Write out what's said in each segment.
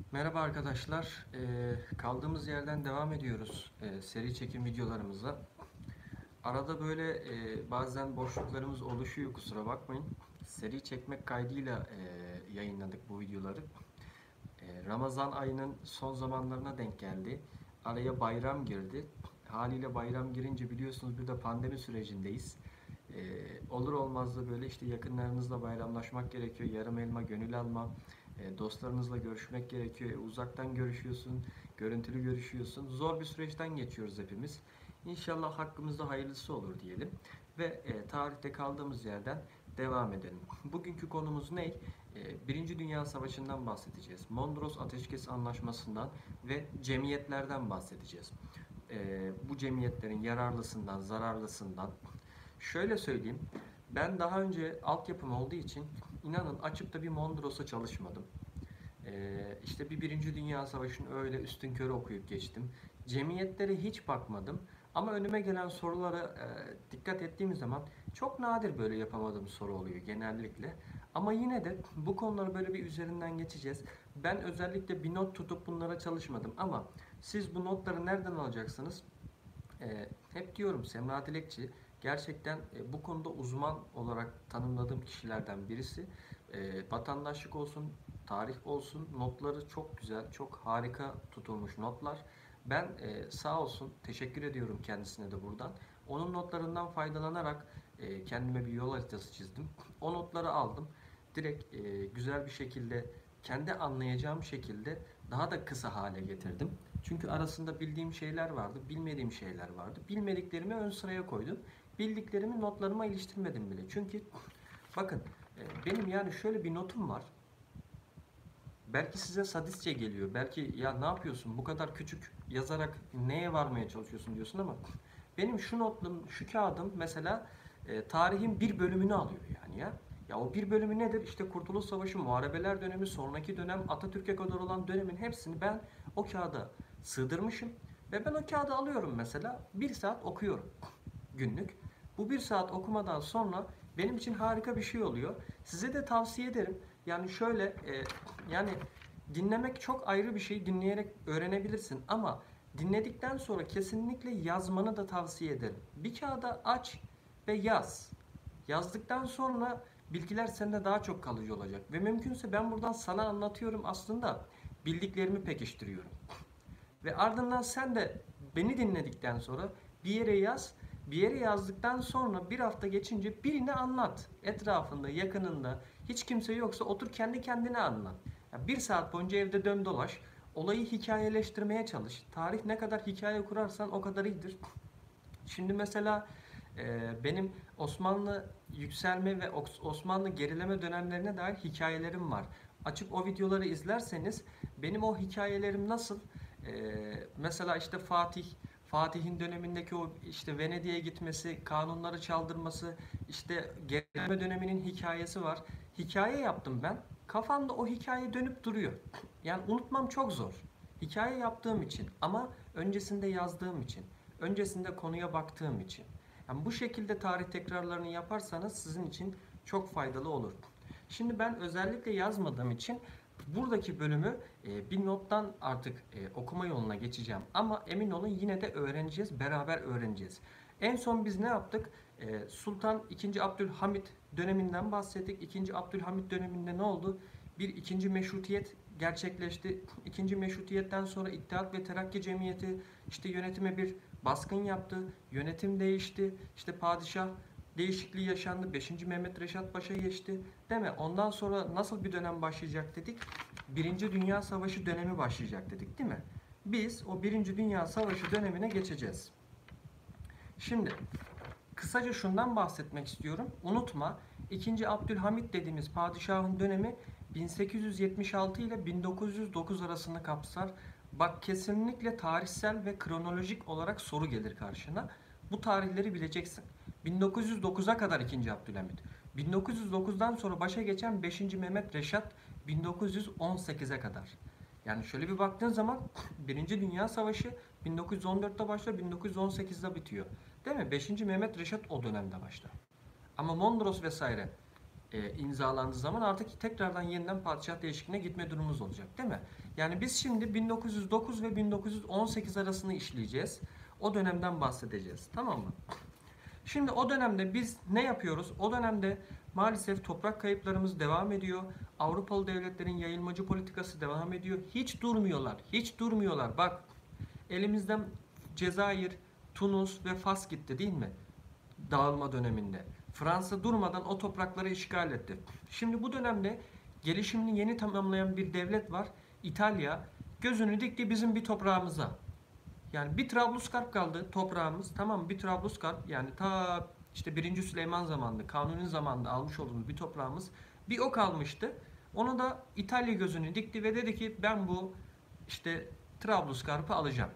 Merhaba arkadaşlar. Kaldığımız yerden devam ediyoruz seri çekim videolarımıza. Arada böyle bazen boşluklarımız oluşuyor, kusura bakmayın. Seri çekmek kaydıyla yayınladık bu videoları. Ramazan ayının son zamanlarına denk geldi. Araya bayram girdi. Haliyle bayram girince biliyorsunuz bir de pandemi sürecindeyiz. Olur olmaz da böyle işte yakınlarınızla bayramlaşmak gerekiyor. Yarım elma gönül alma. Dostlarınızla görüşmek gerekiyor. Uzaktan görüşüyorsun, görüntülü görüşüyorsun. Zor bir süreçten geçiyoruz hepimiz. İnşallah hakkımızda hayırlısı olur diyelim. Ve tarihte kaldığımız yerden devam edelim. Bugünkü konumuz ne? Birinci Dünya Savaşı'ndan bahsedeceğiz. Mondros Ateşkes Anlaşması'ndan ve cemiyetlerden bahsedeceğiz. Bu cemiyetlerin yararlısından, zararlısından. Şöyle söyleyeyim, ben daha önce altyapım olduğu için inanın açıp da bir Mondros'a çalışmadım. İşte bir Birinci Dünya Savaşı'nı öyle üstünkörü okuyup geçtim. Cemiyetlere hiç bakmadım. Ama önüme gelen sorulara dikkat ettiğim zaman çok nadir böyle yapamadığım soru oluyor genellikle. Ama yine de bu konuları böyle bir üzerinden geçeceğiz. Ben özellikle bir not tutup bunlara çalışmadım. Ama siz bu notları nereden alacaksınız? Hep diyorum Semra Dilekçi gerçekten bu konuda uzman olarak tanımladığım kişilerden birisi. Vatandaşlık olsun, tarih olsun notları çok güzel, çok harika tutulmuş notlar. Ben sağ olsun teşekkür ediyorum kendisine de buradan. Onun notlarından faydalanarak kendime bir yol haritası çizdim. O notları aldım. Direkt güzel bir şekilde kendi anlayacağım şekilde daha da kısa hale getirdim. Çünkü arasında bildiğim şeyler vardı, bilmediğim şeyler vardı. Bilmediklerimi ön sıraya koydum. Bildiklerimi notlarıma iliştirmedim bile. Çünkü bakın benim yani şöyle bir notum var. Belki size sadistçe geliyor. Belki ya ne yapıyorsun bu kadar küçük yazarak neye varmaya çalışıyorsun diyorsun ama benim şu notum, şu kağıdım mesela tarihin bir bölümünü alıyor yani ya. Ya o bir bölümü nedir? İşte Kurtuluş Savaşı, Muharebeler dönemi, sonraki dönem, Atatürk'e kadar olan dönemin hepsini ben o kağıda sığdırmışım. Ve ben o kağıdı alıyorum mesela bir saat okuyorum günlük. Bu bir saat okumadan sonra benim için harika bir şey oluyor. Size de tavsiye ederim. Yani şöyle yani dinlemek çok ayrı bir şey. Dinleyerek öğrenebilirsin ama dinledikten sonra kesinlikle yazmanı da tavsiye ederim. Bir kağıda aç ve yaz. Yazdıktan sonra bilgiler sende daha çok kalıcı olacak. Ve mümkünse ben buradan sana anlatıyorum aslında bildiklerimi pekiştiriyorum. Ve ardından sen de beni dinledikten sonra bir yere yaz. Bir yere yazdıktan sonra bir hafta geçince birine anlat. Etrafında, yakınında hiç kimse yoksa otur kendi kendine anlat. Yani bir saat boyunca evde dön dolaş. Olayı hikayeleştirmeye çalış. Tarih ne kadar hikaye kurarsan o kadar iyidir. Şimdi mesela benim Osmanlı yükselme ve Osmanlı gerileme dönemlerine dair hikayelerim var. Açıp o videoları izlerseniz benim o hikayelerim nasıl? Mesela işte Fatih'in dönemindeki o işte Venedik'e gitmesi, kanunları çaldırması, işte gerileme döneminin hikayesi var. Hikaye yaptım ben. Kafamda o hikaye dönüp duruyor. Yani unutmam çok zor. Hikaye yaptığım için ama öncesinde yazdığım için. Öncesinde konuya baktığım için. Yani bu şekilde tarih tekrarlarını yaparsanız sizin için çok faydalı olur. Şimdi ben özellikle yazmadığım için buradaki bölümü bir nottan artık okuma yoluna geçeceğim. Ama emin olun yine de öğreneceğiz, beraber öğreneceğiz. En son biz ne yaptık? Sultan II. Abdülhamit döneminden bahsettik. II. Abdülhamit döneminde ne oldu? Bir ikinci meşrutiyet gerçekleşti. İkinci meşrutiyetten sonra İttihat ve Terakki Cemiyeti işte yönetime bir baskın yaptı. Yönetim değişti. İşte padişah değişikliği yaşandı. Beşinci Mehmet Reşat Paşa geçti. Değil mi? Ondan sonra nasıl bir dönem başlayacak dedik? Birinci Dünya Savaşı dönemi başlayacak dedik değil mi? Biz o Birinci Dünya Savaşı dönemine geçeceğiz. Şimdi kısaca şundan bahsetmek istiyorum. Unutma, II. Abdülhamit dediğimiz padişahın dönemi 1876 ile 1909 arasını kapsar. Bak kesinlikle tarihsel ve kronolojik olarak soru gelir karşına. Bu tarihleri bileceksin. 1909'a kadar II. Abdülhamit. 1909'dan sonra başa geçen 5. Mehmet Reşat 1918'e kadar. Yani şöyle bir baktığın zaman Birinci Dünya Savaşı 1914'te başlar, 1918'de bitiyor. Değil mi? 5. Mehmet Reşat o dönemde başlar. Ama Mondros vesaire imzalandığı zaman artık tekrardan yeniden padişah değişikliğine gitme durumumuz olacak, değil mi? Yani biz şimdi 1909 ve 1918 arasını işleyeceğiz. O dönemden bahsedeceğiz. Tamam mı? Şimdi o dönemde biz ne yapıyoruz? O dönemde maalesef toprak kayıplarımız devam ediyor. Avrupalı devletlerin yayılmacı politikası devam ediyor. Hiç durmuyorlar. Hiç durmuyorlar. Bak, elimizden Cezayir, Tunus ve Fas gitti, değil mi? Dağılma döneminde. Fransa durmadan o toprakları işgal etti. Şimdi bu dönemde gelişimini yeni tamamlayan bir devlet var. İtalya gözünü dikti bizim bir toprağımıza. Yani bir Trablusgarp kaldı toprağımız. Tamam mı? Bir Trablusgarp, yani ta işte 1. Süleyman zamanında, Kanuni zamanında almış olduğumuz bir toprağımız. Bir o kalmıştı. Onu da İtalya gözünü dikti ve dedi ki ben bu işte Trablusgarp'ı alacağım.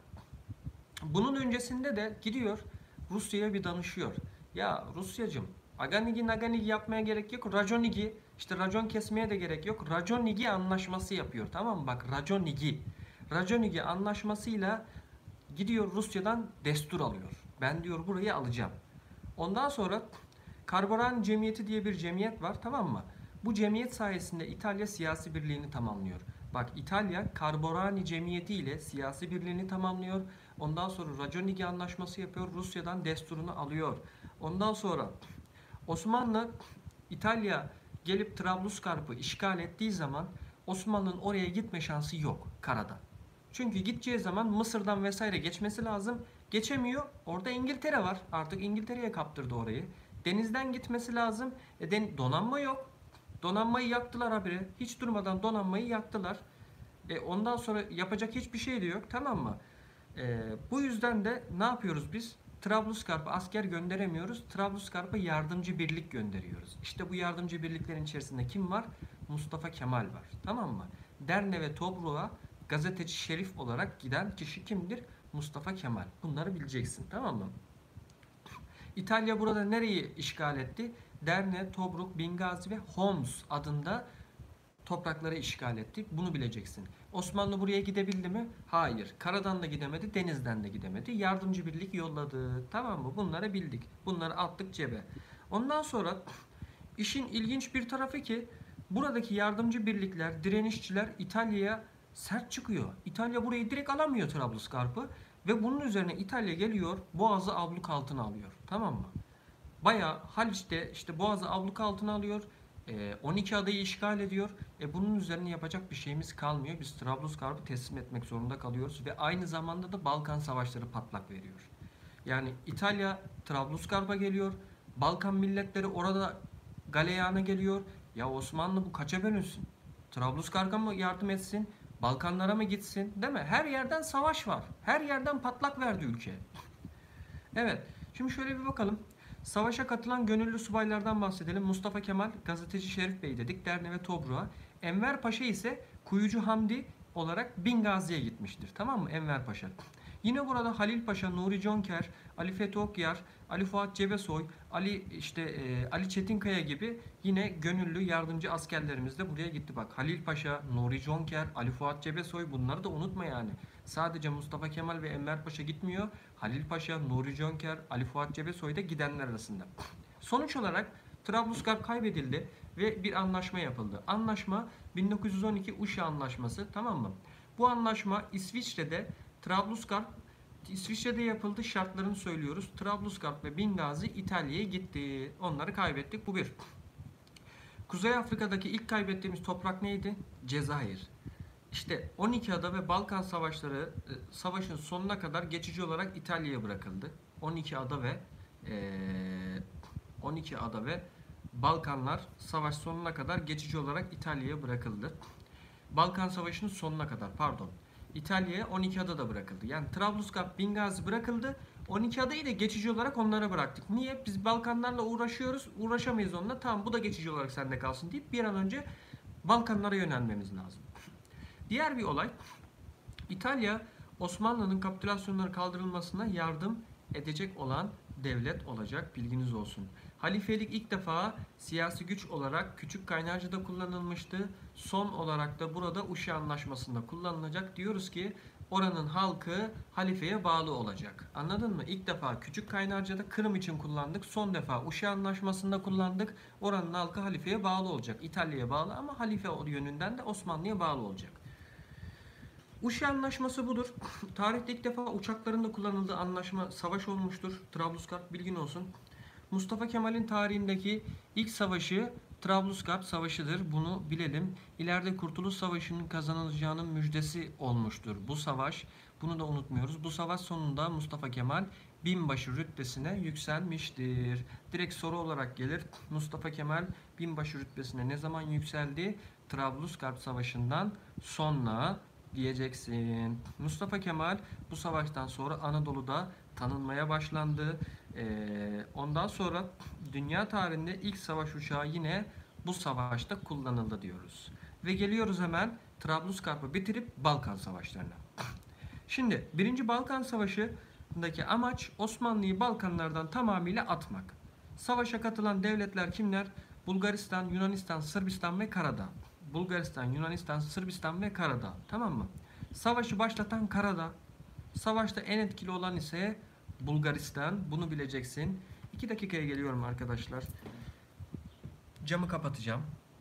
Bunun öncesinde de gidiyor Rusya'ya bir danışıyor. Ya Rusyacım, Aganigi Naganigi yapmaya gerek yok. Raconigi, işte racon kesmeye de gerek yok. Raconigi anlaşması yapıyor. Tamam mı? Bak, Raconigi. Raconigi anlaşmasıyla gidiyor Rusya'dan destur alıyor. Ben diyor burayı alacağım. Ondan sonra Karboran Cemiyeti diye bir cemiyet var, tamam mı? Bu cemiyet sayesinde İtalya siyasi birliğini tamamlıyor. Bak, İtalya Karborani Cemiyeti ile siyasi birliğini tamamlıyor. Ondan sonra Raconigi Anlaşması yapıyor. Rusya'dan desturunu alıyor. Ondan sonra Osmanlı, İtalya gelip Trablusgarp'ı işgal ettiği zaman Osmanlı'nın oraya gitme şansı yok karadan. Çünkü gideceği zaman Mısır'dan vesaire geçmesi lazım. Geçemiyor. Orada İngiltere var. Artık İngiltere'ye kaptırdı orayı. Denizden gitmesi lazım. Donanma yok. Donanmayı yaktılar habire. Hiç durmadan donanmayı yaktılar. Ondan sonra yapacak hiçbir şey de yok. Tamam mı? Bu yüzden de ne yapıyoruz biz? Trablusgarp'a asker gönderemiyoruz. Trablusgarp'a yardımcı birlik gönderiyoruz. İşte bu yardımcı birliklerin içerisinde kim var? Mustafa Kemal var. Tamam mı? Derne ve Tobruk'a gazeteci şerif olarak giden kişi kimdir? Mustafa Kemal. Bunları bileceksin. Tamam mı? İtalya burada nereyi işgal etti? Derne, Tobruk, Bingazi ve Homs adında toprakları işgal etti. Bunu bileceksin. Osmanlı buraya gidebildi mi? Hayır. Karadan da gidemedi, denizden de gidemedi. Yardımcı birlik yolladı. Tamam mı? Bunları bildik. Bunları attık cebe. Ondan sonra işin ilginç bir tarafı ki buradaki yardımcı birlikler, direnişçiler İtalya'ya sert çıkıyor. İtalya burayı direkt alamıyor, Trablusgarp'ı. Ve bunun üzerine İtalya geliyor, Boğaz'ı abluk altına alıyor. Tamam mı? Bayağı Haliç'te işte Boğaz'ı abluk altına alıyor. 12 adayı işgal ediyor. Bunun üzerine yapacak bir şeyimiz kalmıyor. Biz Trablusgarp'ı teslim etmek zorunda kalıyoruz. Ve aynı zamanda da Balkan Savaşları patlak veriyor. Yani İtalya Trablusgarp'a geliyor. Balkan milletleri orada galeyana geliyor. Ya Osmanlı bu kaça bölünsün? Trablusgarp'a mı yardım etsin? Balkanlara mı gitsin? Değil mi? Her yerden savaş var. Her yerden patlak verdi ülke. Evet. Şimdi şöyle bir bakalım. Savaşa katılan gönüllü subaylardan bahsedelim. Mustafa Kemal, gazeteci Şerif Bey dedik. Derne ve Tobruk'a. Enver Paşa ise Kuyucu Hamdi olarak Bingazi'ye gitmiştir. Tamam mı? Enver Paşa. Yine burada Halil Paşa, Nuri Conker, Ali Fethi Okyar, Ali Fuat Cebesoy, Ali Çetinkaya gibi yine gönüllü yardımcı askerlerimiz de buraya gitti. Bak, Halil Paşa, Nuri Conker, Ali Fuat Cebesoy, bunları da unutma yani. Sadece Mustafa Kemal ve Enver Paşa gitmiyor. Halil Paşa, Nuri Conker, Ali Fuat Cebesoy da gidenler arasında. Sonuç olarak Trablusgarp kaybedildi ve bir anlaşma yapıldı. Anlaşma 1912 Uşa Anlaşması, tamam mı? Bu anlaşma İsviçre'de yapıldı. Şartlarını söylüyoruz. Trablusgarp ve Bingazi İtalya'ya gitti. Onları kaybettik. Bu bir. Kuzey Afrika'daki ilk kaybettiğimiz toprak neydi? Cezayir. İşte 12 ada ve Balkan savaşları savaşın sonuna kadar geçici olarak İtalya'ya bırakıldı. 12 ada ve 12 ada ve Balkanlar savaş sonuna kadar geçici olarak İtalya'ya bırakıldı. Balkan Savaşı'nın sonuna kadar, pardon. İtalya'ya 12 ada da bırakıldı. Yani Trablusgarp, Bingazi bırakıldı. 12 adayı da geçici olarak onlara bıraktık. Niye? Biz Balkanlarla uğraşıyoruz. Uğraşamayız onunla. Tamam, bu da geçici olarak sende kalsın deyip bir an önce Balkanlara yönelmemiz lazım. Diğer bir olay, İtalya Osmanlı'nın kapitülasyonları kaldırılmasına yardım edecek olan devlet olacak, bilginiz olsun. Halifelik ilk defa siyasi güç olarak Küçük Kaynarca'da kullanılmıştı. Son olarak da burada Uşi Anlaşması'nda kullanılacak. Diyoruz ki oranın halkı halifeye bağlı olacak. Anladın mı? İlk defa Küçük Kaynarca'da Kırım için kullandık. Son defa Uşi Anlaşması'nda kullandık. Oranın halkı halifeye bağlı olacak. İtalya'ya bağlı ama halife yönünden de Osmanlı'ya bağlı olacak. Uşi Anlaşması budur. Tarihte ilk defa uçakların da kullanıldığı anlaşma, savaş olmuştur. Trablusgarp, bilgin olsun. Mustafa Kemal'in tarihindeki ilk savaşı Trablusgarp Savaşı'dır. Bunu bilelim. İleride Kurtuluş Savaşı'nın kazanılacağının müjdesi olmuştur bu savaş. Bunu da unutmuyoruz. Bu savaş sonunda Mustafa Kemal binbaşı rütbesine yükselmiştir. Direkt soru olarak gelir. Mustafa Kemal binbaşı rütbesine ne zaman yükseldi? Trablusgarp Savaşı'ndan sonra diyeceksin. Mustafa Kemal bu savaştan sonra Anadolu'da tanınmaya başlandı. Ondan sonra dünya tarihinde ilk savaş uçağı yine bu savaşta kullanıldı diyoruz. Ve geliyoruz hemen Trablusgarp'ı bitirip Balkan Savaşlarına. Şimdi 1. Balkan Savaşı'ndaki amaç Osmanlı'yı Balkanlardan tamamıyla atmak. Savaşa katılan devletler kimler? Bulgaristan, Yunanistan, Sırbistan ve Karadağ. Bulgaristan, Yunanistan, Sırbistan ve Karadağ. Tamam mı? Savaşı başlatan Karadağ. Savaşta en etkili olan ise Bulgaristan. Bunu bileceksin. 2 dakikaya geliyorum arkadaşlar. Camı kapatacağım.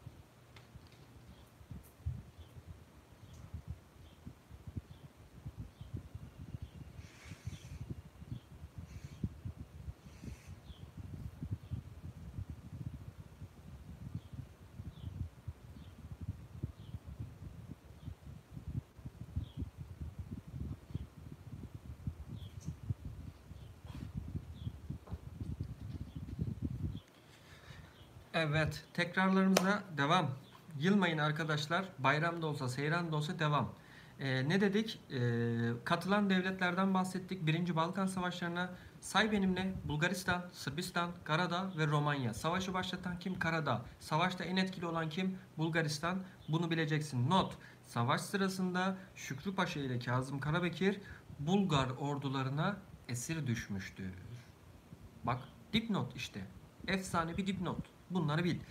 Evet, tekrarlarımıza devam. Yılmayın arkadaşlar. Bayram da olsa, seyran da olsa devam. Ne dedik? Katılan devletlerden bahsettik. 1. Balkan Savaşlarına say benimle. Bulgaristan, Sırbistan, Karadağ ve Romanya. Savaşı başlatan kim? Karadağ. Savaşta en etkili olan kim? Bulgaristan. Bunu bileceksin. Not. Savaş sırasında Şükrü Paşa ile Kazım Karabekir Bulgar ordularına esir düşmüştür. Bak, dipnot işte. Efsane bir dipnot. Bunları bil.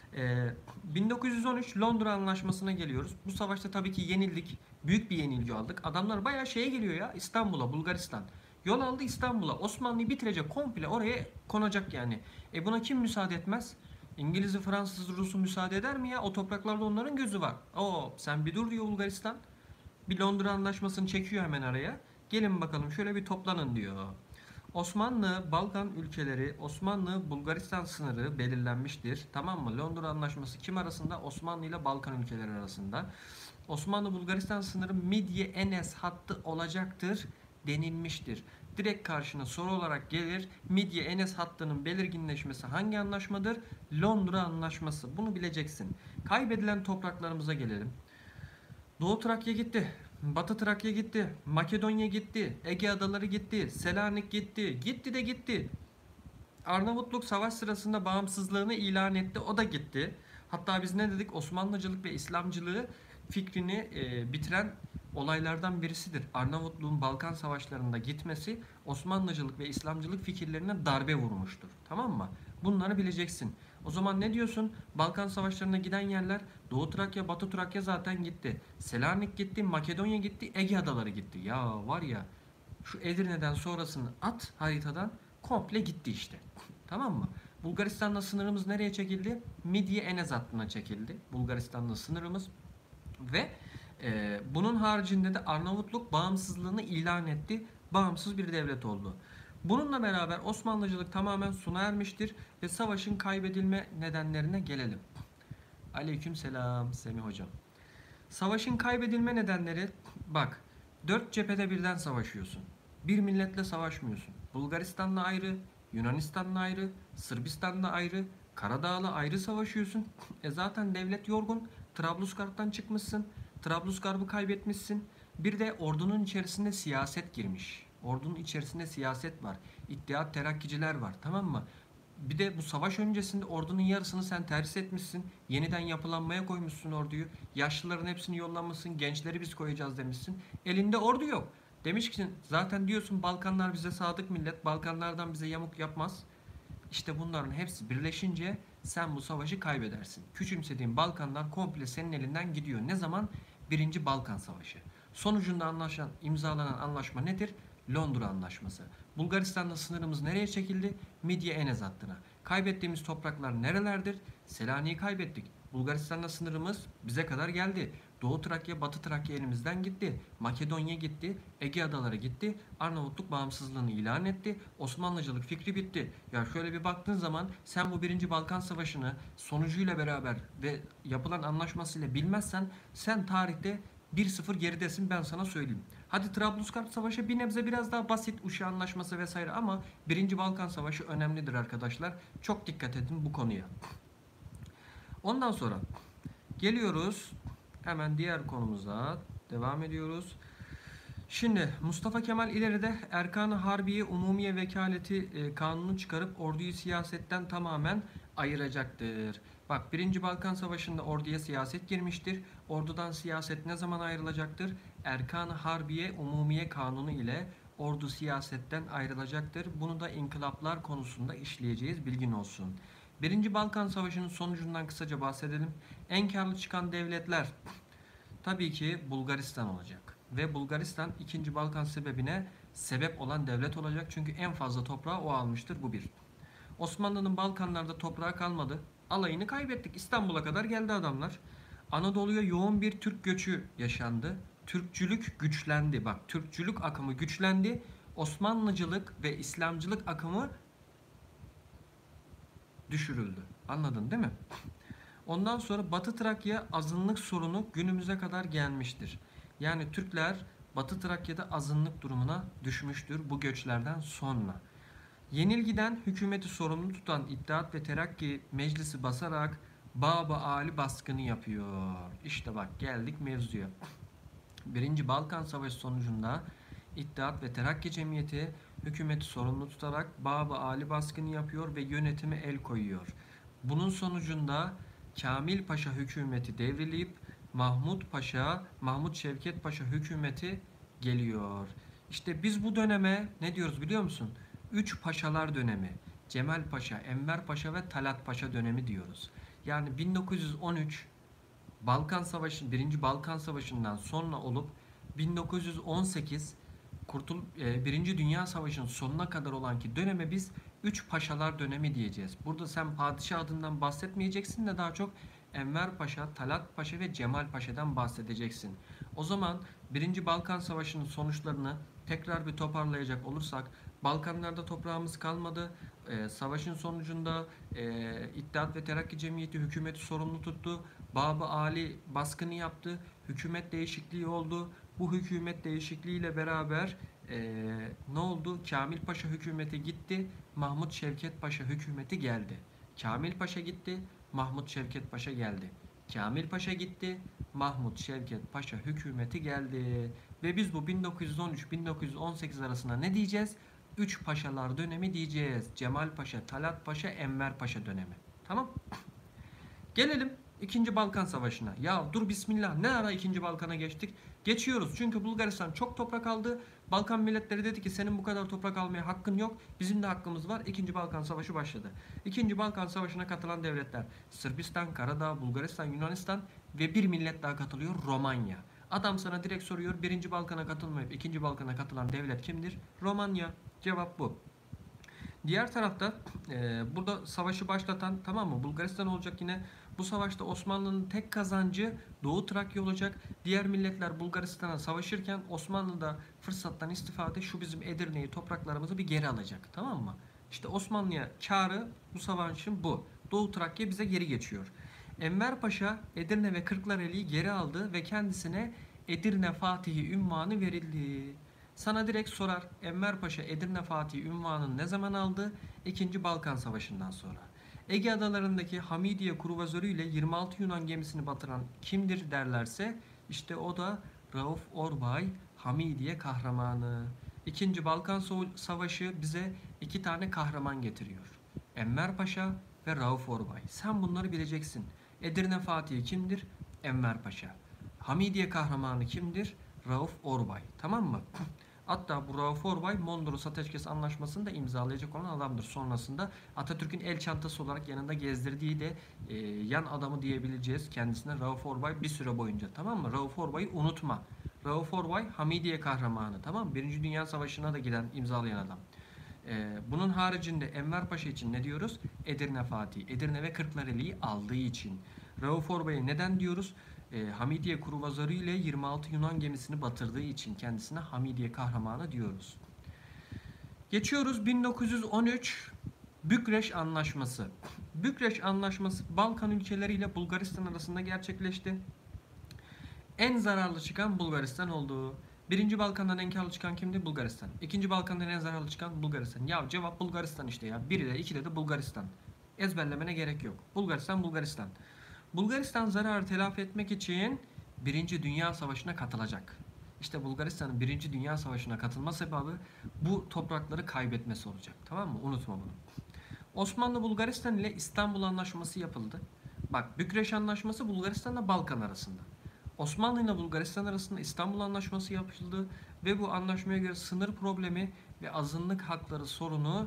1913 Londra Anlaşması'na geliyoruz. Bu savaşta tabii ki yenildik. Büyük bir yenilgi aldık. Adamlar bayağı şeye geliyor ya. İstanbul'a, Bulgaristan. Yol aldı İstanbul'a. Osmanlı'yı bitirecek. Komple oraya konacak yani. Buna kim müsaade etmez? İngiliz'i, Fransız, Rus'u müsaade eder mi ya? O topraklarda onların gözü var. Sen bir dur diyor Bulgaristan. Bir Londra Anlaşması'nı çekiyor hemen araya. Gelin bakalım şöyle bir toplanın diyor. Osmanlı, Balkan ülkeleri, Osmanlı, Bulgaristan sınırı belirlenmiştir. Tamam mı? Londra Anlaşması kim arasında? Osmanlı ile Balkan ülkeleri arasında. Osmanlı, Bulgaristan sınırı Midye-Enes hattı olacaktır denilmiştir. Direkt karşına soru olarak gelir. Midye-Enes hattının belirginleşmesi hangi anlaşmadır? Londra Anlaşması. Bunu bileceksin. Kaybedilen topraklarımıza gelelim. Doğu Trakya gitti. Batı Trakya gitti. Makedonya gitti. Ege Adaları gitti. Selanik gitti. Gitti de gitti. Arnavutluk savaş sırasında bağımsızlığını ilan etti. O da gitti. Hatta biz ne dedik? Osmanlıcılık ve İslamcılığı fikrini bitiren olaylardan birisidir. Arnavutluğun Balkan savaşlarında gitmesi Osmanlıcılık ve İslamcılık fikirlerine darbe vurmuştur. Tamam mı? Bunları bileceksin. O zaman ne diyorsun? Balkan savaşlarına giden yerler Doğu Trakya, Batı Trakya zaten gitti. Selanik gitti, Makedonya gitti, Ege Adaları gitti. Ya var ya şu Edirne'den sonrasını at haritadan komple gitti işte. Tamam mı? Bulgaristan'la sınırımız nereye çekildi? Midye-Enes hattına çekildi. Bulgaristan'la sınırımız ve bunun haricinde de Arnavutluk bağımsızlığını ilan etti. Bağımsız bir devlet oldu. Bununla beraber Osmanlıcılık tamamen sona ermiştir ve savaşın kaybedilme nedenlerine gelelim. Aleykümselam Semih hocam. Savaşın kaybedilme nedenleri bak 4 cephede birden savaşıyorsun. Bir milletle savaşmıyorsun. Bulgaristan'la ayrı, Yunanistan'la ayrı, Sırbistan'la ayrı, Karadağ'la ayrı savaşıyorsun. Zaten devlet yorgun. Trablusgarp'tan çıkmışsın. Trablusgarp'ı kaybetmişsin. Bir de ordunun içerisinde siyaset girmiş. Ordunun içerisinde siyaset var. İttihat terakkiciler var. Tamam mı? Bir de bu savaş öncesinde ordunun yarısını sen terhis etmişsin. Yeniden yapılanmaya koymuşsun orduyu. Yaşlıların hepsini yollamışsın. Gençleri biz koyacağız demişsin. Elinde ordu yok. Demiş ki zaten diyorsun Balkanlar bize sadık millet. Balkanlardan bize yamuk yapmaz. İşte bunların hepsi birleşince sen bu savaşı kaybedersin. Küçümsediğin Balkanlar komple senin elinden gidiyor. Ne zaman? Birinci Balkan Savaşı. Sonucunda imzalanan anlaşma nedir? Londra Anlaşması. Bulgaristan'da sınırımız nereye çekildi? Midye Enes hattına. Kaybettiğimiz topraklar nerelerdir? Selanik'i kaybettik. Bulgaristan'la sınırımız bize kadar geldi. Doğu Trakya, Batı Trakya elimizden gitti. Makedonya gitti. Ege Adaları gitti. Arnavutluk bağımsızlığını ilan etti. Osmanlıcılık fikri bitti. Ya şöyle bir baktığın zaman sen bu birinci Balkan Savaşı'nı sonucuyla beraber ve yapılan anlaşmasıyla bilmezsen sen tarihte 1-0 geridesin, ben sana söyleyeyim. Hadi Trablusgarp Savaşı bir nebze biraz daha basit, Uşa Anlaşması vesaire, ama birinci Balkan Savaşı önemlidir arkadaşlar. Çok dikkat edin bu konuya. Ondan sonra geliyoruz hemen diğer konumuza, devam ediyoruz. Şimdi Mustafa Kemal ileride Erkan-ı Harbiye Umumiye Vekaleti kanunu çıkarıp orduyu siyasetten tamamen ayıracaktır. Bak, birinci Balkan Savaşı'nda orduya siyaset girmiştir. Ordudan siyaset ne zaman ayrılacaktır? Erkan-ı Harbiye Umumiye Kanunu ile ordu siyasetten ayrılacaktır. Bunu da inkılaplar konusunda işleyeceğiz, bilgin olsun. Birinci Balkan Savaşı'nın sonucundan kısaca bahsedelim. En karlı çıkan devletler tabii ki Bulgaristan olacak. Ve Bulgaristan 2. Balkan sebebine sebep olan devlet olacak. Çünkü en fazla toprağı o almıştır. Bu bir. Osmanlı'nın Balkanlarda toprağı kalmadı. Alayını kaybettik. İstanbul'a kadar geldi adamlar. Anadolu'ya yoğun bir Türk göçü yaşandı. Türkçülük güçlendi. Bak, Türkçülük akımı güçlendi. Osmanlıcılık ve İslamcılık akımı düşürüldü. Anladın değil mi? Ondan sonra Batı Trakya azınlık sorunu günümüze kadar gelmiştir. Yani Türkler Batı Trakya'da azınlık durumuna düşmüştür bu göçlerden sonra. Yenilgiden hükümeti sorumlu tutan İttihat ve Terakki Meclisi basarak Baba Ali baskını yapıyor. İşte bak, geldik mevzuya. Birinci Balkan Savaşı sonucunda İttihat ve Terakki Cemiyeti hükümeti sorumlu tutarak Baba Ali baskını yapıyor ve yönetime el koyuyor. Bunun sonucunda Kamil Paşa hükümeti devrilip Mahmut Şevket Paşa hükümeti geliyor. İşte biz bu döneme ne diyoruz biliyor musun? Üç paşalar dönemi. Cemal Paşa, Enver Paşa ve Talat Paşa dönemi diyoruz. Yani 1913 Balkan Savaşı, 1. Balkan Savaşı'ndan sonra olup 1918 Birinci Dünya Savaşı'nın sonuna kadar olan ki döneme biz Üç Paşalar dönemi diyeceğiz. Burada sen padişah adından bahsetmeyeceksin de daha çok Enver Paşa, Talat Paşa ve Cemal Paşa'dan bahsedeceksin. O zaman Birinci Balkan Savaşı'nın sonuçlarını tekrar bir toparlayacak olursak, Balkanlarda toprağımız kalmadı. Savaşın sonucunda İttihat ve Terakki Cemiyeti hükümeti sorumlu tuttu. Baba Ali baskını yaptı. Hükümet değişikliği oldu. Bu hükümet değişikliğiyle beraber ne oldu? Kamil Paşa hükümeti gitti. Mahmut Şevket Paşa hükümeti geldi. Kamil Paşa gitti. Mahmut Şevket Paşa geldi. Kamil Paşa gitti. Mahmut Şevket Paşa hükümeti geldi. Ve biz bu 1913-1918 arasında ne diyeceğiz? Üç paşalar dönemi diyeceğiz. Cemal Paşa, Talat Paşa, Enver Paşa dönemi. Tamam. Gelelim 2. Balkan Savaşı'na. Ya dur bismillah, ne ara 2. Balkan'a geçtik? Geçiyoruz çünkü Bulgaristan çok toprak aldı. Balkan milletleri dedi ki senin bu kadar toprak almaya hakkın yok. Bizim de hakkımız var. 2. Balkan Savaşı başladı. 2. Balkan Savaşı'na katılan devletler Sırbistan, Karadağ, Bulgaristan, Yunanistan ve bir millet daha katılıyor, Romanya. Adam sana direkt soruyor, 1. Balkan'a katılmayıp 2. Balkan'a katılan devlet kimdir? Romanya. Cevap bu. Diğer tarafta burada savaşı başlatan, tamam mı, Bulgaristan olacak yine. Bu savaşta Osmanlı'nın tek kazancı Doğu Trakya olacak. Diğer milletler Bulgaristan'a savaşırken Osmanlı da fırsattan istifade şu bizim Edirne'yi, topraklarımızı bir geri alacak. Tamam mı? İşte Osmanlı'ya kârı bu savaşın bu. Doğu Trakya bize geri geçiyor. Enver Paşa Edirne ve Kırklareli'yi geri aldı ve kendisine Edirne Fatihi ünvanı verildi. Sana direkt sorar, Enver Paşa Edirne Fatihi ünvanını ne zaman aldı? 2. Balkan Savaşı'ndan sonra. Ege adalarındaki Hamidiye kruvazörü ile 26 Yunan gemisini batıran kimdir derlerse, işte o da Rauf Orbay, Hamidiye kahramanı. 2. Balkan Savaşı bize iki tane kahraman getiriyor. Enver Paşa ve Rauf Orbay. Sen bunları bileceksin. Edirne Fatihi kimdir? Enver Paşa. Hamidiye kahramanı kimdir? Rauf Orbay. Tamam mı? Hatta bu Rauf Orbay Mondros Ateşkes Anlaşması'nı da imzalayacak olan adamdır. Sonrasında Atatürk'ün el çantası olarak yanında gezdirdiği de yan adamı diyebileceğiz kendisine Rauf Orbay bir süre boyunca, tamam mı? Rauf Orbay'ı unutma. Rauf Orbay Hamidiye kahramanı, tamam mı? Birinci Dünya Savaşı'na da giden, imzalayan adam. Bunun haricinde Enver Paşa için ne diyoruz? Edirne Fatih. Edirne ve Kırklareli'yi aldığı için. Rauf Orbay'a neden diyoruz? Hamidiye kruvazörü ile 26 Yunan gemisini batırdığı için kendisine Hamidiye kahramanı diyoruz. Geçiyoruz 1913 Bükreş Anlaşması. Bükreş Anlaşması Balkan ülkeleri ile Bulgaristan arasında gerçekleşti. En zararlı çıkan Bulgaristan oldu. Birinci Balkan'dan en karlı çıkan kimdi? Bulgaristan. İkinci Balkan'dan en zararlı çıkan Bulgaristan. Ya cevap Bulgaristan işte ya. Biri de iki de Bulgaristan. Ezberlemene gerek yok. Bulgaristan, Bulgaristan. Bulgaristan zararı telafi etmek için Birinci Dünya Savaşı'na katılacak. İşte Bulgaristan'ın Birinci Dünya Savaşı'na katılma sebebi bu toprakları kaybetmesi olacak. Tamam mı? Unutma bunu. Osmanlı Bulgaristan ile İstanbul Anlaşması yapıldı. Bak, Bükreş Anlaşması Bulgaristan'la Balkan arasında. Osmanlı ile Bulgaristan arasında İstanbul Anlaşması yapıldı ve bu anlaşmaya göre sınır problemi ve azınlık hakları sorunu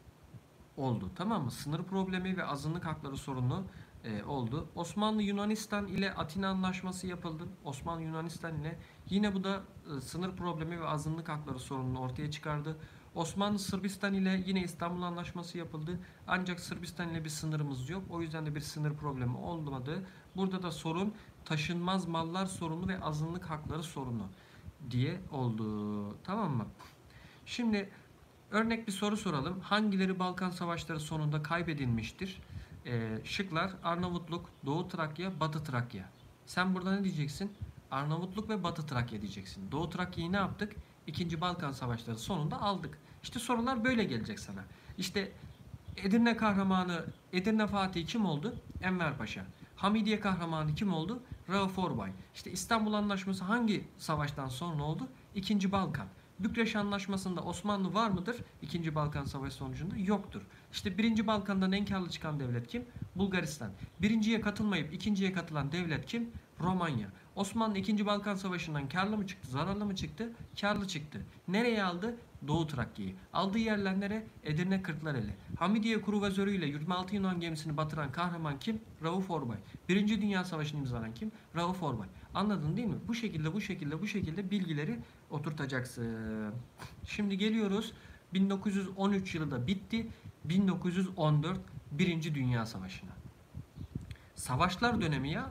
oldu. Tamam mı? Sınır problemi ve azınlık hakları sorunu oldu. Osmanlı Yunanistan ile Atina Anlaşması yapıldı. Osmanlı Yunanistan ile yine bu da sınır problemi ve azınlık hakları sorununu ortaya çıkardı. Osmanlı Sırbistan ile yine İstanbul Anlaşması yapıldı. Ancak Sırbistan ile bir sınırımız yok. O yüzden de bir sınır problemi olmadı. Burada da sorun taşınmaz mallar sorunu ve azınlık hakları sorunu diye oldu. Tamam mı? Şimdi örnek bir soru soralım. Hangileri Balkan Savaşları sonunda kaybedilmiştir? Şıklar Arnavutluk, Doğu Trakya, Batı Trakya. Sen burada ne diyeceksin? Arnavutluk ve Batı Trakya diyeceksin. Doğu Trakya'yı ne yaptık? İkinci Balkan Savaşları sonunda aldık. İşte sorular böyle gelecek sana. İşte Edirne kahramanı, Edirne Fatih kim oldu? Enver Paşa. Hamidiye kahramanı kim oldu? Rauf Orbay. İşte İstanbul Anlaşması hangi savaştan sonra oldu? İkinci Balkan. Bükreş Anlaşması'nda Osmanlı var mıdır? İkinci Balkan Savaşı sonucunda yoktur. İşte birinci Balkan'dan en karlı çıkan devlet kim? Bulgaristan. Birinciye katılmayıp ikinciye katılan devlet kim? Romanya. Osmanlı 2. Balkan Savaşı'ndan karlı mı çıktı, zararlı mı çıktı? Karlı çıktı. Nereye aldı? Doğu Trakya'yı. Aldığı yerler nere? Edirne, Kırklareli. Hamidiye kruvazörüyle 26 Yunan gemisini batıran kahraman kim? Rauf Orbay. Birinci Dünya Savaşı'nı imzalayan kim? Rauf Orbay. Anladın değil mi? Bu şekilde bilgileri oturtacaksın. Şimdi geliyoruz. 1913 yılında bitti. 1914 Birinci Dünya Savaşı'na. Savaşlar dönemi ya.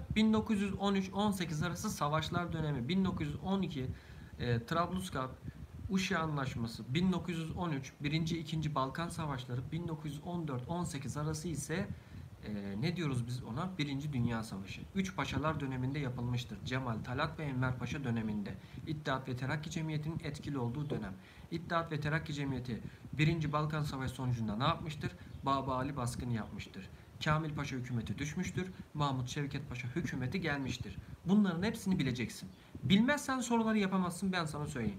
1913-18 arası savaşlar dönemi. 1912 Trablusgarp Uşa Anlaşması, 1913 1. 2. Balkan Savaşları, 1914-18 arası ise ne diyoruz biz ona? Birinci Dünya Savaşı. Üç Paşalar döneminde yapılmıştır. Cemal, Talat ve Enver Paşa döneminde. İttihat ve Terakki Cemiyeti'nin etkili olduğu dönem. İttihat ve Terakki Cemiyeti 1. Balkan Savaşı sonucunda ne yapmıştır? Baba Ali baskını yapmıştır. Kamil Paşa hükümeti düşmüştür. Mahmut Şevket Paşa hükümeti gelmiştir. Bunların hepsini bileceksin. Bilmezsen soruları yapamazsın, ben sana söyleyeyim.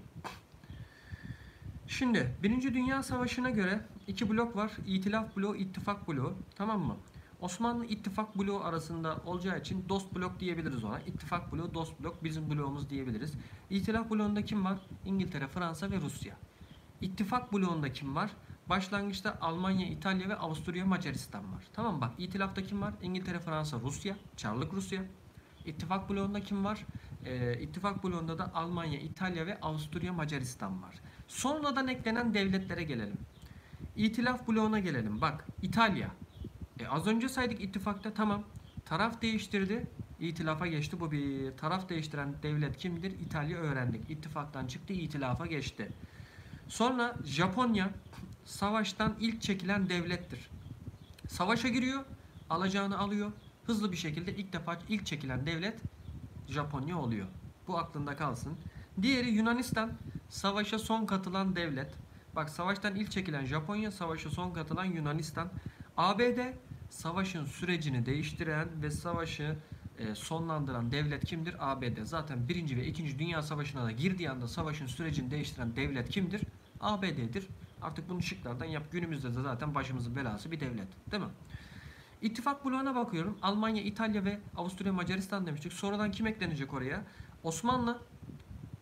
Şimdi Birinci Dünya Savaşı'na göre iki blok var. İtilaf bloğu, ittifak bloğu. Tamam mı? Osmanlı ittifak bloğu arasında olacağı için dost blok diyebiliriz ona. İttifak bloğu, dost blok bizim bloğumuz diyebiliriz. İtilaf bloğunda kim var? İngiltere, Fransa ve Rusya. İttifak bloğunda kim var? Başlangıçta Almanya, İtalya ve Avusturya, Macaristan var. Tamam mı? Bak, İtilafta kim var? İngiltere, Fransa, Rusya. Çarlık Rusya. İttifak bloğunda kim var? İttifak bloğunda da Almanya, İtalya ve Avusturya, Macaristan var. Sonradan eklenen devletlere gelelim. İtilaf bloğuna gelelim. Bak, İtalya. Az önce saydık ittifakta, tamam. Taraf değiştirdi. İtilafa geçti. Bu bir taraf değiştiren devlet kimdir? İtalya, öğrendik. İttifaktan çıktı, itilafa geçti. Sonra Japonya savaştan ilk çekilen devlettir. Savaşa giriyor, alacağını alıyor. Hızlı bir şekilde ilk çekilen devlet Japonya oluyor. Bu aklında kalsın. Diğeri Yunanistan, savaşa son katılan devlet. Bak, savaştan ilk çekilen Japonya, savaşa son katılan Yunanistan. ABD savaşın sürecini değiştiren ve savaşı sonlandıran devlet kimdir? ABD. Zaten 1. ve 2. Dünya Savaşı'na da girdiği anda savaşın sürecini değiştiren devlet kimdir? ABD'dir. Artık bunu şıklardan yap. Günümüzde de zaten başımızın belası bir devlet. Değil mi? İttifak bloğuna bakıyorum. Almanya, İtalya ve Avusturya, Macaristan demiştik. Sonradan kim eklenecek oraya? Osmanlı.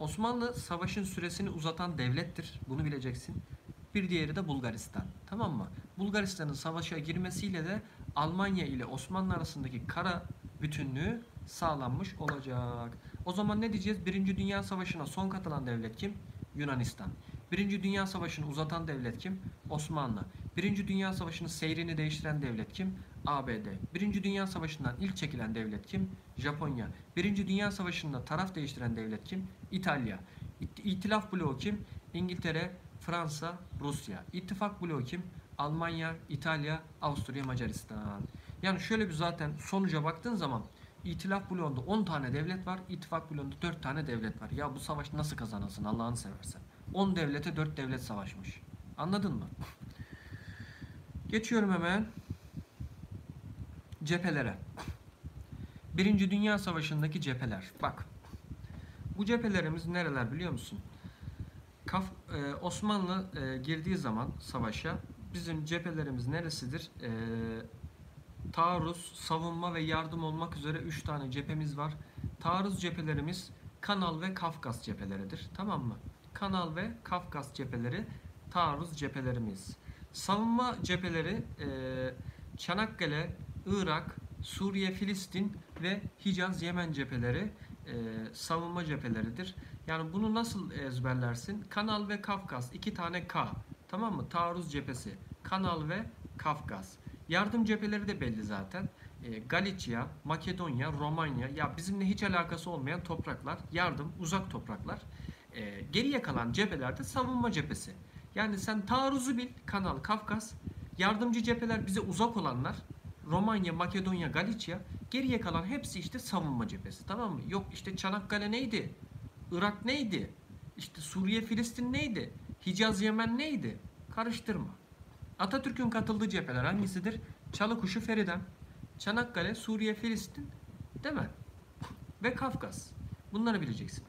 Osmanlı savaşın süresini uzatan devlettir. Bunu bileceksin. Bir diğeri de Bulgaristan. Tamam mı? Bulgaristan'ın savaşa girmesiyle de Almanya ile Osmanlı arasındaki kara bütünlüğü sağlanmış olacak. O zaman ne diyeceğiz? Birinci Dünya Savaşı'na son katılan devlet kim? Yunanistan. Birinci Dünya Savaşı'nı uzatan devlet kim? Osmanlı. Birinci Dünya Savaşı'nın seyrini değiştiren devlet kim? ABD. Birinci Dünya Savaşı'ndan ilk çekilen devlet kim? Japonya. Birinci Dünya Savaşı'nda taraf değiştiren devlet kim? İtalya. İtilaf bloğu kim? İngiltere, Fransa, Rusya. İttifak bloğu kim? Almanya, İtalya, Avusturya, Macaristan. Yani şöyle bir zaten sonuca baktığın zaman İtilaf bloğunda 10 tane devlet var. İttifak bloğunda 4 tane devlet var. Ya bu savaş nasıl kazanılsın Allah'ını seversen. 10 devlete 4 devlet savaşmış. Anladın mı? Geçiyorum hemen cephelere. Birinci Dünya Savaşı'ndaki cepheler. Bak. Bu cephelerimiz nereler biliyor musun? Osmanlı girdiği zaman savaşa bizim cephelerimiz neresidir? Taarruz, savunma ve yardım olmak üzere 3 tane cephemiz var. Taarruz cephelerimiz Kanal ve Kafkas cepheleridir. Tamam mı? Kanal ve Kafkas cepheleri taarruz cephelerimiz. Savunma cepheleri Çanakkale, Irak, Suriye, Filistin ve Hicaz, Yemen cepheleri savunma cepheleridir. Yani bunu nasıl ezberlersin? Kanal ve Kafkas, iki tane K. Tamam mı? Taarruz cephesi. Kanal ve Kafkas. Yardım cepheleri de belli zaten. Galicia, Makedonya, Romanya, ya bizimle hiç alakası olmayan topraklar, yardım, uzak topraklar. Geriye kalan cephelerde savunma cephesi. Yani sen taarruzu bil, Kanal, Kafkas. Yardımcı cepheler bize uzak olanlar, Romanya, Makedonya, Galicia. Geriye kalan hepsi işte savunma cephesi. Tamam mı? Yok işte Çanakkale neydi? Irak neydi? İşte Suriye, Filistin neydi? Hicaz, Yemen neydi? Karıştırma. Atatürk'ün katıldığı cepheler hangisidir? Çalıkuşu, Feriden, Çanakkale, Suriye, Filistin, değil mi? Ve Kafkas. Bunları bileceksin.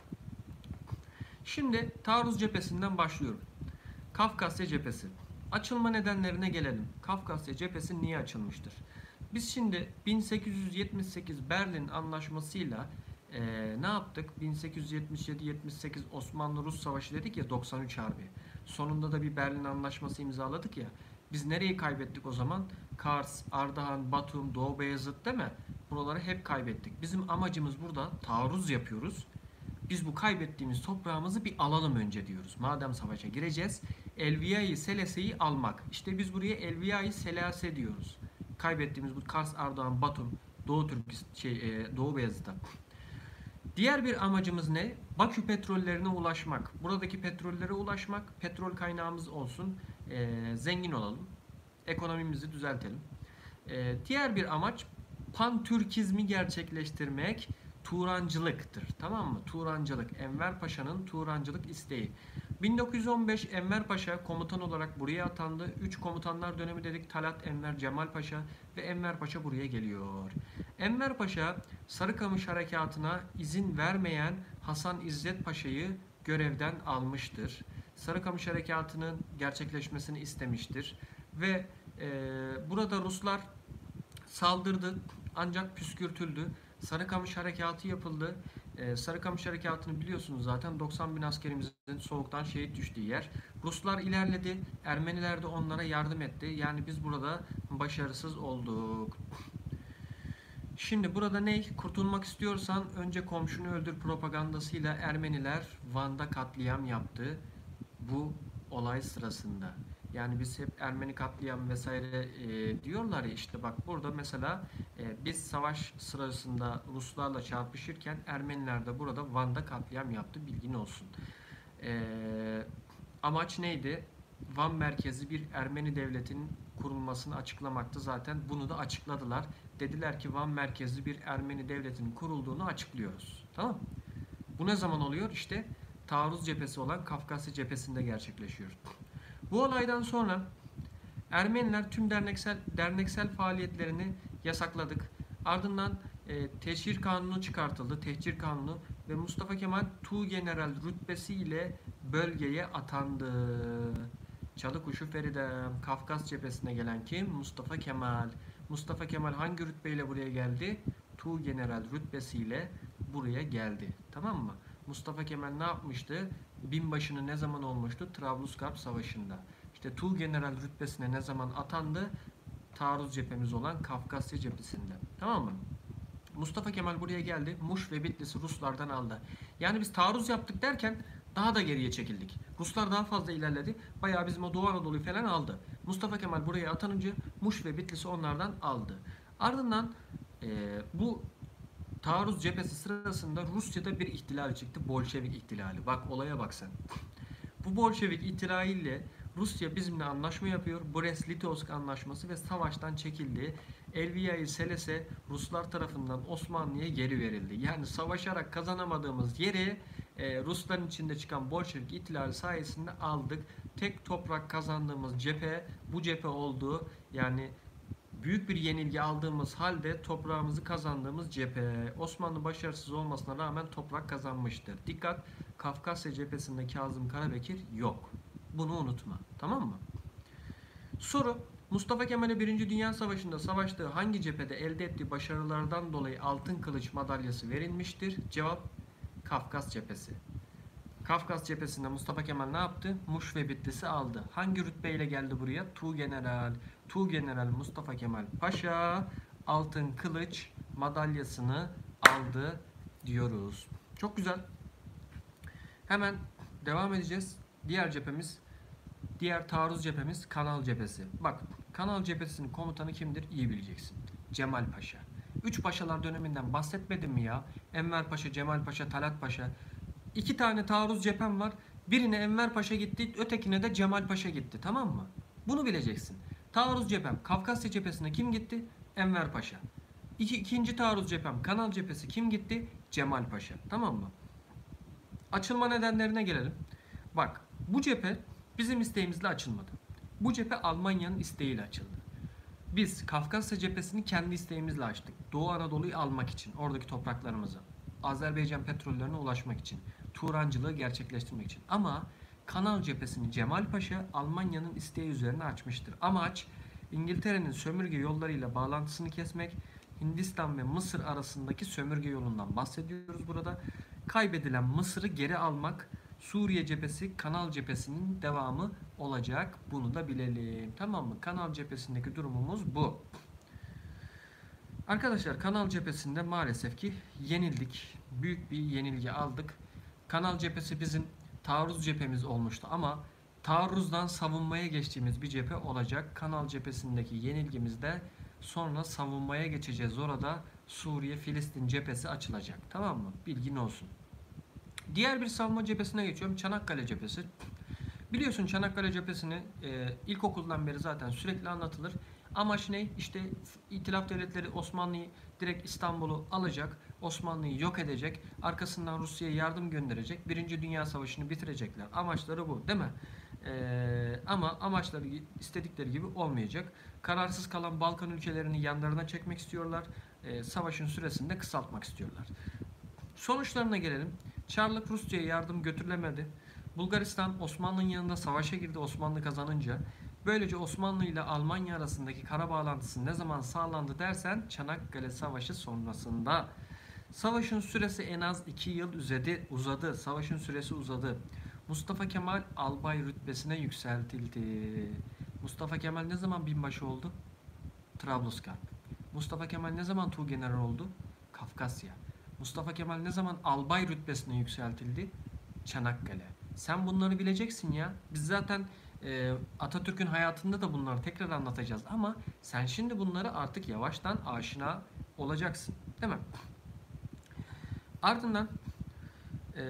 Şimdi taarruz cephesinden başlıyorum. Kafkasya cephesi. Açılma nedenlerine gelelim. Kafkasya cephesi niye açılmıştır? Biz şimdi 1878 Berlin Anlaşması'yla ne yaptık? 1877-78 Osmanlı-Rus Savaşı dedik ya, 93 Harbi. Sonunda da bir Berlin Anlaşması imzaladık ya. Biz nereyi kaybettik o zaman? Kars, Ardahan, Batum, Doğu Beyazıt, değil mi? Buraları hep kaybettik. Bizim amacımız burada taarruz yapıyoruz. Biz bu kaybettiğimiz toprağımızı bir alalım önce diyoruz. Madem savaşa gireceğiz, Elviye-i Selese'yi almak. İşte biz buraya Elviye-i Selase diyoruz. Kaybettiğimiz bu Kars, Ardahan, Batum, Doğu Doğu Beyazıt'a. Diğer bir amacımız ne? Bakü petrollerine ulaşmak. Buradaki petrollere ulaşmak, petrol kaynağımız olsun, zengin olalım, ekonomimizi düzeltelim. Diğer bir amaç Pantürkizmi gerçekleştirmek, Turancılıktır. Tamam mı? Turancılık. Enver Paşa'nın Turancılık isteği. 1915 Enver Paşa komutan olarak buraya atandı. 3 komutanlar dönemi dedik. Talat, Enver, Cemal Paşa ve Enver Paşa buraya geliyor. Enver Paşa Sarıkamış Harekatı'na izin vermeyen Hasan İzzet Paşa'yı görevden almıştır. Sarıkamış Harekatı'nın gerçekleşmesini istemiştir. Ve burada Ruslar saldırdı ancak püskürtüldü. Sarıkamış Harekatı yapıldı. Sarıkamış Harekatı'nı biliyorsunuz zaten, 90 bin askerimizin soğuktan şehit düştüğü yer. Ruslar ilerledi. Ermeniler de onlara yardım etti. Yani biz burada başarısız olduk. Şimdi burada ne? Kurtulmak istiyorsan önce komşunu öldür propagandasıyla Ermeniler Van'da katliam yaptı. Bu olay sırasında. Yani biz hep Ermeni katliam vesaire diyorlar ya, işte bak burada mesela biz savaş sırasında Ruslarla çarpışırken Ermeniler de burada Van'da katliam yaptı, bilgin olsun. E, Amaç neydi? Van merkezi bir Ermeni devletinin kurulmasını açıklamaktı zaten. Bunu da açıkladılar. Dediler ki Van merkezli bir Ermeni devletinin kurulduğunu açıklıyoruz. Tamam. Bu ne zaman oluyor? İşte taarruz cephesi olan Kafkasya cephesinde gerçekleşiyor. Bu olaydan sonra Ermeniler tüm derneksel faaliyetlerini yasakladık. Ardından Tehcir Kanunu çıkartıldı. Tehcir Kanunu ve Mustafa Kemal Tuğgeneral rütbesiyle bölgeye atandı. Çalıkuşu Feridem, Kafkas cephesine gelen kim? Mustafa Kemal. Mustafa Kemal hangi rütbeyle buraya geldi? Tuğgeneral rütbesiyle buraya geldi. Tamam mı? Mustafa Kemal ne yapmıştı? Binbaşını ne zaman olmuştu? Trablusgarp Savaşı'nda. İşte Tuğgeneral rütbesine ne zaman atandı? Taarruz cephemiz olan Kafkasya cephesinde. Tamam mı? Mustafa Kemal buraya geldi. Muş ve Bitlis'i Ruslardan aldı. Yani biz taarruz yaptık derken daha da geriye çekildik. Ruslar daha fazla ilerledi. Bayağı bizim o Doğu Anadolu'yu falan aldı. Mustafa Kemal buraya atanınca Muş ve Bitlis'i onlardan aldı. Ardından bu taarruz cephesi sırasında Rusya'da bir ihtilal çıktı. Bolşevik ihtilali. Bak olaya bak sen. Bu Bolşevik ihtilaliyle Rusya bizimle anlaşma yapıyor. Brest-Litovsk anlaşması ve savaştan çekildi. Elviye-i Selese Ruslar tarafından Osmanlı'ya geri verildi. Yani savaşarak kazanamadığımız yeri Rusların içinde çıkan Bolşevik ihtilali sayesinde aldık. Tek toprak kazandığımız cephe bu cephe oldu. Yani büyük bir yenilgi aldığımız halde toprağımızı kazandığımız cephe. Osmanlı başarısız olmasına rağmen toprak kazanmıştır. Dikkat! Kafkasya cephesinde Kazım Karabekir yok. Bunu unutma. Tamam mı? Soru: Mustafa Kemal'e 1. Dünya Savaşı'nda savaştığı hangi cephede elde ettiği başarılardan dolayı Altın Kılıç madalyası verilmiştir? Cevap: Kafkas cephesi. Kafkas cephesinde Mustafa Kemal ne yaptı? Muş ve Bitlis'i aldı. Hangi rütbeyle geldi buraya? Tuğgeneral. Tuğgeneral Mustafa Kemal Paşa Altın Kılıç madalyasını aldı diyoruz. Çok güzel. Hemen devam edeceğiz. Diğer cephemiz, diğer taarruz cephemiz Kanal cephesi. Bak, Kanal cephesinin komutanı kimdir? İyi bileceksin. Cemal Paşa. Üç paşalar döneminden bahsetmedim mi ya? Enver Paşa, Cemal Paşa, Talat Paşa. İki tane taarruz cephem var. Birine Enver Paşa gitti, ötekine de Cemal Paşa gitti. Tamam mı? Bunu bileceksin. Taarruz cephem Kafkasya cephesine kim gitti? Enver Paşa. İkinci taarruz cephem Kanal cephesi kim gitti? Cemal Paşa. Tamam mı? Açılma nedenlerine gelelim. Bak, bu cephe bizim isteğimizle açılmadı. Bu cephe Almanya'nın isteğiyle açıldı. Biz Kafkasya cephesini kendi isteğimizle açtık. Doğu Anadolu'yu almak için, oradaki topraklarımızı. Azerbaycan petrollerine ulaşmak için. Turancılığı gerçekleştirmek için. Ama Kanal cephesini Cemal Paşa Almanya'nın isteği üzerine açmıştır. Amaç İngiltere'nin sömürge yollarıyla bağlantısını kesmek, Hindistan ve Mısır arasındaki sömürge yolundan bahsediyoruz burada. Kaybedilen Mısır'ı geri almak, Suriye cephesi Kanal cephesinin devamı olacak. Bunu da bilelim. Tamam mı? Kanal cephesindeki durumumuz bu. Arkadaşlar, Kanal cephesinde maalesef ki yenildik. Büyük bir yenilgi aldık. Kanal cephesi bizim taarruz cephemiz olmuştu ama taarruzdan savunmaya geçtiğimiz bir cephe olacak. Kanal cephesindeki yenilgimizde sonra savunmaya geçeceğiz. Orada Suriye-Filistin cephesi açılacak. Tamam mı? Bilgin olsun. Diğer bir savunma cephesine geçiyorum. Çanakkale cephesi. Biliyorsun Çanakkale cephesini ilkokuldan beri zaten sürekli anlatılır. Amaç ne? İşte İtilaf Devletleri Osmanlı'yı direkt İstanbul'u alacak, Osmanlı'yı yok edecek, arkasından Rusya'ya yardım gönderecek, 1. Dünya Savaşı'nı bitirecekler. Amaçları bu, değil mi? Ama amaçları istedikleri gibi olmayacak. Kararsız kalan Balkan ülkelerini yanlarına çekmek istiyorlar. Savaşın süresini de kısaltmak istiyorlar. Sonuçlarına gelelim. Çarlık Rusya'ya yardım götürülemedi. Bulgaristan Osmanlı'nın yanında savaşa girdi Osmanlı kazanınca. Böylece Osmanlı ile Almanya arasındaki kara bağlantısı ne zaman sağlandı dersen Çanakkale Savaşı sonrasında. Savaşın süresi en az 2 yıl uzadı. Savaşın süresi uzadı. Mustafa Kemal albay rütbesine yükseltildi. Mustafa Kemal ne zaman binbaşı oldu? Trablusgarp. Mustafa Kemal ne zaman tuğgeneral oldu? Kafkasya. Mustafa Kemal ne zaman albay rütbesine yükseltildi? Çanakkale. Sen bunları bileceksin ya. Biz zaten Atatürk'ün hayatında da bunları tekrar anlatacağız ama sen şimdi bunları artık yavaştan aşina olacaksın. Değil mi? Ardından e,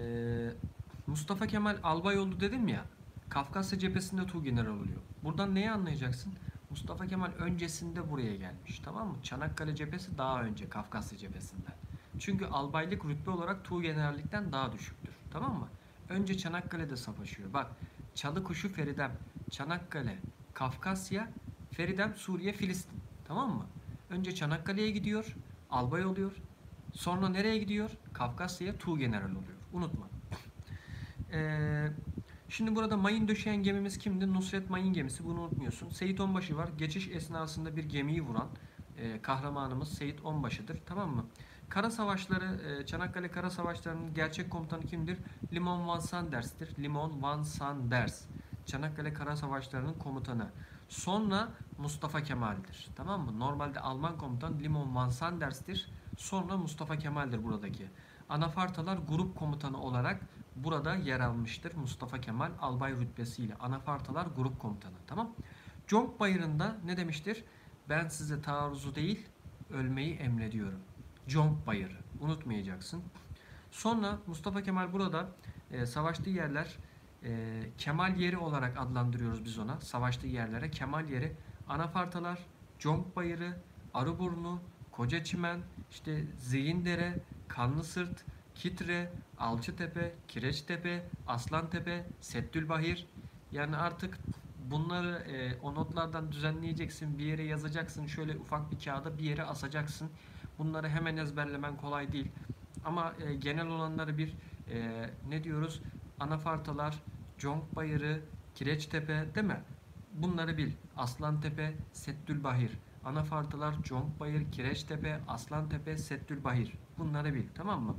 Mustafa Kemal albay oldu dedim ya. Kafkasya cephesinde tuğgeneral oluyor. Buradan neyi anlayacaksın? Mustafa Kemal öncesinde buraya gelmiş. Tamam mı? Çanakkale cephesi daha önce Kafkasya cephesinden. Çünkü albaylık rütbe olarak tuğgenerallikten daha düşüktür. Tamam mı? Önce Çanakkale'de savaşıyor. Bak, Çalıkuşu Feridem, Çanakkale, Kafkasya, Feridem, Suriye, Filistin. Tamam mı? Önce Çanakkale'ye gidiyor, albay oluyor. Sonra nereye gidiyor? Kafkasya'ya tuğgeneral oluyor. Unutma. Şimdi burada mayın döşeyen gemimiz kimdi? Nusret Mayın gemisi. Bunu unutmuyorsun. Seyit Onbaşı var. Geçiş esnasında bir gemiyi vuran kahramanımız Seyit Onbaşı'dır. Tamam mı? Kara Savaşları, Çanakkale Kara Savaşları'nın gerçek komutanı kimdir? Limon Van Sanders'tir. Limon Van Sanders. Çanakkale Kara Savaşları'nın komutanı. Sonra Mustafa Kemal'dir. Tamam mı? Normalde Alman komutan Limon Van Sanders'tir. Sonra Mustafa Kemal'dir buradaki. Anafartalar grup komutanı olarak burada yer almıştır. Mustafa Kemal albay rütbesiyle. Anafartalar grup komutanı. Tamam. Conk Bayırı'nda ne demiştir? Ben size taarruzu değil, ölmeyi emrediyorum. Conk Bayırı. Unutmayacaksın. Sonra Mustafa Kemal burada savaştığı yerler Kemal yeri olarak adlandırıyoruz biz ona. Savaştığı yerlere Kemal yeri. Anafartalar, Conk Bayırı, Arıburnu, Kocaçimen, işte Zeyindere, Kanlısırt, Kitre, Alçıtepe, Kireçtepe, Aslantepe, Settülbahir. Yani artık bunları o notlardan düzenleyeceksin, bir yere yazacaksın, şöyle ufak bir kağıda bir yere asacaksın. Bunları hemen ezberlemen kolay değil. Ama genel olanları bir ne diyoruz? Anafartalar, Conk Bayırı, Kireçtepe değil mi? Bunları bil. Aslantepe, Settülbahir. Anafartalar, Conk Bayır, Kireçtepe, Aslantepe, Settülbahir. Bunları bil. Tamam mı?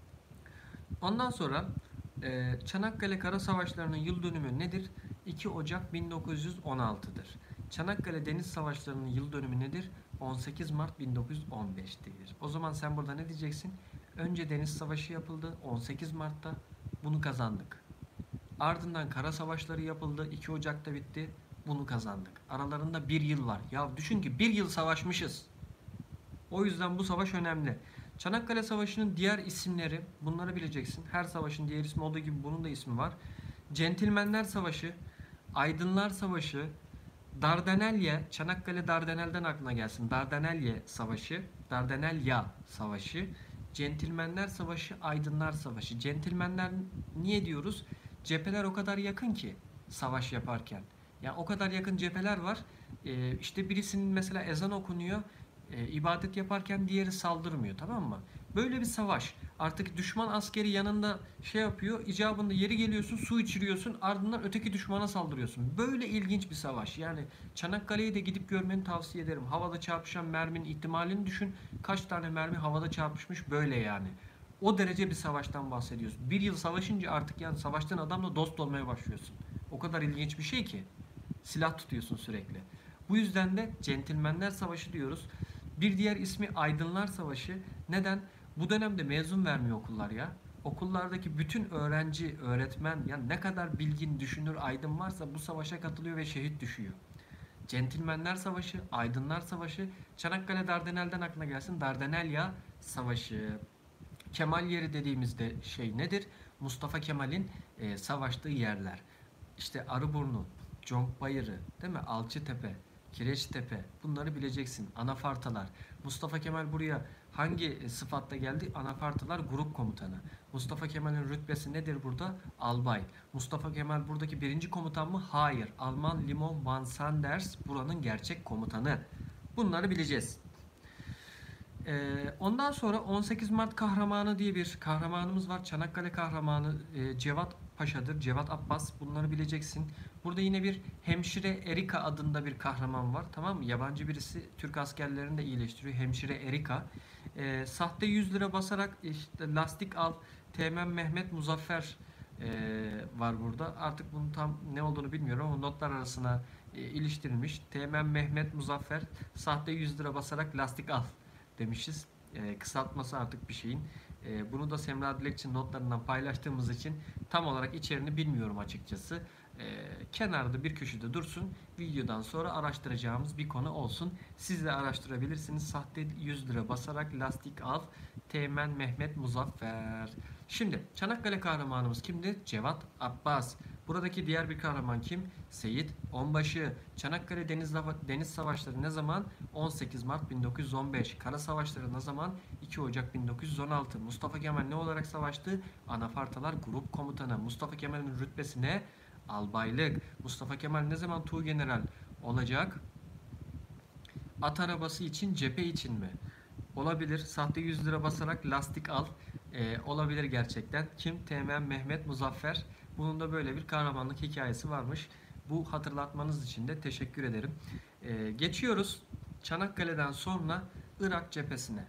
Ondan sonra Çanakkale Kara Savaşları'nın yıl dönümü nedir? 2 Ocak 1916'dır. Çanakkale Deniz Savaşları'nın yıl dönümü nedir? 18 Mart 1915'tedir. O zaman sen burada ne diyeceksin? Önce Deniz Savaşı yapıldı 18 Mart'ta. Bunu kazandık. Ardından Kara Savaşları yapıldı. 2 Ocak'ta bitti. Bunu kazandık. Aralarında bir yıl var. Ya düşün ki bir yıl savaşmışız. O yüzden bu savaş önemli. Çanakkale Savaşı'nın diğer isimleri, bunları bileceksin. Her savaşın diğer ismi olduğu gibi bunun da ismi var. Centilmenler Savaşı, Aydınlar Savaşı, Dardanelya, Çanakkale Dardanel'den aklına gelsin. Dardanelya Savaşı, Dardanelya Savaşı, Centilmenler Savaşı, Aydınlar Savaşı. Centilmenler niye diyoruz? Cepheler o kadar yakın ki savaş yaparken. Yani o kadar yakın cepheler var. İşte birisinin mesela ezan okunuyor. İbadet yaparken diğeri saldırmıyor, tamam mı? Böyle bir savaş. Artık düşman askeri yanında şey yapıyor. İcabında yeri geliyorsun, su içiriyorsun. Ardından öteki düşmana saldırıyorsun. Böyle ilginç bir savaş. Yani Çanakkale'yi de gidip görmeni tavsiye ederim. Havada çarpışan merminin ihtimalini düşün. Kaç tane mermi havada çarpışmış böyle yani. O derece bir savaştan bahsediyoruz. Bir yıl savaşınca artık yani savaştığın adamla dost olmaya başlıyorsun. O kadar ilginç bir şey ki. Silah tutuyorsun sürekli. Bu yüzden de Centilmenler Savaşı diyoruz. Bir diğer ismi Aydınlar Savaşı. Neden? Bu dönemde mezun vermiyor okullar ya. Okullardaki bütün öğrenci, öğretmen ya ne kadar bilgin, düşünür, aydın varsa bu savaşa katılıyor ve şehit düşüyor. Centilmenler Savaşı, Aydınlar Savaşı, Çanakkale Dardanel'den aklına gelsin. Dardanelya Savaşı. Kemal yeri dediğimizde şey nedir? Mustafa Kemal'in savaştığı yerler. İşte Arıburnu, Conk Bayırı, değil mi? Alçıtepe, Kireçtepe. Bunları bileceksin. Anafartalar. Mustafa Kemal buraya hangi sıfatla geldi? Anafartalar grup komutanı. Mustafa Kemal'in rütbesi nedir burada? Albay. Mustafa Kemal buradaki birinci komutan mı? Hayır. Alman Limon Van Sanders buranın gerçek komutanı. Bunları bileceğiz. Ondan sonra 18 Mart kahramanı diye bir kahramanımız var. Çanakkale kahramanı Cevat Paşa'dır. Cevat Abbas. Bunları bileceksin. Burada yine bir hemşire Erika adında bir kahraman var. Tamam mı? Yabancı birisi Türk askerlerini de iyileştiriyor. Hemşire Erika. Sahte 100 lira basarak işte lastik al. Teğmen Mehmet Muzaffer var burada. Artık bunun tam ne olduğunu bilmiyorum ama notlar arasına iliştirilmiş. Teğmen Mehmet Muzaffer sahte 100 lira basarak lastik al demişiz. Kısaltması artık bir şeyin. Bunu da Semra Dilekçi'nin notlarından paylaştığımız için tam olarak içeriğini bilmiyorum açıkçası. Kenarda bir köşede dursun. Videodan sonra araştıracağımız bir konu olsun. Siz de araştırabilirsiniz. Sahte 100 lira basarak lastik al. Teğmen Mehmet Muzaffer. Şimdi Çanakkale kahramanımız kimdi? Cevat Abbas. Buradaki diğer bir kahraman kim? Seyit Onbaşı. Çanakkale Deniz Savaşları ne zaman? 18 Mart 1915. Kara Savaşları ne zaman? 2 Ocak 1916. Mustafa Kemal ne olarak savaştı? Anafartalar Grup Komutanı. Mustafa Kemal'in rütbesi ne? Albaylık. Mustafa Kemal ne zaman Tuğgeneral olacak? At arabası için, cephe için mi? Olabilir. Sahte 100 lira basarak lastik al. Olabilir gerçekten. Kim? Teğmen Mehmet Muzaffer. Bunun da böyle bir kahramanlık hikayesi varmış. Bu hatırlatmanız için de teşekkür ederim. Geçiyoruz Çanakkale'den sonra Irak cephesine.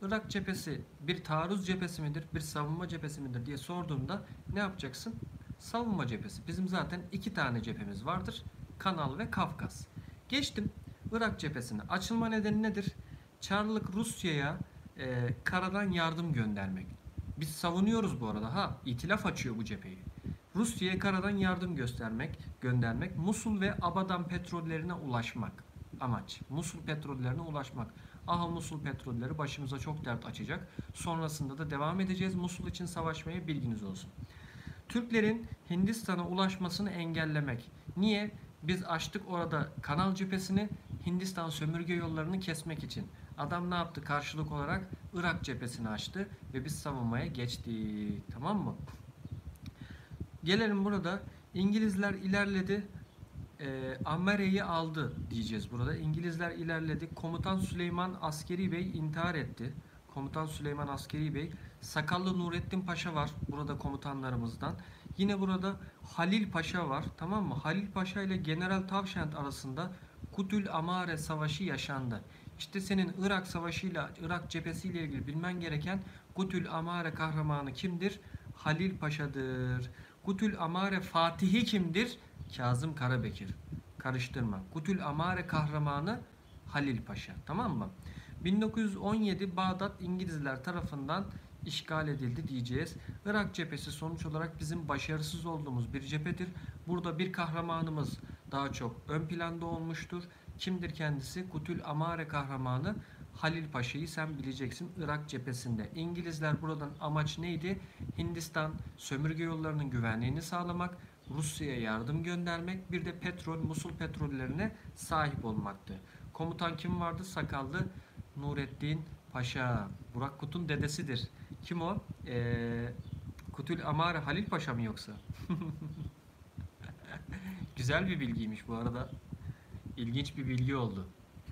Irak cephesi bir taarruz cephesi midir, bir savunma cephesi midir diye sorduğumda ne yapacaksın? Savunma cephesi. Bizim zaten iki tane cephemiz vardır. Kanal ve Kafkas. Geçtim Irak cephesine. Açılma nedeni nedir? Çarlık Rusya'ya karadan yardım göndermek. Biz savunuyoruz bu arada. Ha, itilaf açıyor bu cepheyi. Rusya'ya karadan yardım göndermek, Musul ve Abadan petrollerine ulaşmak amaç. Musul petrollerine ulaşmak. Aha, Musul petrolleri başımıza çok dert açacak. Sonrasında da devam edeceğiz Musul için savaşmaya, bilginiz olsun. Türklerin Hindistan'a ulaşmasını engellemek. Niye? Biz açtık orada kanal cephesini, Hindistan sömürge yollarını kesmek için. Adam ne yaptı? Karşılık olarak Irak cephesini açtı ve biz savunmaya geçtik. Tamam mı? Gelelim burada. İngilizler ilerledi. Ammare'yi aldı diyeceğiz burada. İngilizler ilerledi. Komutan Süleyman Askeri Bey intihar etti. Komutan Süleyman Askeri Bey. Sakallı Nurettin Paşa var burada komutanlarımızdan. Yine burada Halil Paşa var. Tamam mı? Halil Paşa ile General Tavşent arasında Kutül Amare Savaşı yaşandı. İşte senin Irak Savaşı'yla, Irak cephesiyle ilgili bilmen gereken Kutül Amare kahramanı kimdir? Halil Paşa'dır. Kutül Amare Fatihi kimdir? Kazım Karabekir. Karıştırma. Kutül Amare kahramanı Halil Paşa. Tamam mı? 1917 Bağdat İngilizler tarafından işgal edildi diyeceğiz. Irak cephesi sonuç olarak bizim başarısız olduğumuz bir cephedir. Burada bir kahramanımız daha çok ön planda olmuştur. Kimdir kendisi? Kutül Amare kahramanı Halil Paşa'yı sen bileceksin Irak cephesinde. İngilizler buradan amaç neydi? Hindistan sömürge yollarının güvenliğini sağlamak, Rusya'ya yardım göndermek, bir de petrol, Musul petrollerine sahip olmaktı. Komutan kim vardı? Sakallı Nurettin Paşa. Burak Kut'un dedesidir. Kim o? Kutül Amare Halil Paşa mı yoksa? Güzel bir bilgiymiş bu arada. İlginç bir bilgi oldu.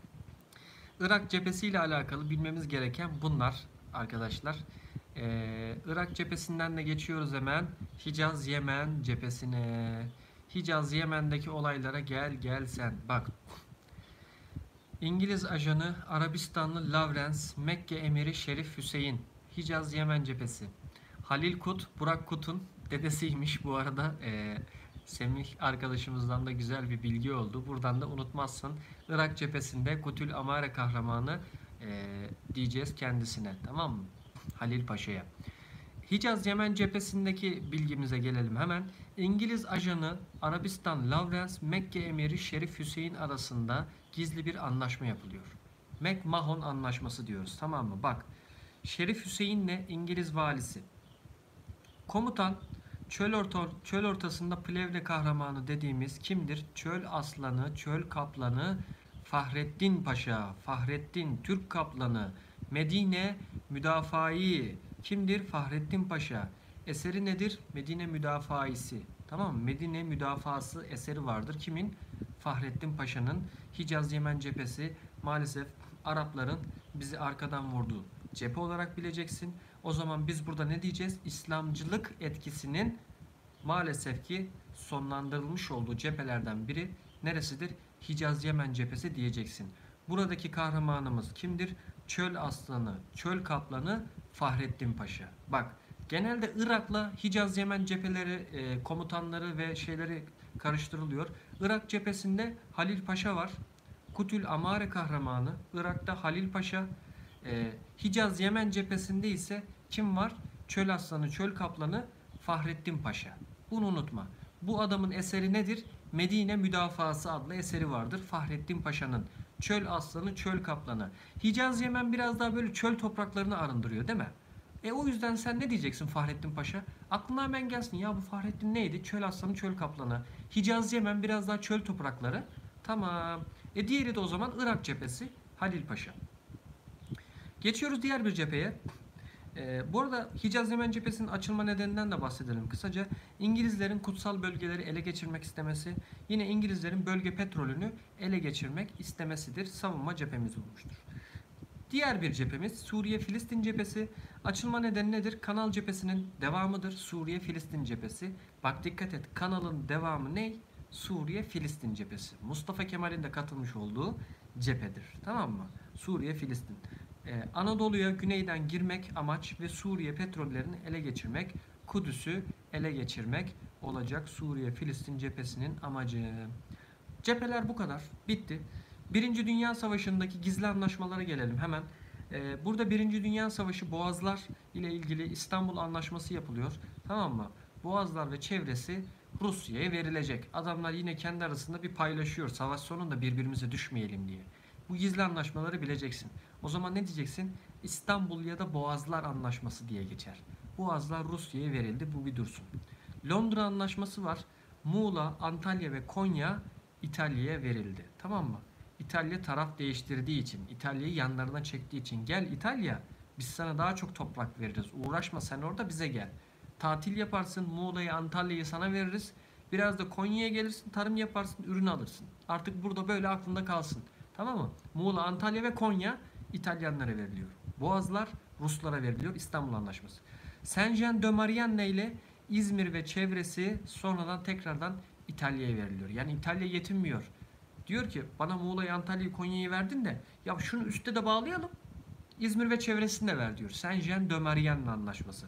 Irak cephesi ile alakalı bilmemiz gereken bunlar arkadaşlar. Irak cephesinden de geçiyoruz hemen Hicaz Yemen cephesine. Hicaz Yemen'deki olaylara gel sen. Bak. İngiliz ajanı Arabistanlı Lawrence, Mekke emiri Şerif Hüseyin. Hicaz Yemen cephesi. Halil Kut, Burak Kut'un dedesiymiş bu arada. Semih arkadaşımızdan da güzel bir bilgi oldu. Buradan da unutmazsın. Irak cephesinde Kutül Amare kahramanı diyeceğiz kendisine. Tamam mı? Halil Paşa'ya. Hicaz Yemen cephesindeki bilgimize gelelim hemen. İngiliz ajanı Arabistan Lawrence, Mekke emiri Şerif Hüseyin arasında gizli bir anlaşma yapılıyor. McMahon anlaşması diyoruz. Tamam mı? Bak. Şerif Hüseyin'le İngiliz valisi. Komutan çöl ortasında Plevne kahramanı dediğimiz kimdir? Çöl aslanı, çöl kaplanı Fahrettin Paşa, Fahrettin Türk kaplanı, Medine müdafai kimdir? Fahrettin Paşa. Eseri nedir? Medine müdafaisi. Tamam mı? Medine müdafası eseri vardır. Kimin? Fahrettin Paşa'nın. Hicaz Yemen cephesi maalesef Arapların bizi arkadan vurduğu cephe olarak bileceksin. O zaman biz burada ne diyeceğiz? İslamcılık etkisinin maalesef ki sonlandırılmış olduğu cephelerden biri neresidir? Hicaz Yemen cephesi diyeceksin. Buradaki kahramanımız kimdir? Çöl aslanı, çöl kaplanı Fahrettin Paşa. Bak, genelde Irak'la Hicaz Yemen cepheleri komutanları ve şeyleri karıştırılıyor. Irak cephesinde Halil Paşa var. Kutül Amare kahramanı. Irak'ta Halil Paşa. Hicaz Yemen cephesinde ise kim var? Çöl aslanı, çöl kaplanı Fahrettin Paşa. Bunu unutma. Bu adamın eseri nedir? Medine Müdafası adlı eseri vardır Fahrettin Paşa'nın. Çöl aslanı, çöl kaplanı. Hicaz Yemen biraz daha böyle çöl topraklarını arındırıyor değil mi? O yüzden sen ne diyeceksin Fahrettin Paşa? Aklına hemen gelsin. Ya bu Fahrettin neydi? Çöl aslanı, çöl kaplanı. Hicaz Yemen biraz daha çöl toprakları. Tamam. Diğeri de o zaman Irak cephesi Halil Paşa. Geçiyoruz diğer bir cepheye. Bu arada Hicaz Yemen cephesinin açılma nedeninden de bahsedelim kısaca. İngilizlerin kutsal bölgeleri ele geçirmek istemesi, yine İngilizlerin bölge petrolünü ele geçirmek istemesidir. Savunma cephemiz olmuştur. Diğer bir cephemiz Suriye-Filistin cephesi. Açılma nedeni nedir? Kanal cephesinin devamıdır. Suriye-Filistin cephesi. Bak dikkat et. Kanalın devamı ne? Suriye-Filistin cephesi. Mustafa Kemal'in de katılmış olduğu cephedir. Tamam mı? Suriye-Filistin. Anadolu'ya güneyden girmek amaç ve Suriye petrollerini ele geçirmek, Kudüs'ü ele geçirmek olacak Suriye-Filistin cephesinin amacı. Cepheler bu kadar. Bitti. Birinci Dünya Savaşı'ndaki gizli anlaşmalara gelelim hemen. Burada Birinci Dünya Savaşı Boğazlar ile ilgili İstanbul Anlaşması yapılıyor. Tamam mı? Boğazlar ve çevresi Rusya'ya verilecek. Adamlar yine kendi arasında bir paylaşıyor. Savaş sonunda birbirimize düşmeyelim diye. Bu gizli anlaşmaları bileceksin. O zaman ne diyeceksin? İstanbul ya da Boğazlar Anlaşması diye geçer. Boğazlar Rusya'ya verildi. Bu bir dursun. Londra Anlaşması var. Muğla, Antalya ve Konya İtalya'ya verildi. Tamam mı? İtalya taraf değiştirdiği için, İtalya'yı yanlarına çektiği için gel İtalya biz sana daha çok toprak veririz. Uğraşma sen orada bize gel. Tatil yaparsın Muğla'yı Antalya'yı sana veririz. Biraz da Konya'ya gelirsin tarım yaparsın ürün alırsın. Artık burada böyle aklında kalsın. Tamam mı? Muğla, Antalya ve Konya İtalyanlara veriliyor. Boğazlar Ruslara veriliyor. İstanbul Anlaşması. Saint-Jean-de-Maurienne ile İzmir ve çevresi sonradan tekrardan İtalya'ya veriliyor. Yani İtalya yetinmiyor. Diyor ki bana Muğla'yı, Antalya'yı, Konya'yı verdin de ya şunu üstte de bağlayalım. İzmir ve çevresini de ver diyor. Saint-Jean-de-Maurienne Anlaşması.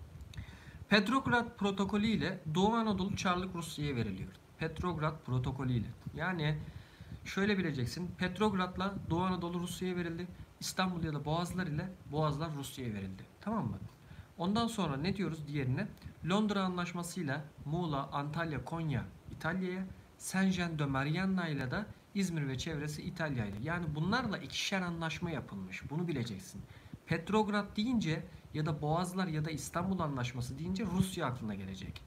Petrograd Protokolü ile Doğu Anadolu Çarlık Rusya'ya veriliyor. Petrograd Protokolü ile. Yani şöyle bileceksin. Petrograd'la Doğu Anadolu Rusya'ya verildi. İstanbul ya da Boğazlar ile Boğazlar Rusya'ya verildi. Tamam mı? Ondan sonra ne diyoruz diğerine? Londra Anlaşması'yla Muğla, Antalya, Konya İtalya'ya, Saint-Jean-de-Maurienne ile de İzmir ve çevresi İtalya ile. Yani bunlarla ikişer anlaşma yapılmış. Bunu bileceksin. Petrograd deyince ya da Boğazlar ya da İstanbul Anlaşması deyince Rusya aklına gelecek.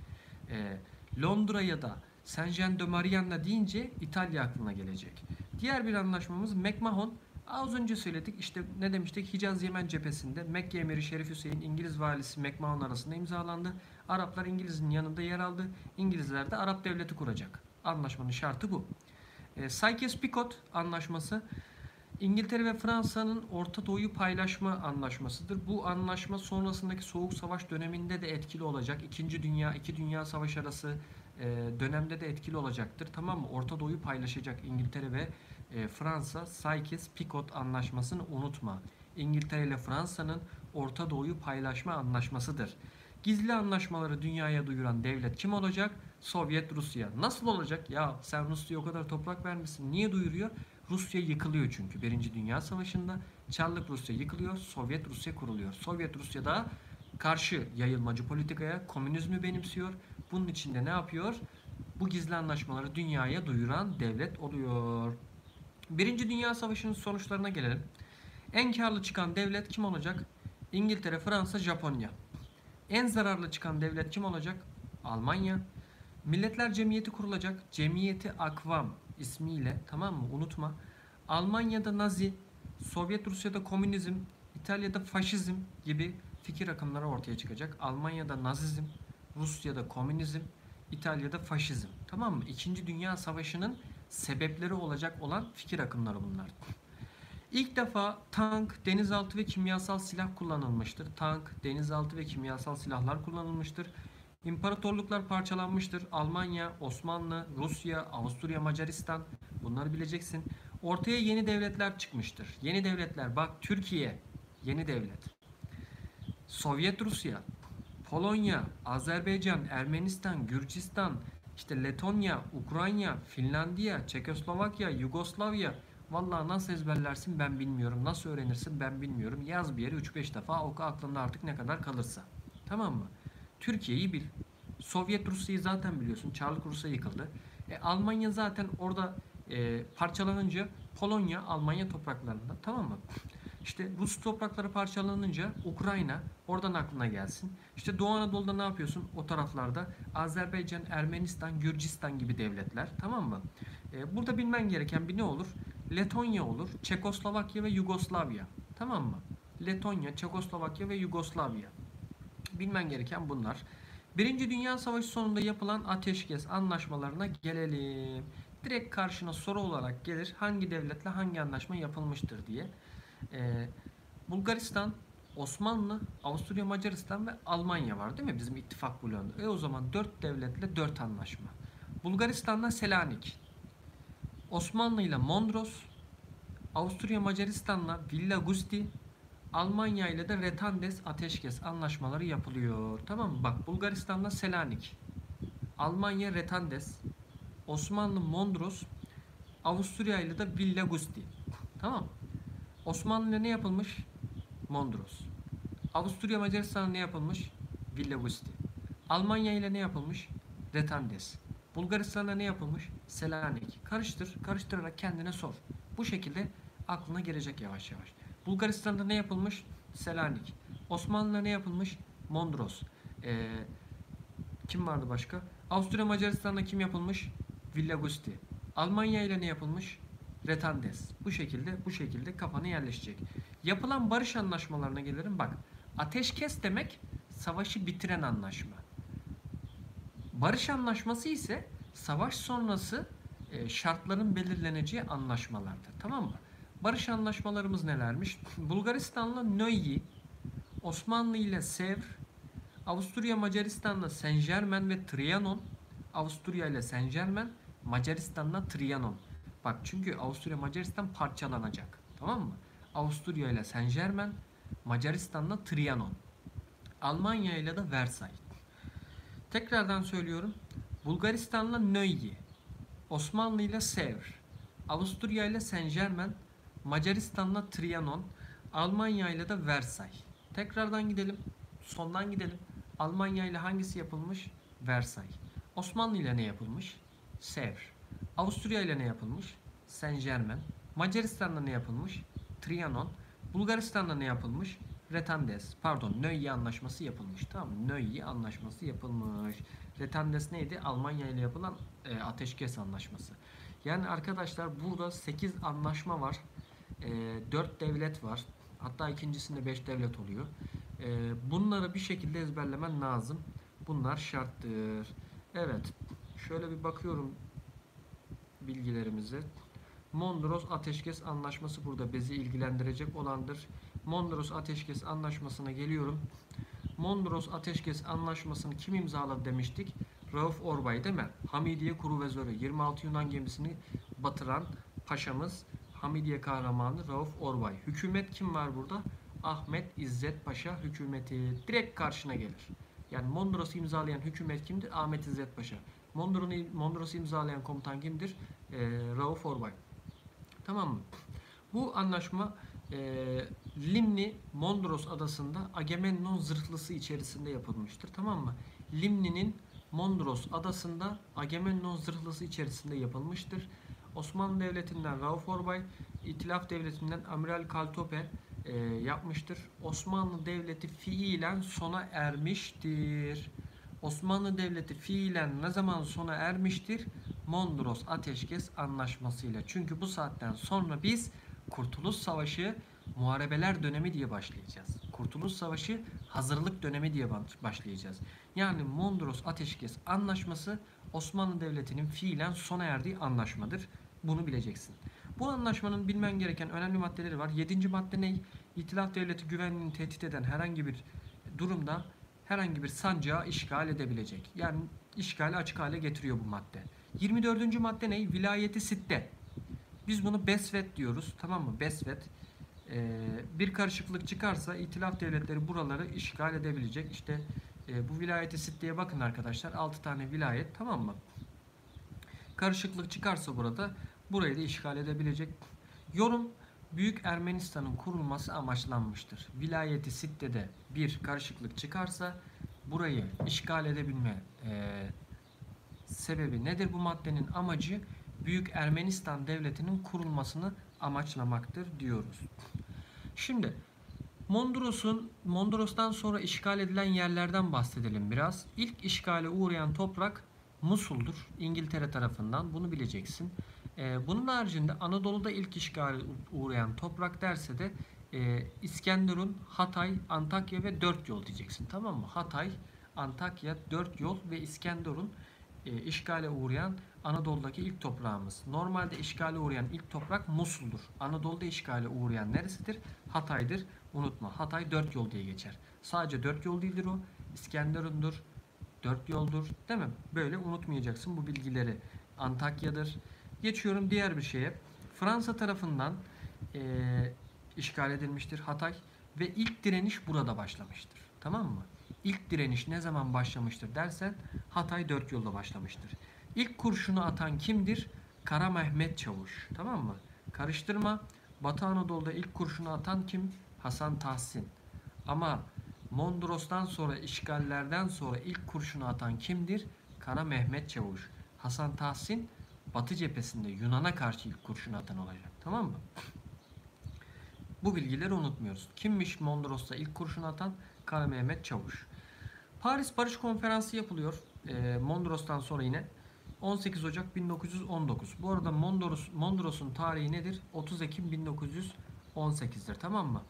Londra ya da Saint-Jean-de-Maurienne deyince İtalya aklına gelecek. Diğer bir anlaşmamız McMahon. Az önce söyledik işte ne demiştik Hicaz Yemen cephesinde Mekke Emiri Şerif Hüseyin İngiliz valisi McMahon arasında imzalandı. Araplar İngiliz'in yanında yer aldı. İngilizler de Arap devleti kuracak. Anlaşmanın şartı bu. Sykes-Picot anlaşması İngiltere ve Fransa'nın Orta Doğu'yu paylaşma anlaşmasıdır. Bu anlaşma sonrasındaki Soğuk Savaş döneminde de etkili olacak. İki Dünya Savaşı arası dönemde de etkili olacaktır. Tamam mı? Orta Doğu'yu paylaşacak İngiltere ve Fransa. Sykes-Picot anlaşmasını unutma. İngiltere ile Fransa'nın Orta Doğu'yu paylaşma anlaşmasıdır. Gizli anlaşmaları dünyaya duyuran devlet kim olacak? Sovyet Rusya. Nasıl olacak? Ya sen Rusya'ya o kadar toprak vermişsin. Niye duyuruyor? Rusya yıkılıyor çünkü. Birinci Dünya Savaşı'nda Çarlık Rusya yıkılıyor. Sovyet Rusya kuruluyor. Sovyet Rusya da karşı yayılmacı politikaya komünizmi benimsiyor. Bunun için de ne yapıyor? Bu gizli anlaşmaları dünyaya duyuran devlet oluyor. Birinci Dünya Savaşı'nın sonuçlarına gelelim. En karlı çıkan devlet kim olacak? İngiltere, Fransa, Japonya. En zararlı çıkan devlet kim olacak? Almanya. Milletler Cemiyeti kurulacak. Cemiyeti Akvam ismiyle, tamam mı? Unutma. Almanya'da Nazi, Sovyet Rusya'da komünizm, İtalya'da faşizm gibi fikir akımları ortaya çıkacak. Almanya'da Nazizm, Rusya'da komünizm, İtalya'da faşizm. Tamam mı? İkinci Dünya Savaşı'nın sebepleri olacak olan fikir akımları bunlar. İlk defa tank, denizaltı ve kimyasal silah kullanılmıştır. Tank, denizaltı ve kimyasal silahlar kullanılmıştır. İmparatorluklar parçalanmıştır. Almanya, Osmanlı, Rusya, Avusturya, Macaristan bunları bileceksin. Ortaya yeni devletler çıkmıştır. Yeni devletler bak Türkiye yeni devlet. Sovyet Rusya, Polonya, Azerbaycan, Ermenistan, Gürcistan, işte Letonya, Ukrayna, Finlandiya, Çekoslovakya, Yugoslavya. Vallahi nasıl ezberlersin ben bilmiyorum. Nasıl öğrenirsin ben bilmiyorum. Yaz bir yere 3-5 defa oku aklında artık ne kadar kalırsa. Tamam mı? Türkiye'yi bil. Sovyet Rusya'yı zaten biliyorsun. Çarlık Rusya yıkıldı. Almanya zaten orada parçalanınca Polonya Almanya topraklarında. Tamam mı? İşte Rus toprakları parçalanınca Ukrayna oradan aklına gelsin. İşte Doğu Anadolu'da ne yapıyorsun? O taraflarda Azerbaycan, Ermenistan, Gürcistan gibi devletler. Tamam mı? Burada bilmen gereken bir ne olur? Letonya olur, Çekoslovakya ve Yugoslavya. Tamam mı? Letonya, Çekoslovakya ve Yugoslavya. Bilmen gereken bunlar. Birinci Dünya Savaşı sonunda yapılan ateşkes anlaşmalarına gelelim. Direkt karşına soru olarak gelir hangi devletle hangi anlaşma yapılmıştır diye. Bulgaristan, Osmanlı, Avusturya, Macaristan ve Almanya var değil mi bizim ittifak bloğunda? O zaman 4 devletle 4 anlaşma. Bulgaristan'la Selanik, Osmanlı ile Mondros, Avusturya Macaristan'la Villa Gusti, Almanya ile de Retandes ateşkes anlaşmaları yapılıyor. Tamam mı? Bak, Bulgaristan'la Selanik, Almanya Retandes, Osmanlı Mondros, Avusturya ile de Villa Gusti. Tamam mı? Osmanlı ile ne yapılmış? Mondros. Avusturya Macaristan'la ne yapılmış? Villa Gusti. Almanya ile ne yapılmış? Retandes. Bulgaristan'la ne yapılmış? Selanik. Karıştır. Karıştırarak kendine sor. Bu şekilde aklına gelecek yavaş yavaş. Bulgaristan'da ne yapılmış? Selanik. Osmanlı'da ne yapılmış? Mondros. Ee, Kim vardı başka? Avusturya Macaristan'da kim yapılmış? Villa Gusti. Almanya ile ne yapılmış? Retandes. Bu şekilde kafana yerleşecek. Yapılan barış anlaşmalarına gelirim. Bak, ateşkes demek savaşı bitiren anlaşma. Barış anlaşması ise savaş sonrası şartların belirleneceği anlaşmalardır. Tamam mı? Barış anlaşmalarımız nelermiş? Bulgaristan'la Nöyi, Osmanlı ile Sevr, Avusturya Macaristan'la Saint-Germain ve Trianon, Avusturya ile Saint-Germain, Macaristan'la Trianon. Bak, çünkü Avusturya Macaristan parçalanacak. Tamam mı? Avusturya ile Saint-Germain, Macaristan'la Trianon. Almanya ile de Versailles. Tekrardan söylüyorum. Bulgaristan'la Nöyi, Osmanlı ile Sevr, Avusturya ile Saint-Germain, Macaristan'la Trianon, Almanya ile de Versailles. Tekrardan gidelim. Sondan gidelim. Almanya ile hangisi yapılmış? Versailles. Osmanlı ile ne yapılmış? Sevr. Avusturya ile ne yapılmış? Saint-Germain. Macaristan'la ne yapılmış? Trianon. Bulgaristan'la ne yapılmış? Retandes. Pardon, Nöyi anlaşması yapılmış. Tamam mı? Nöyi anlaşması yapılmış. Retandes neydi? Almanya ile yapılan ateşkes anlaşması. Yani arkadaşlar, burada 8 anlaşma var. 4 devlet var. Hatta ikincisinde 5 devlet oluyor. Bunları bir şekilde ezberlemen lazım. Bunlar şarttır. Evet. Şöyle bir bakıyorum bilgilerimize. Mondros Ateşkes Anlaşması burada bizi ilgilendirecek olandır. Mondros Ateşkes Anlaşması'na geliyorum. Mondros Ateşkes Anlaşması'nı kim imzaladı demiştik? Rauf Orbay değil mi? Hamidiye Kruvezörü, 26 Yunan gemisini batıran paşamız, Hamidiye kahramanı Rauf Orbay. Hükümet kim var burada? Ahmet İzzet Paşa hükümeti. Direkt karşına gelir. Yani Mondros'u imzalayan hükümet kimdir? Ahmet İzzet Paşa. Mondros'u imzalayan komutan kimdir? Rauf Orbay. Tamam mı? Bu anlaşma Limni Mondros adasında Agamemnon zırhlısı içerisinde yapılmıştır. Tamam mı? Limni'nin Mondros adasında Agamemnon zırhlısı içerisinde yapılmıştır. Osmanlı Devleti'nden Rauf Orbay, İtilaf Devleti'nden Amiral Kaltope yapmıştır. Osmanlı Devleti fiilen sona ermiştir. Osmanlı Devleti fiilen ne zaman sona ermiştir? Mondros Ateşkes Anlaşması'yla. Çünkü bu saatten sonra biz Kurtuluş Savaşı muharebeler dönemi diye başlayacağız. Kurtuluş Savaşı hazırlık dönemi diye başlayacağız. Yani Mondros Ateşkes Anlaşması Osmanlı Devleti'nin fiilen sona erdiği anlaşmadır. Bunu bileceksin. Bu anlaşmanın bilmen gereken önemli maddeleri var. 7. madde ne? İtilaf Devleti güvenliğini tehdit eden herhangi bir durumda herhangi bir sancağı işgal edebilecek. Yani işgali açık hale getiriyor bu madde. 24. madde ne? Vilayeti Sitte. Biz bunu Besvet diyoruz. Tamam mı? Besvet. Bir karışıklık çıkarsa İtilaf devletleri buraları işgal edebilecek. İşte bu vilayeti Sitte'ye bakın arkadaşlar. 6 tane vilayet, tamam mı? Karışıklık çıkarsa burada burayı da işgal edebilecek. Yorum: Büyük Ermenistan'ın kurulması amaçlanmıştır. Vilayeti Sitte'de bir karışıklık çıkarsa burayı işgal edebilme sebebi nedir? Bu maddenin amacı Büyük Ermenistan Devleti'nin kurulmasını amaçlamaktır diyoruz. Şimdi Mondros'tan sonra işgal edilen yerlerden bahsedelim biraz. İlk işgale uğrayan toprak Musul'dur. İngiltere tarafından. Bunu bileceksin. Bunun haricinde Anadolu'da ilk işgale uğrayan toprak derse de İskenderun, Hatay, Antakya ve Dört Yol diyeceksin. Tamam mı? Hatay, Antakya, Dört Yol ve İskenderun işgale uğrayan Anadolu'daki ilk toprağımız. Normalde işgale uğrayan ilk toprak Musul'dur. Anadolu'da işgale uğrayan neresidir? Hatay'dır. Unutma. Hatay Dört Yol diye geçer. Sadece Dört Yol değildir o. İskenderun'dur. Dört Yoldur. Değil mi? Böyle unutmayacaksın bu bilgileri. Antakya'dır. Geçiyorum diğer bir şeye. Fransa tarafından işgal edilmiştir Hatay. ve ilk direniş burada başlamıştır. Tamam mı? İlk direniş ne zaman başlamıştır dersen Hatay Dört Yolda başlamıştır. İlk kurşunu atan kimdir? Kara Mehmet Çavuş. Tamam mı? Karıştırma. Batı Anadolu'da ilk kurşunu atan kim? Hasan Tahsin. Ama Mondros'tan sonra, işgallerden sonra ilk kurşunu atan kimdir? Kara Mehmet Çavuş. Hasan Tahsin Batı cephesinde Yunan'a karşı ilk kurşunu atan olacak. Tamam mı? Bu bilgileri unutmuyoruz. Kimmiş Mondros'ta ilk kurşunu atan? Kara Mehmet Çavuş. Paris Barış Konferansı yapılıyor. Mondros'tan sonra yine 18 Ocak 1919. Bu arada Mondros'un tarihi nedir? 30 Ekim 1918'dir. Tamam mı?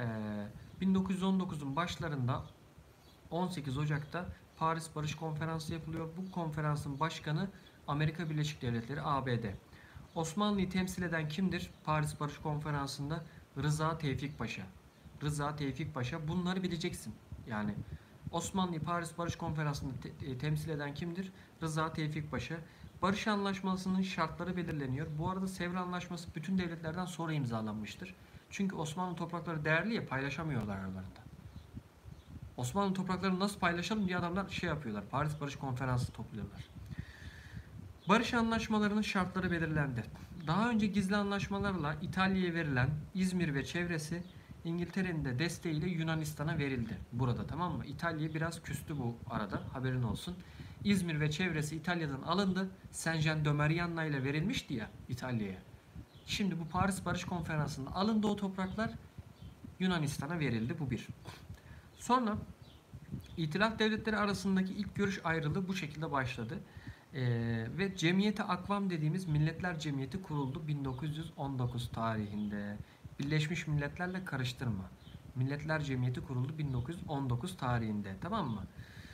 1919'un başlarında 18 Ocak'ta Paris Barış Konferansı yapılıyor. Bu konferansın başkanı Amerika Birleşik Devletleri, ABD. Osmanlı'yı temsil eden kimdir? Paris Barış Konferansı'nda Rıza Tevfik Paşa. Rıza Tevfik Paşa. Bunları bileceksin. Yani Osmanlı'yı Paris Barış Konferansı'nda temsil eden kimdir? Rıza Tevfik Paşa. Barış Anlaşması'nın şartları belirleniyor. Bu arada Sevr Anlaşması bütün devletlerden sonra imzalanmıştır. Çünkü Osmanlı toprakları değerli ya, paylaşamıyorlar aralarında. Osmanlı topraklarını nasıl paylaşalım diye adamlar şey yapıyorlar. Paris Barış Konferansı topluyorlar. Barış anlaşmalarının şartları belirlendi. Daha önce gizli anlaşmalarla İtalya'ya verilen İzmir ve çevresi İngiltere'nin de desteğiyle Yunanistan'a verildi. Burada, tamam mı? İtalya biraz küstü bu arada, haberin olsun. İzmir ve çevresi İtalya'dan alındı. Saint-Jean-de-Marignana ile verilmişti ya İtalya'ya. Şimdi bu Paris Barış Konferansı'nda alındı o topraklar, Yunanistan'a verildi. Bu bir. Sonra İtilaf devletleri arasındaki ilk görüş ayrılığı bu şekilde başladı. Ve Cemiyeti Akvam dediğimiz Milletler Cemiyeti kuruldu 1919 tarihinde. Birleşmiş Milletler'le karıştırma. Milletler Cemiyeti kuruldu 1919 tarihinde. Tamam mı?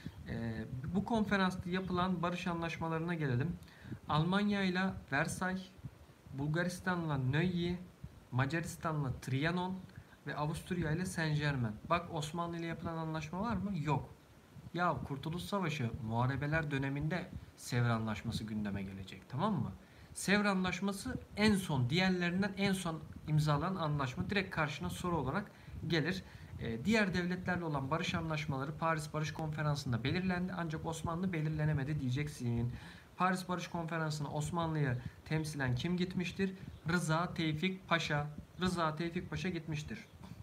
Bu konferansta yapılan barış anlaşmalarına gelelim. Almanya ile Versay, Bulgaristan'la Neuilly, Macaristan'la Trianon ve Avusturya ile Saint-Germain. Bak, Osmanlı ile yapılan anlaşma var mı? Yok. Ya Kurtuluş Savaşı muharebeler döneminde Sevr Anlaşması gündeme gelecek. Tamam mı? Sevr Anlaşması en son, diğerlerinden en son imzalanan anlaşma. Direkt karşına soru olarak gelir. Diğer devletlerle olan barış anlaşmaları Paris Barış Konferansı'nda belirlendi. Ancak Osmanlı belirlenemedi diyeceksin. Paris Barış Konferansı'na Osmanlı'yı temsilen kim gitmiştir? Rıza Tevfik Paşa. Rıza Tevfik Paşa gitmiştir.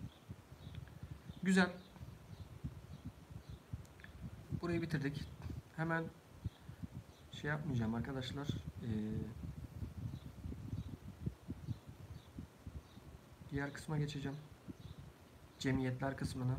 Güzel. Burayı bitirdik. Hemen şey yapmayacağım arkadaşlar. Diğer kısma geçeceğim. Cemiyetler kısmına.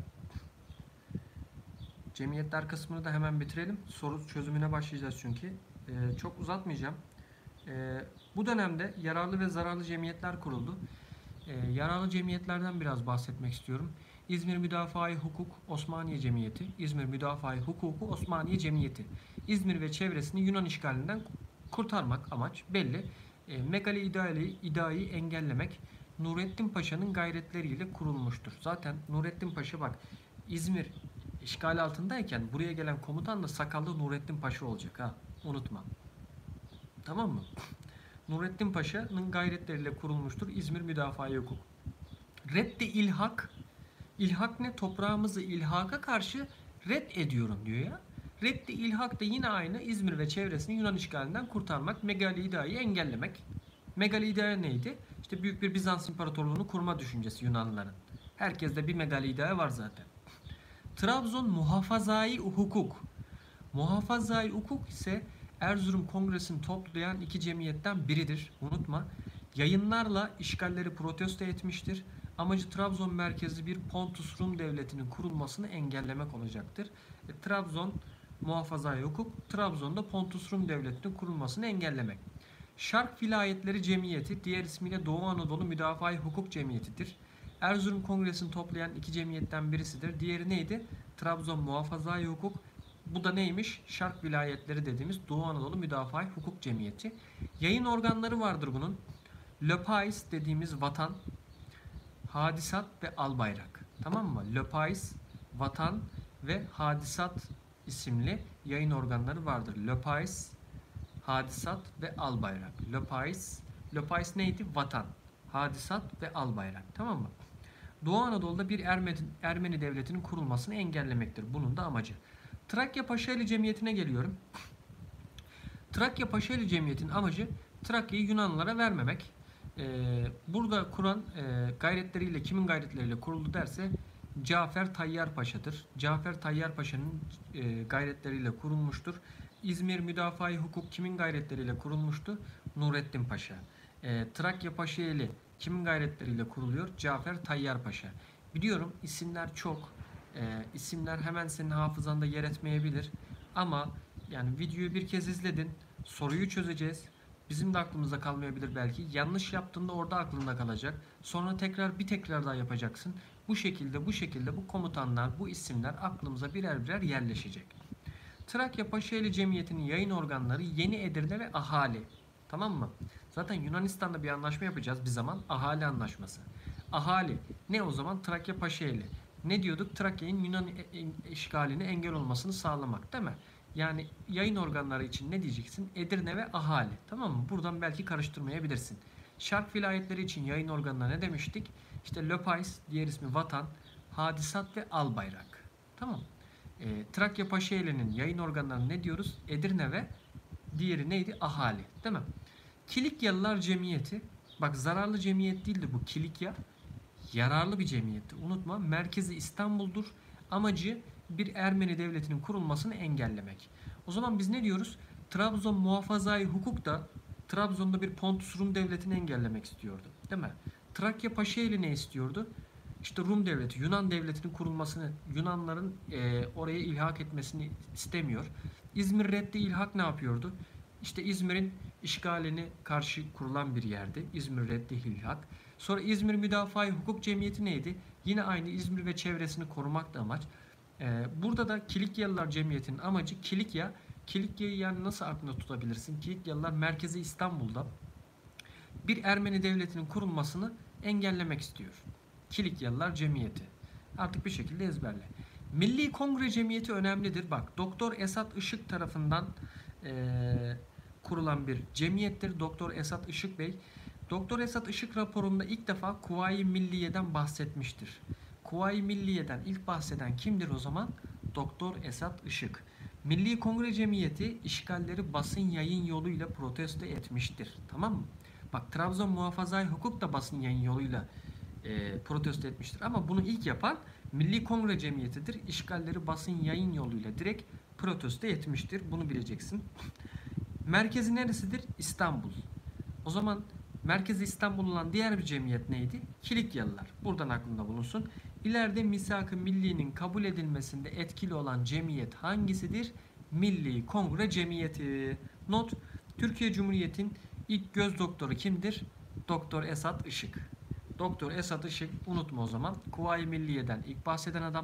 Cemiyetler kısmını da hemen bitirelim. Soru çözümüne başlayacağız çünkü. Çok uzatmayacağım. Bu dönemde yararlı ve zararlı cemiyetler kuruldu. Yararlı cemiyetlerden biraz bahsetmek istiyorum. İzmir Müdafaa-i Hukuk Osmaniye Cemiyeti, İzmir Müdafaa-i Hukuku Osmaniye Cemiyeti. İzmir ve çevresini Yunan işgalinden kurtarmak amaç belli. Megali İda'yı engellemek Nurettin Paşa'nın gayretleriyle kurulmuştur. Zaten Nurettin Paşa, bak, İzmir işgal altındayken buraya gelen komutan da sakallı Nurettin Paşa olacak, ha, unutma. Tamam mı? Nurettin Paşa'nın gayretleriyle kurulmuştur İzmir Müdafaa-i Hukuk. Reddi ilhak. İlhak ne? Toprağımızı ilhaka karşı red ediyorum diyor ya. Reddi ilhak da yine aynı, İzmir ve çevresini Yunan işgalinden kurtarmak, Megali İda'yı engellemek. Megali İda neydi? İşte büyük bir Bizans İmparatorluğunu kurma düşüncesi Yunanlıların. Herkeste bir Megali İda var zaten. Trabzon Muhafazai Hukuk. Muhafazai Hukuk ise Erzurum Kongresi'ni toplayan iki cemiyetten biridir. Unutma. Yayınlarla işgalleri protesto etmiştir. Amacı Trabzon merkezli bir Pontus Rum devletinin kurulmasını engellemek olacaktır. Trabzon Muhafazai Hukuk, Trabzon'da Pontus Rum devletinin kurulmasını engellemek. Şark Vilayetleri Cemiyeti, diğer ismiyle Doğu Anadolu Müdafaa-i Hukuk Cemiyeti'dir. Erzurum Kongresi'ni toplayan iki cemiyetten birisidir. Diğeri neydi? Trabzon Muhafazai Hukuk. Bu da neymiş? Şark Vilayetleri dediğimiz Doğu Anadolu Müdafaa-i Hukuk Cemiyeti. Yayın organları vardır bunun. Le Pais dediğimiz Vatan, Hadisat ve Albayrak. Tamam mı? Le Pais, Vatan ve Hadisat isimli yayın organları vardır. Le Pais, Hadisat ve Albayrak. Le Pais neydi? Vatan, Hadisat ve Albayrak. Tamam mı? Doğu Anadolu'da bir Ermeni devletinin kurulmasını engellemektir. Bunun da amacı. Trakya Paşaeli Cemiyeti'ne geliyorum. Trakya Paşaeli Cemiyeti'nin amacı Trakya'yı Yunanlılara vermemek. Burada kuran gayretleriyle, kimin gayretleriyle kuruldu derse Cafer Tayyar Paşa'dır. Cafer Tayyar Paşa'nın gayretleriyle kurulmuştur. İzmir Müdafaa-i Hukuk kimin gayretleriyle kurulmuştu? Nurettin Paşa. Trakya Paşaeli kimin gayretleriyle kuruluyor? Cafer Tayyar Paşa. Biliyorum isimler çok. İsimler hemen senin hafızanda yer etmeyebilir. Ama yani videoyu bir kez izledin. Soruyu çözeceğiz. Bizim de aklımızda kalmayabilir belki. Yanlış yaptığında orada aklında kalacak. Sonra bir tekrar daha yapacaksın. Bu şekilde bu komutanlar, bu isimler aklımıza birer birer yerleşecek. Trakya Paşaeli Cemiyeti'nin yayın organları Yeni Edirne ve Ahali. Tamam mı? Zaten Yunanistan'da bir anlaşma yapacağız bir zaman. Ahali anlaşması. Ahali. Ne o zaman? Trakya Paşaeli. Ne diyorduk? Trakya'nın Yunan işgalini engel olmasını sağlamak değil mi? Yani yayın organları için ne diyeceksin? Edirne ve Ahali. Tamam mı? Buradan belki karıştırmayabilirsin. Şark vilayetleri için yayın organına ne demiştik? İşte Löpais, diğer ismi Vatan, Hadisat ve Albayrak. Tamam. Trakya Paşaeli'nin yayın organlarına ne diyoruz? Edirne ve diğeri neydi? Ahali. Değil mi? Kilikyalılar Cemiyeti. Bak zararlı cemiyet değildir bu Kilikya. Yararlı bir cemiyettir. Unutma merkezi İstanbul'dur. Amacı bir Ermeni devletinin kurulmasını engellemek. O zaman biz ne diyoruz? Trabzon Muhafazai Hukuk da Trabzon'da bir Pontus Rum devletini engellemek istiyordu. Değil mi? Trakya Paşaeli ne istiyordu? İşte Rum devleti, Yunan devletinin kurulmasını, Yunanların oraya ilhak etmesini istemiyor. İzmir Reddi İlhak ne yapıyordu? İşte İzmir'in işgalini karşı kurulan bir yerdi. İzmir Reddi İlhak. Sonra İzmir Müdafaa-i Hukuk Cemiyeti neydi? Yine aynı İzmir ve çevresini korumak da amaç. Burada da Kilikyalılar Cemiyeti'nin amacı Kilikya'yı yani nasıl aklında tutabilirsin? Kilikyalılar merkezi İstanbul'da bir Ermeni devletinin kurulmasını engellemek istiyor. Kilikyalılar Cemiyeti. Artık bir şekilde ezberle. Milli Kongre Cemiyeti önemlidir. Bak Doktor Esat Işık tarafından kurulan bir cemiyettir. Doktor Esat Işık Bey. Doktor Esat Işık raporunda ilk defa Kuvayi Milliye'den bahsetmiştir. Kuvayi Milliye'den ilk bahseden kimdir o zaman? Doktor Esat Işık. Milli Kongre Cemiyeti işgalleri basın yayın yoluyla protesto etmiştir. Tamam mı? Bak Trabzon Muhafazai Hukuk da basın yayın yoluyla protesto etmiştir. Ama bunu ilk yapan Milli Kongre Cemiyeti'dir. İşgalleri basın yayın yoluyla direkt protesto etmiştir. Bunu bileceksin. Merkezi neresidir? İstanbul. O zaman merkezi İstanbul olan diğer bir cemiyet neydi? Kilikyalılar. Buradan aklında bulunsun. İleride Misak-ı Milli'nin kabul edilmesinde etkili olan cemiyet hangisidir? Milli Kongre Cemiyeti. Not: Türkiye Cumhuriyeti'nin ilk göz doktoru kimdir? Doktor Esat Işık. Doktor Esat Işık unutma o zaman. Kuvayi Milliye'den ilk bahseden adam.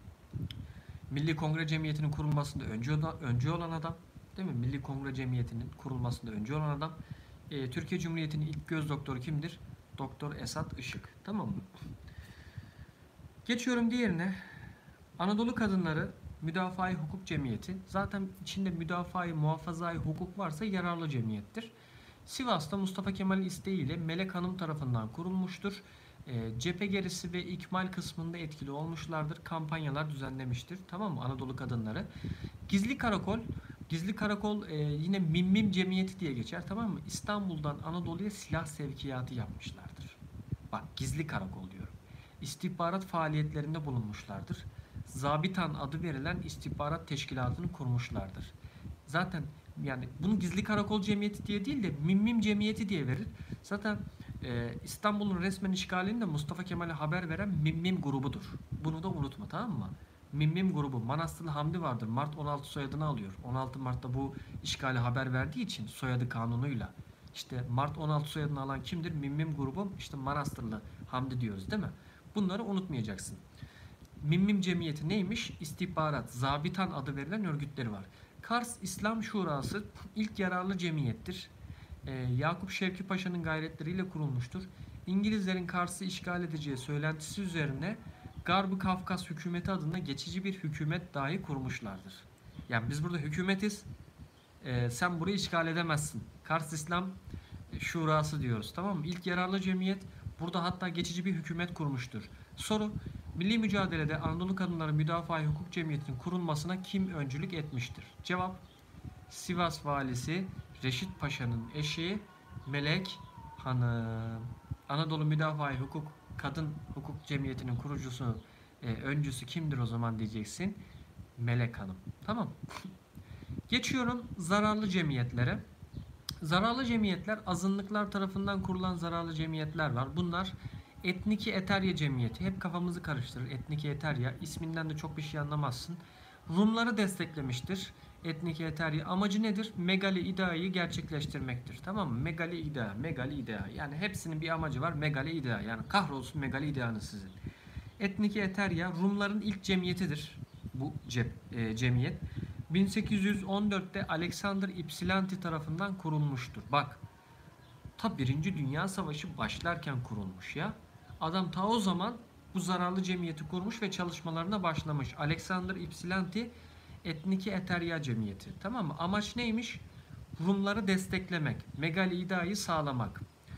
Milli Kongre Cemiyeti'nin kurulmasında öncü olan adam. Değil mi? Milli Kongre Cemiyeti'nin kurulmasında öncü olan adam. Türkiye Cumhuriyeti'nin ilk göz doktoru kimdir? Doktor Esat Işık. Tamam mı? Geçiyorum diğerine. Anadolu Kadınları Müdafaa-i Hukuk Cemiyeti. Zaten içinde müdafaa-i muhafazai hukuk varsa yararlı cemiyettir. Sivas'ta Mustafa Kemal'in isteğiyle Melek Hanım tarafından kurulmuştur. Cephe gerisi ve ikmal kısmında etkili olmuşlardır. Kampanyalar düzenlemiştir. Tamam mı? Anadolu Kadınları. Gizli Karakol. Gizli Karakol yine Mimmim Cemiyeti diye geçer. Tamam mı? İstanbul'dan Anadolu'ya silah sevkiyatı yapmışlardır. Bak Gizli Karakol diyorum. İstihbarat faaliyetlerinde bulunmuşlardır. Zabitan adı verilen istihbarat teşkilatını kurmuşlardır. Zaten yani bunu Gizli Karakol Cemiyeti diye değil de Mimmim Cemiyeti diye verir. Zaten İstanbul'un resmen işgalini de Mustafa Kemal'e haber veren Mimmim grubudur. Bunu da unutma, tamam mı? Mimmim grubu. Manastırlı Hamdi vardır. Mart 16 soyadını alıyor. 16 Mart'ta bu işgali haber verdiği için soyadı kanunuyla. İşte Mart 16 soyadını alan kimdir? Mimmim grubu. İşte Manastırlı Hamdi diyoruz değil mi? Bunları unutmayacaksın. Mimmim Cemiyeti neymiş? İstihbarat, Zabitan adı verilen örgütleri var. Kars İslam Şurası ilk yararlı cemiyettir. Yakup Şevki Paşa'nın gayretleriyle kurulmuştur. İngilizlerin Kars'ı işgal edeceği söylentisi üzerine Garb-ı Kafkas hükümeti adında geçici bir hükümet dahi kurmuşlardır. Yani biz burada hükümetiz. Sen burayı işgal edemezsin. Kars İslam Şurası diyoruz. Tamam mı? İlk yararlı cemiyet burada hatta geçici bir hükümet kurmuştur. Soru: Milli mücadelede Anadolu Kadınları Müdafaa Hukuk Cemiyeti'nin kurulmasına kim öncülük etmiştir? Cevap: Sivas Valisi Reşit Paşa'nın eşi Melek Hanım. Anadolu Müdafaa Hukuk Kadın Hukuk Cemiyeti'nin kurucusu, öncüsü kimdir o zaman diyeceksin? Melek Hanım. Tamam. Geçiyorum zararlı cemiyetlere. Zararlı cemiyetler, azınlıklar tarafından kurulan zararlı cemiyetler var. Bunlar Etniki Eterya Cemiyeti. Hep kafamızı karıştırır. Etniki Eterya. İsminden de çok bir şey anlamazsın. Rumları desteklemiştir. Etniki Eterya. Amacı nedir? Megali İdea'yı gerçekleştirmektir. Tamam mı? Megali İdea. Megali İdea. Yani hepsinin bir amacı var. Megali İdea. Yani kahrolsun Megali İdea'nız sizin. Etniki Eterya Rumların ilk cemiyetidir. Bu cemiyet. 1814'te Alexander Ypsilanti tarafından kurulmuştur. Bak, ta Birinci Dünya Savaşı başlarken kurulmuş ya. Adam ta o zaman bu zararlı cemiyeti kurmuş ve çalışmalarına başlamış. Alexander Ypsilanti Etniki Eterya Cemiyeti. Tamam mı? Amaç neymiş? Rumları desteklemek, Megali İdea'yı sağlamak.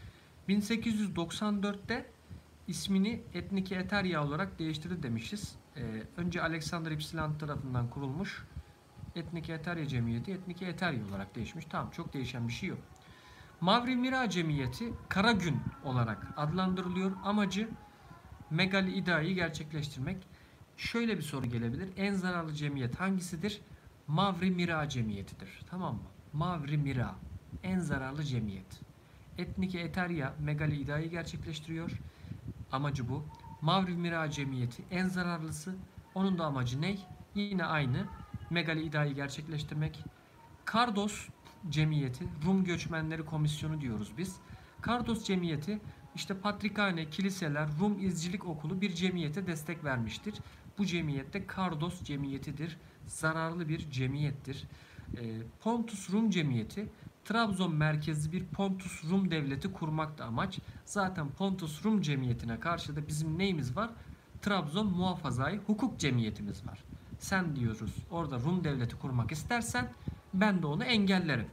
1894'te ismini Etniki Eterya olarak değiştirdi demişiz. Önce Alexander Ypsilanti tarafından kurulmuş. Etniki Eterya Cemiyeti Etniki Eterya olarak değişmiş. Tamam, çok değişen bir şey yok. Mavri Mira Cemiyeti Karagün olarak adlandırılıyor. Amacı Megali İdea'yı gerçekleştirmek. Şöyle bir soru gelebilir. En zararlı cemiyet hangisidir? Mavri Mira Cemiyeti'dir. Tamam mı? Mavri Mira. En zararlı cemiyet. Etniki Eterya Megali İdea'yı gerçekleştiriyor. Amacı bu. Mavri Mira Cemiyeti en zararlısı. Onun da amacı ne? Yine aynı. Megali İdea'yı gerçekleştirmek. Kardos Cemiyeti, Rum Göçmenleri Komisyonu diyoruz biz. Kardos Cemiyeti işte patrikhane, kiliseler, Rum İzcilik Okulu bir cemiyete destek vermiştir. Bu cemiyette Kardos Cemiyeti'dir. Zararlı bir cemiyettir. Pontus Rum Cemiyeti, Trabzon merkezli bir Pontus Rum devleti kurmak da amaç. Zaten Pontus Rum Cemiyeti'ne karşı da bizim neyimiz var? Trabzon Muhafazai Hukuk Cemiyetimiz var. Sen diyoruz orada Rum devleti kurmak istersen ben de onu engellerim.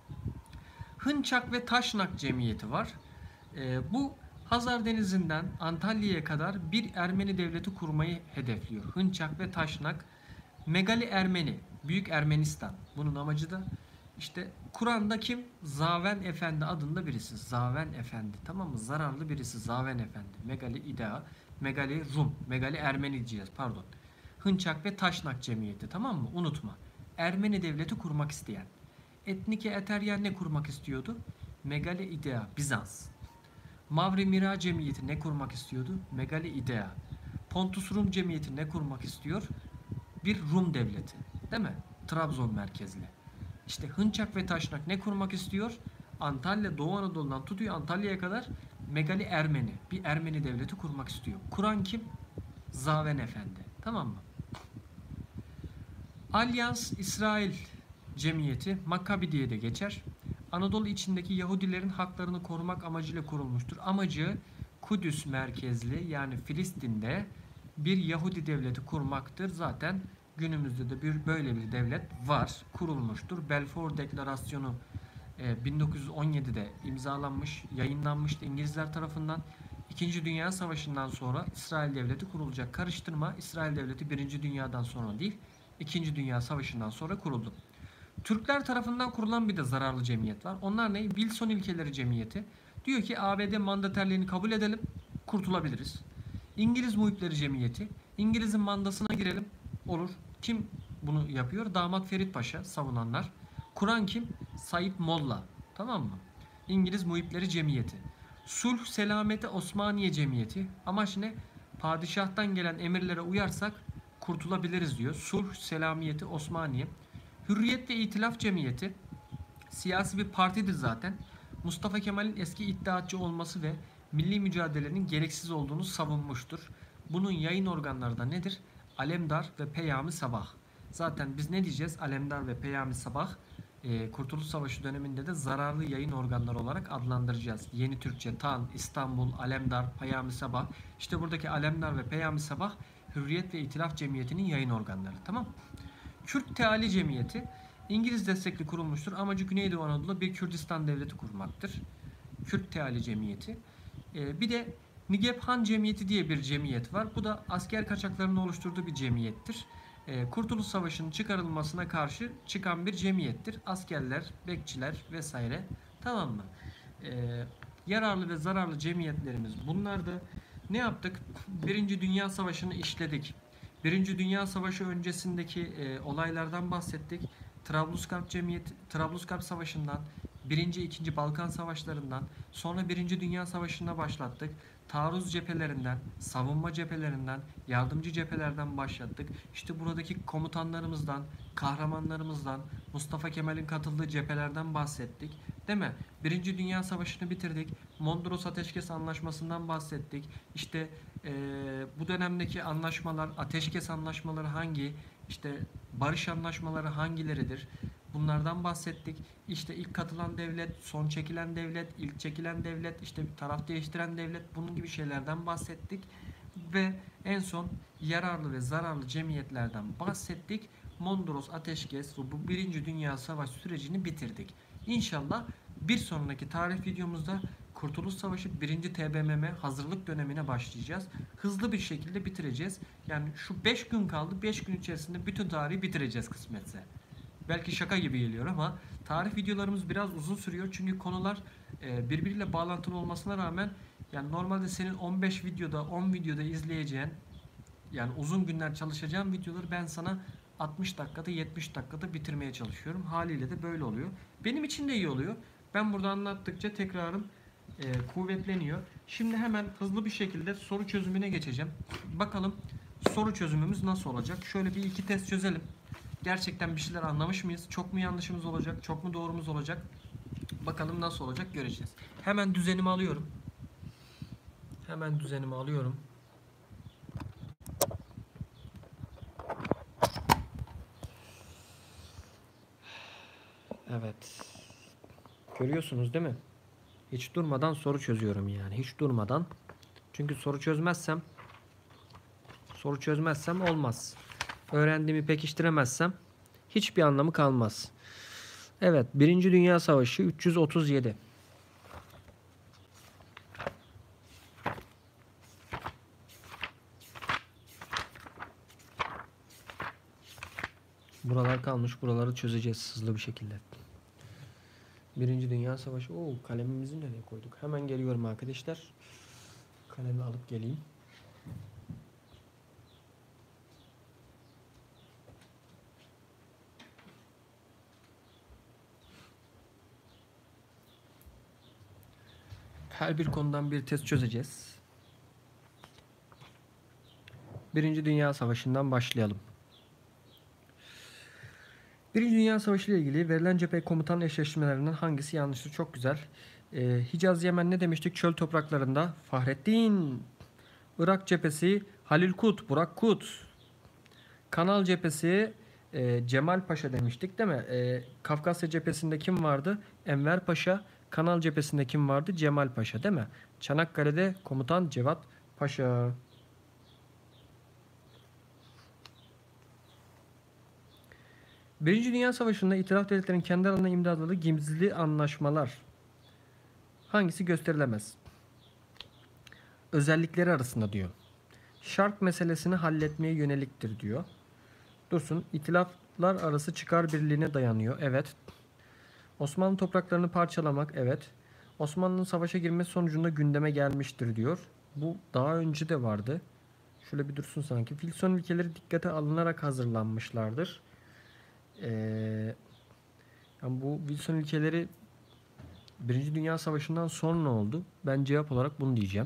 Hınçak ve Taşnak Cemiyeti var. Bu Hazar Denizi'nden Antalya'ya kadar bir Ermeni devleti kurmayı hedefliyor. Hınçak ve Taşnak. Megali Ermeni, Büyük Ermenistan. Bunun amacı da işte Kur'an'da kim? Zaven Efendi adında birisi. Zaven Efendi. Tamam mı? Zararlı birisi. Zaven Efendi. Megali İdea. Megali Rum. Megali Ermeni diyeceğiz. Pardon. Hınçak ve Taşnak Cemiyeti. Tamam mı? Unutma. Ermeni devleti kurmak isteyen. Etniki Eterya ne kurmak istiyordu? Megali İdea. Bizans. Mavri Mira Cemiyeti ne kurmak istiyordu? Megali İdea. Pontus Rum Cemiyeti ne kurmak istiyor? Bir Rum devleti. Değil mi? Trabzon merkezli. İşte Hınçak ve Taşnak ne kurmak istiyor? Antalya, Doğu Anadolu'dan tutuyor Antalya'ya kadar Megali Ermeni. Bir Ermeni devleti kurmak istiyor. Kuran kim? Zaven Efendi. Tamam mı? Alyans İsrail Cemiyeti Makabi diye de geçer. Anadolu içindeki Yahudilerin haklarını korumak amacıyla kurulmuştur. Amacı Kudüs merkezli yani Filistin'de bir Yahudi devleti kurmaktır. Zaten günümüzde de böyle bir devlet var, kurulmuştur. Balfour Deklarasyonu 1917'de imzalanmış, yayınlanmıştı İngilizler tarafından. İkinci Dünya Savaşı'ndan sonra İsrail Devleti kurulacak. Karıştırma, İsrail Devleti Birinci Dünya'dan sonra değil, İkinci Dünya Savaşı'ndan sonra kuruldu. Türkler tarafından kurulan bir de zararlı cemiyet var. Onlar ne? Wilson İlkeleri Cemiyeti. Diyor ki ABD mandaterliğini kabul edelim, kurtulabiliriz. İngiliz Muhipleri Cemiyeti. İngiliz'in mandasına girelim, olur. Kim bunu yapıyor? Damat Ferit Paşa, savunanlar. Kur'an kim? Said Molla. Tamam mı? İngiliz Muhipleri Cemiyeti. Sulh Selameti Osmaniye Cemiyeti. Amaç ne? Padişahtan gelen emirlere uyarsak kurtulabiliriz diyor. Sulh Selamiyeti Osmaniye. Hürriyet ve İtilaf Cemiyeti. Siyasi bir partidir zaten. Mustafa Kemal'in eski iddiatçı olması ve milli mücadelenin gereksiz olduğunu savunmuştur. Bunun yayın organları da nedir? Alemdar ve Peyami Sabah. Zaten biz ne diyeceğiz? Alemdar ve Peyami Sabah Kurtuluş Savaşı döneminde de zararlı yayın organları olarak adlandıracağız. Yeni Türkçe, Tan, İstanbul, Alemdar, Peyami Sabah. İşte buradaki Alemdar ve Peyami Sabah Hürriyet ve İtilaf Cemiyeti'nin yayın organları. Tamam. Kürt Teali Cemiyeti İngiliz destekli kurulmuştur. Amacı Güneydoğu Anadolu'da bir Kürdistan devleti kurmaktır. Kürt Teali Cemiyeti. Bir de Nigeb Han Cemiyeti diye bir cemiyet var. Bu da asker kaçaklarının oluşturduğu bir cemiyettir. Kurtuluş Savaşı'nın çıkarılmasına karşı çıkan bir cemiyettir. Askerler, bekçiler vesaire. Tamam mı? Yararlı ve zararlı cemiyetlerimiz bunlardı. Ne yaptık? Birinci Dünya Savaşı'nı işledik. Birinci Dünya Savaşı öncesindeki olaylardan bahsettik. Trablusgarp Savaşı'ndan, Birinci, İkinci Balkan Savaşları'ndan, sonra Birinci Dünya Savaşı'na başlattık. Taarruz cephelerinden, savunma cephelerinden, yardımcı cephelerden başlattık. İşte buradaki komutanlarımızdan, kahramanlarımızdan, Mustafa Kemal'in katıldığı cephelerden bahsettik. Değil mi? Birinci Dünya Savaşı'nı bitirdik. Mondros Ateşkes Anlaşması'ndan bahsettik. İşte bu dönemdeki anlaşmalar, ateşkes anlaşmaları hangi, işte barış anlaşmaları hangileridir? Bunlardan bahsettik. İşte ilk katılan devlet, son çekilen devlet, ilk çekilen devlet, işte taraf değiştiren devlet, bunun gibi şeylerden bahsettik. Ve en son yararlı ve zararlı cemiyetlerden bahsettik. Mondros Ateşkes bu Birinci Dünya Savaşı sürecini bitirdik. İnşallah bir sonraki tarih videomuzda Kurtuluş Savaşı 1. TBMM hazırlık dönemine başlayacağız. Hızlı bir şekilde bitireceğiz. Yani şu 5 gün kaldı. 5 gün içerisinde bütün tarihi bitireceğiz kısmetse. Belki şaka gibi geliyor ama tarih videolarımız biraz uzun sürüyor. Çünkü konular birbiriyle bağlantılı olmasına rağmen yani normalde senin 15 videoda 10 videoda izleyeceğin, yani uzun günler çalışacağım videoları ben sana 60 dakikada 70 dakikada bitirmeye çalışıyorum. Haliyle de böyle oluyor. Benim için de iyi oluyor. Ben burada anlattıkça tekrarım kuvvetleniyor. Şimdi hemen hızlı bir şekilde soru çözümüne geçeceğim. Bakalım soru çözümümüz nasıl olacak? Şöyle bir iki test çözelim. Gerçekten bir şeyler anlamış mıyız? Çok mu yanlışımız olacak? Çok mu doğrumuz olacak? Bakalım nasıl olacak göreceğiz. Hemen düzenimi alıyorum. Hemen düzenimi alıyorum. Evet. Görüyorsunuz değil mi? Hiç durmadan soru çözüyorum yani. Hiç durmadan. Çünkü soru çözmezsem olmaz. Öğrendiğimi pekiştiremezsem hiçbir anlamı kalmaz. Evet. Birinci Dünya Savaşı 337. Buralar kalmış. Buraları çözeceğiz hızlı bir şekilde. Birinci Dünya Savaşı. Oo, kalemimizi nereye koyduk? Hemen geliyorum arkadaşlar. Kalemi alıp geleyim. Her bir konudan bir test çözeceğiz. Birinci Dünya Savaşı'ndan başlayalım. Birinci Dünya Savaşı ile ilgili verilen cephe komutan eşleştirmelerinden hangisi yanlıştır? Çok güzel. Hicaz Yemen ne demiştik? Çöl topraklarında Fahrettin. Irak cephesi Halil Kut, Burak Kut. Kanal cephesi Cemal Paşa demiştik değil mi? Kafkasya cephesinde kim vardı? Enver Paşa. Kanal cephesinde kim vardı? Cemal Paşa değil mi? Çanakkale'de komutan Cevat Paşa. Birinci Dünya Savaşı'nda itilaf devletlerin kendi aralarında imzaladığı gizli anlaşmalar hangisi gösterilemez? Özellikleri arasında diyor. Şark meselesini halletmeye yöneliktir diyor. Dursun. İtilaflar arası çıkar birliğine dayanıyor. Evet. Osmanlı topraklarını parçalamak. Evet. Osmanlı'nın savaşa girmesi sonucunda gündeme gelmiştir diyor. Bu daha önce de vardı. Şöyle bir dursun sanki. Wilson ilkeleri dikkate alınarak hazırlanmışlardır. Yani bu Wilson ilkeleri Birinci Dünya Savaşı'ndan sonra oldu. Ben cevap olarak bunu diyeceğim.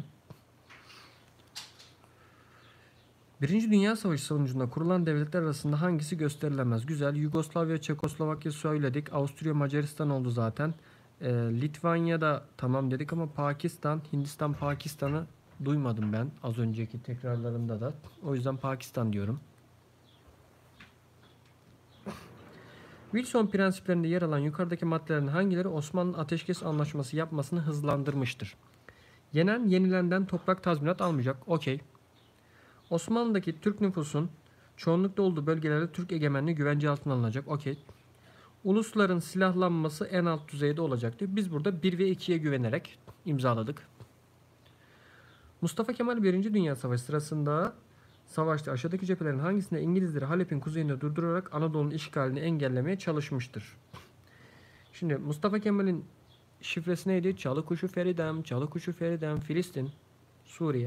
Birinci Dünya Savaşı sonucunda kurulan devletler arasında hangisi gösterilemez? Güzel. Yugoslavya, Çekoslovakya söyledik. Avusturya, Macaristan oldu zaten. Litvanya'da tamam dedik ama Pakistan, Hindistan, Pakistan'ı duymadım ben az önceki tekrarlarımda da. O yüzden Pakistan diyorum. Wilson prensiplerinde yer alan yukarıdaki maddelerin hangileri Osmanlı Ateşkes Anlaşması yapmasını hızlandırmıştır? Yenen yenilenden toprak tazminat almayacak. Okey. Osmanlı'daki Türk nüfusun çoğunlukta olduğu bölgelerde Türk egemenliği güvence altına alınacak. Okey. Ulusların silahlanması en alt düzeyde olacaktır. Biz burada 1 ve 2'ye güvenerek imzaladık. Mustafa Kemal 1. Dünya Savaşı sırasında savaşta aşağıdaki cephelerin hangisinde İngilizleri Halep'in kuzeyinde durdurarak Anadolu'nun işgalini engellemeye çalışmıştır? Şimdi Mustafa Kemal'in şifresi neydi? Çalı kuşu Feridem, çalı kuşu Feridem, Filistin, Suriye.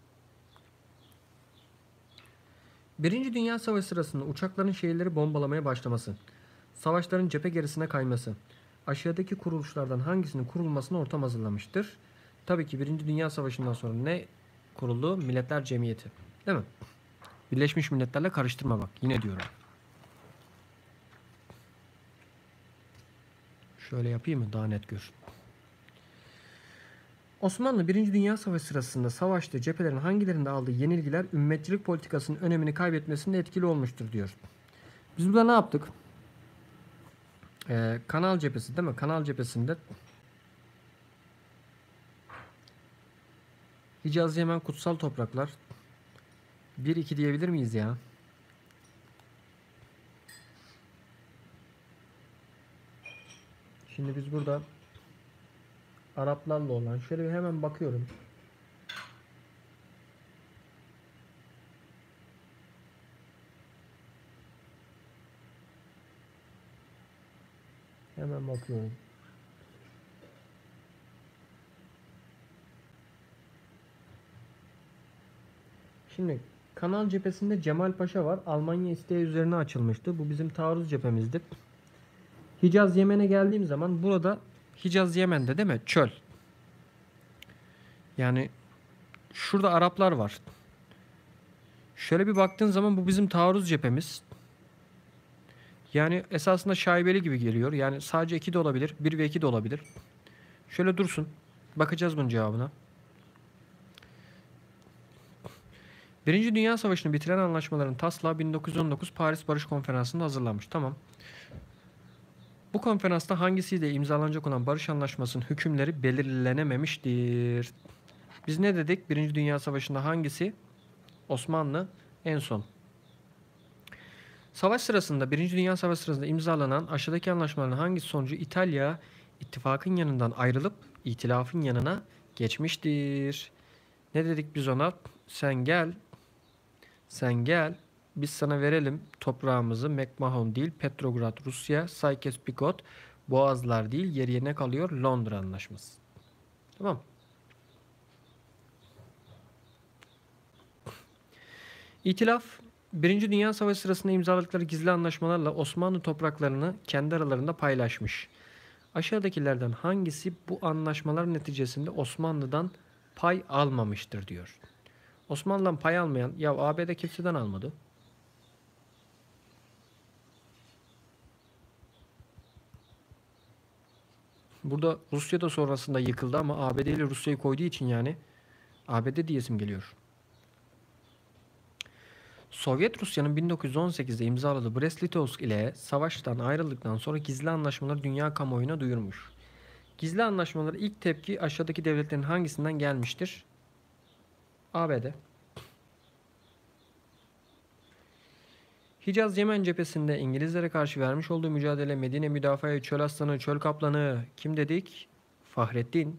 1. Dünya Savaşı sırasında uçakların şehirleri bombalamaya başlaması, savaşların cephe gerisine kayması, aşağıdaki kuruluşlardan hangisinin kurulmasına ortam hazırlamıştır? Tabii ki 1. Dünya Savaşı'ndan sonra ne kuruldu? Milletler Cemiyeti. Değil mi? Birleşmiş Milletler'le karıştırma bak. Yine diyorum. Şöyle yapayım mı? Daha net gör. Osmanlı 1. Dünya Savaşı sırasında savaştığı cephelerin hangilerinde aldığı yenilgiler ümmetçilik politikasının önemini kaybetmesinde etkili olmuştur diyor. Biz burada ne yaptık? Kanal cephesi değil mi? Kanal cephesinde Hicaz, Yemen, kutsal topraklar 1-2 diyebilir miyiz ya? Şimdi biz burada Araplarla olan şöyle bir hemen bakıyorum. Hemen bakıyorum. Şimdi Kanal cephesinde Cemal Paşa var. Almanya isteği üzerine açılmıştı. Bu bizim taarruz cephemizdi. Hicaz Yemen'e geldiğim zaman burada Hicaz Yemen'de değil mi? Çöl. Yani şurada Araplar var. Şöyle bir baktığın zaman bu bizim taarruz cephemiz. Yani esasında şaibeli gibi geliyor. Yani sadece 2 de olabilir. 1 ve 2 de olabilir. Şöyle dursun. Bakacağız bunun cevabına. 1. Dünya Savaşı'nı bitiren anlaşmaların taslağı 1919 Paris Barış Konferansı'nda hazırlanmış. Tamam. Bu konferansta hangisiyle imzalanacak olan barış anlaşmasının hükümleri belirlenememiştir. Biz ne dedik? 1. Dünya Savaşı'nda hangisi? Osmanlı en son. Savaş sırasında 1. Dünya Savaşı sırasında imzalanan aşağıdaki anlaşmaların hangisi sonucu İtalya ittifakın yanından ayrılıp itilafın yanına geçmiştir? Ne dedik biz ona? Sen gel, biz sana verelim toprağımızı. McMahon değil, Petrograd Rusya, Sykes-Picot, Boğazlar değil, geriye ne kalıyor? Londra Anlaşması. Tamam. İtilaf 1. Dünya Savaşı sırasında imzaladıkları gizli anlaşmalarla Osmanlı topraklarını kendi aralarında paylaşmış. Aşağıdakilerden hangisi bu anlaşmalar neticesinde Osmanlı'dan pay almamıştır diyor. Osmanlı'dan pay almayan, ya ABD kimseden almadı. Burada Rusya da sonrasında yıkıldı ama ABD ile Rusya'yı koyduğu için yani ABD diyesim geliyor. Sovyet Rusya'nın 1918'de imzaladığı Brest-Litovsk ile savaştan ayrıldıktan sonra gizli anlaşmaları dünya kamuoyuna duyurmuş. Gizli anlaşmalara ilk tepki aşağıdaki devletlerin hangisinden gelmiştir? ABD. Hicaz Yemen cephesinde İngilizlere karşı vermiş olduğu mücadele Medine müdafaa, çöl aslanı, çöl kaplanı kim dedik? Fahrettin.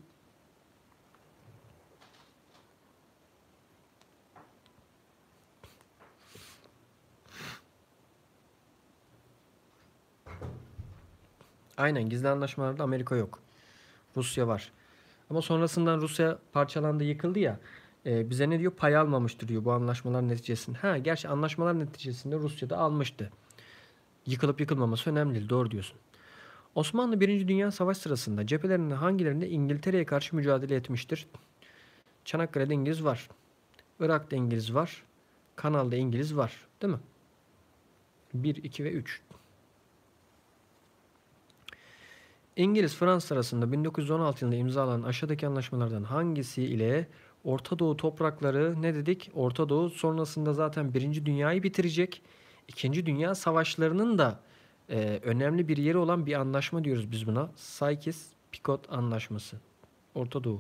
Aynen, gizli anlaşmalarda Amerika yok. Rusya var. Ama sonrasından Rusya parçalandı, yıkıldı ya. Bize ne diyor? Pay almamıştır diyor bu anlaşmalar neticesinde. Ha, gerçi anlaşmalar neticesinde Rusya da almıştı. Yıkılıp yıkılmaması önemli değil. Doğru diyorsun. Osmanlı 1. Dünya Savaşı sırasında cephelerinin hangilerinde İngiltere'ye karşı mücadele etmiştir? Çanakkale'de İngiliz var. Irak'ta İngiliz var. Kanal'da İngiliz var. Değil mi? 1, 2 ve 3. İngiliz-Fransız arasında 1916 yılında imzalanan aşağıdaki anlaşmalardan hangisi ile Orta Doğu toprakları ne dedik? Orta Doğu sonrasında zaten 1. Dünyayı bitirecek. 2. Dünya Savaşlarının da önemli bir yeri olan bir anlaşma diyoruz biz buna. Sykes-Picot Anlaşması. Orta Doğu.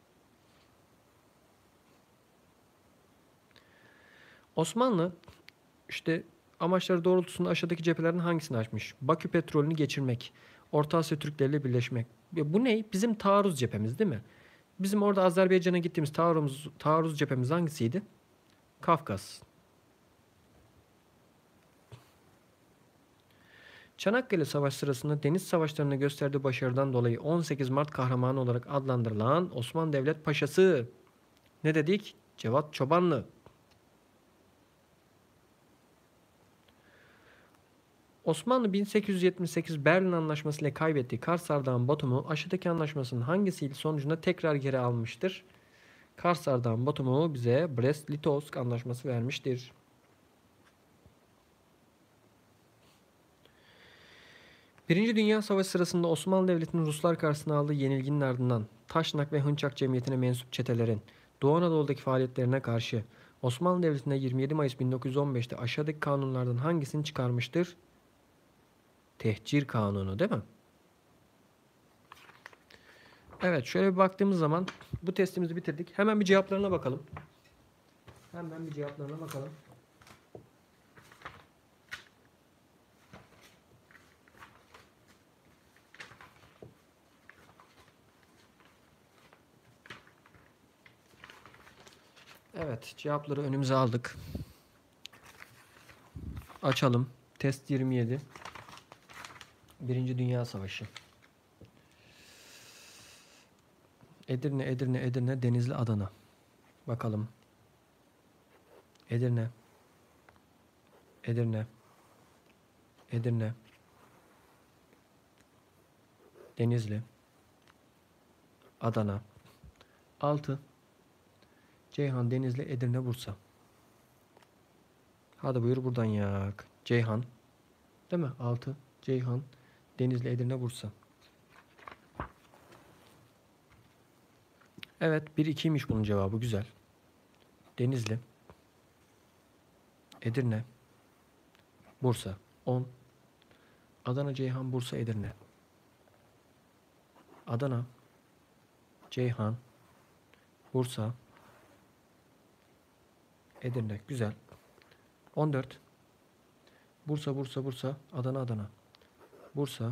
Osmanlı işte amaçları doğrultusunda aşağıdaki cephelerden hangisini açmış? Bakü petrolünü geçirmek. Orta Asya Türkleriyle birleşmek. Bu ne? Bizim taarruz cephemiz değil mi? Bizim orada Azerbaycan'a gittiğimiz taarruz cephemiz hangisiydi? Kafkas. Çanakkale Savaşı sırasında deniz savaşlarında gösterdiği başarıdan dolayı 18 Mart kahramanı olarak adlandırılan Osmanlı Devlet Paşası. Ne dedik? Cevat Çobanlı. Osmanlı 1878 Berlin Anlaşması ile kaybettiği Kars Ardahan Batum'u aşağıdaki anlaşmasının hangisiyle sonucunda tekrar geri almıştır? Kars Ardahan Batum'u bize Brest-Litovsk Anlaşması vermiştir. Birinci Dünya Savaşı sırasında Osmanlı Devleti'nin Ruslar karşısında aldığı yenilginin ardından Taşnak ve Hınçak Cemiyeti'ne mensup çetelerin Doğu Anadolu'daki faaliyetlerine karşı Osmanlı Devleti'nde 27 Mayıs 1915'te aşağıdaki kanunlardan hangisini çıkarmıştır? Tehcir Kanunu değil mi? Evet, şöyle bir baktığımız zaman bu testimizi bitirdik. Hemen bir cevaplarına bakalım. Evet, cevapları önümüze aldık. Açalım. Test 27. Birinci Dünya Savaşı. Edirne, Denizli, Adana. Bakalım. Edirne, Denizli, Adana. 6. Ceyhan, Denizli, Edirne, Bursa. Hadi buyur buradan yak. Ceyhan. Değil mi? 6. Ceyhan, Denizli, Edirne, Bursa. Evet, 1-2'ymiş bunun cevabı. Güzel. Denizli, Edirne, Bursa. 10. Adana, Ceyhan, Bursa, Edirne. Adana, Ceyhan, Bursa, Edirne. Güzel. 14. Bursa, Adana. Bursa,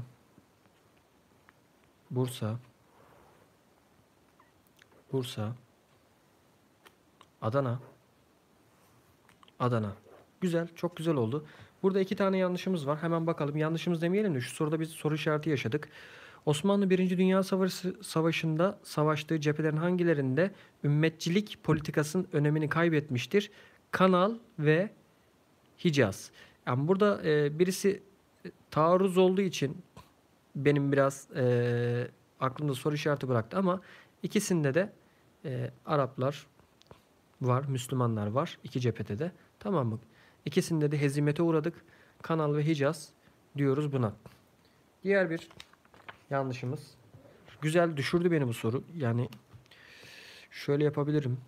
Adana. Güzel, çok güzel oldu. Burada 2 tane yanlışımız var. Hemen bakalım. Yanlışımız demeyelim de şu soruda biz soru işareti yaşadık. Osmanlı 1. Dünya Savaşı'nda savaştığı cephelerin hangilerinde ümmetçilik politikasının önemini kaybetmiştir? Kanal ve Hicaz. Yani burada birisi taarruz olduğu için benim biraz aklımda soru işareti bıraktı ama ikisinde de Araplar var, Müslümanlar var. İki cephede de. Tamam mı? İkisinde de hezimete uğradık. Kanal ve Hicaz diyoruz buna. Diğer bir yanlışımız. Güzel düşürdü beni bu soru. Yani şöyle yapabilirim.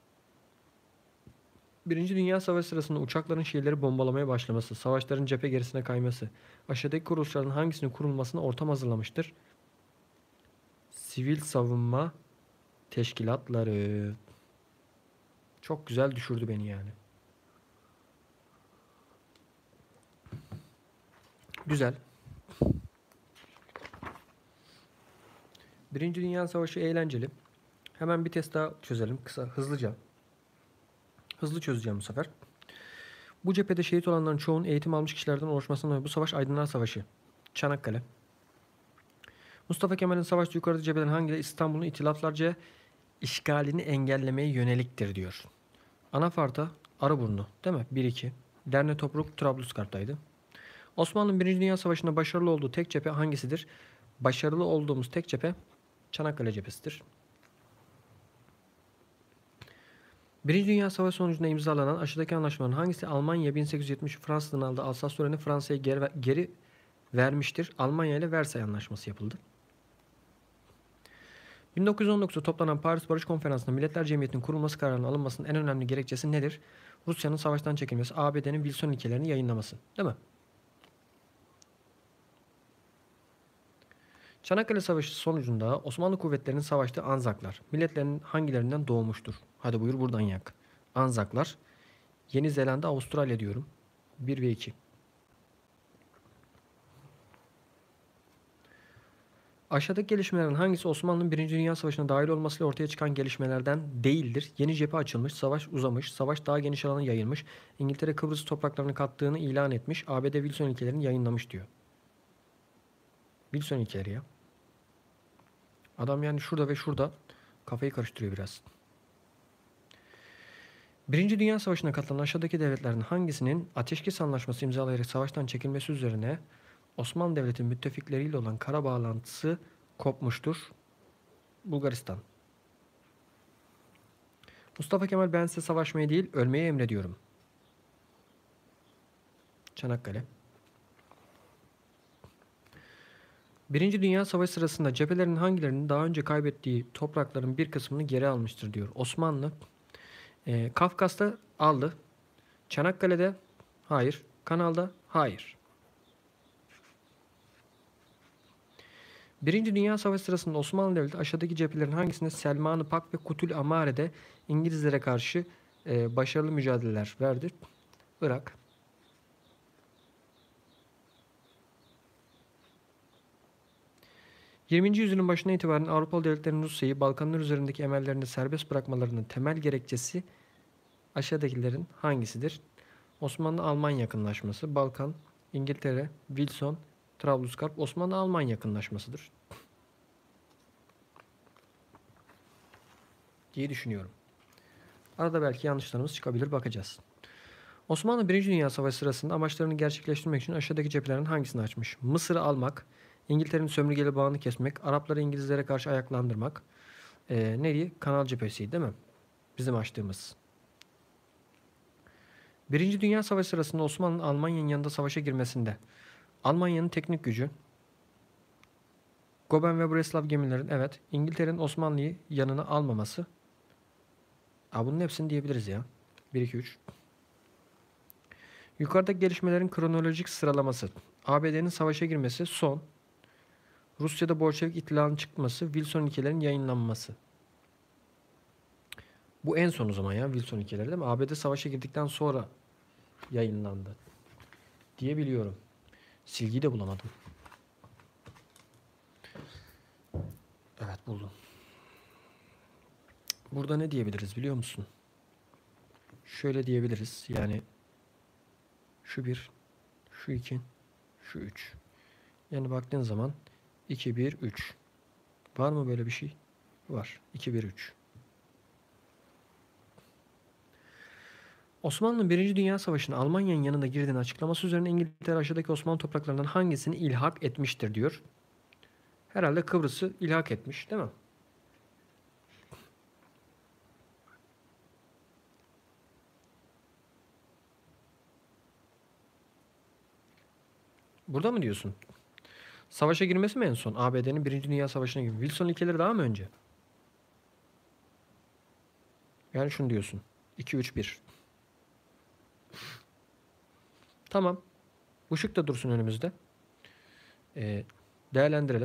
Birinci Dünya Savaşı sırasında uçakların şehirleri bombalamaya başlaması, savaşların cephe gerisine kayması, aşağıdaki kuruluşların hangisinin kurulmasına ortam hazırlamıştır? Sivil savunma teşkilatları. Çok güzel düşürdü beni yani. Güzel. Birinci Dünya Savaşı eğlenceli. Hemen bir test daha çözelim. Kısa, hızlıca. Hızlı çözeceğim bu sefer. Bu cephede şehit olanların çoğunun eğitim almış kişilerden oluşmasından dolayı bu savaş Aydınlar Savaşı. Çanakkale. Mustafa Kemal'in savaşta yukarıda cepheden hangileri İstanbul'un itilaflarca işgalini engellemeye yöneliktir diyor. Anafarta, Arıburnu değil mi? 1-2. Derne Topruk, Trablusgarp'taydı. Osmanlı'nın 1. Dünya Savaşı'nda başarılı olduğu tek cephe hangisidir? Başarılı olduğumuz tek cephe Çanakkale cephesidir. 1. Dünya Savaşı sonucunda imzalanan aşağıdaki anlaşmaların hangisi Almanya 1870 Fransa'dan aldığı Alsas-Lorraine'i Fransa'ya geri vermiştir? Almanya ile Versay Anlaşması yapıldı. 1919'da toplanan Paris Barış Konferansı'nda Milletler Cemiyeti'nin kurulması kararının alınmasının en önemli gerekçesi nedir? Rusya'nın savaştan çekilmesi, ABD'nin Wilson ilkelerini yayınlaması. Değil mi? Çanakkale Savaşı sonucunda Osmanlı kuvvetlerinin savaştığı Anzaklar, milletlerin hangilerinden doğmuştur? Hadi buyur buradan yak. Anzaklar, Yeni Zelanda, Avustralya diyorum. 1 ve 2. Aşağıdaki gelişmelerin hangisi Osmanlı'nın 1. Dünya Savaşı'na dahil olmasıyla ortaya çıkan gelişmelerden değildir? Yeni cephe açılmış, savaş uzamış, savaş daha geniş alana yayılmış, İngiltere Kıbrıs topraklarını kattığını ilan etmiş, ABD Wilson ilkelerini yayınlamış diyor. Wilson ilkeleri ya. Adam yani şurada ve şurada kafayı karıştırıyor biraz. 1. Dünya Savaşı'na katılan aşağıdaki devletlerin hangisinin ateşkes anlaşması imzalayarak savaştan çekilmesi üzerine Osmanlı Devleti'nin müttefikleriyle olan kara bağlantısı kopmuştur? Bulgaristan. Mustafa Kemal ben size savaşmayı değil ölmeyi emrediyorum. Çanakkale. 1. Dünya Savaşı sırasında cephelerin hangilerinin daha önce kaybettiği toprakların bir kısmını geri almıştır diyor. Osmanlı. Kafkas'ta aldı. Çanakkale'de hayır. Kanal'da hayır. 1. Dünya Savaşı sırasında Osmanlı Devleti aşağıdaki cephelerin hangisinde Selman-ı Pak ve Kutul Amare'de İngilizlere karşı başarılı mücadeleler verdi? Irak. ...20. yüzyılın başına itibaren Avrupalı devletlerin Rusya'yı Balkanlar üzerindeki emellerinde serbest bırakmalarının temel gerekçesi aşağıdakilerin hangisidir? Osmanlı-Alman yakınlaşması, Balkan, İngiltere, Wilson, Trablusgarp, Osmanlı-Alman yakınlaşmasıdır diye düşünüyorum. Arada belki yanlışlarımız çıkabilir, bakacağız. Osmanlı 1. Dünya Savaşı sırasında amaçlarını gerçekleştirmek için aşağıdaki cephelerin hangisini açmış? Mısır'ı almak, İngiltere'nin sömürgeli bağını kesmek, Arapları İngilizlere karşı ayaklandırmak. Ne diye? Kanal cephesi değil mi? Bizim açtığımız. 1. Dünya Savaşı sırasında Osmanlı'nın Almanya'nın yanında savaşa girmesinde Almanya'nın teknik gücü, Goben ve Breslav gemilerin evet, İngiltere'nin Osmanlı'yı yanına almaması. Bunun hepsini diyebiliriz ya. 1, 2, 3. Yukarıdaki gelişmelerin kronolojik sıralaması. ABD'nin savaşa girmesi son. Rusya'da Bolşevik ihtilalının çıkması, Wilson ilkelerinin yayınlanması. Bu en son o zaman ya, Wilson ilkeleri değil mi? ABD savaşa girdikten sonra yayınlandı diye biliyorum. Silgiyi de bulamadım. Evet, buldum. Burada ne diyebiliriz biliyor musun? Şöyle diyebiliriz. Yani şu 1, şu 2, şu 3. Yani baktığın zaman 2, 1, 3. Var mı böyle bir şey? Var. 2, 1, 3. Osmanlı'nın 1. Dünya Savaşı'na Almanya'nın yanında girdiğini açıklaması üzerine İngiltere aşağıdaki Osmanlı topraklarından hangisini ilhak etmiştir diyor. Herhalde Kıbrıs'ı ilhak etmiş değil mi? Burada mı diyorsun? Savaşa girmesi mi en son? ABD'nin 1. Dünya Savaşı'na gibi. Wilson ilkeleri daha mı önce? Yani şunu diyorsun. 2, 3, 1. Tamam. Bu şık da dursun önümüzde. Değerlendirelim.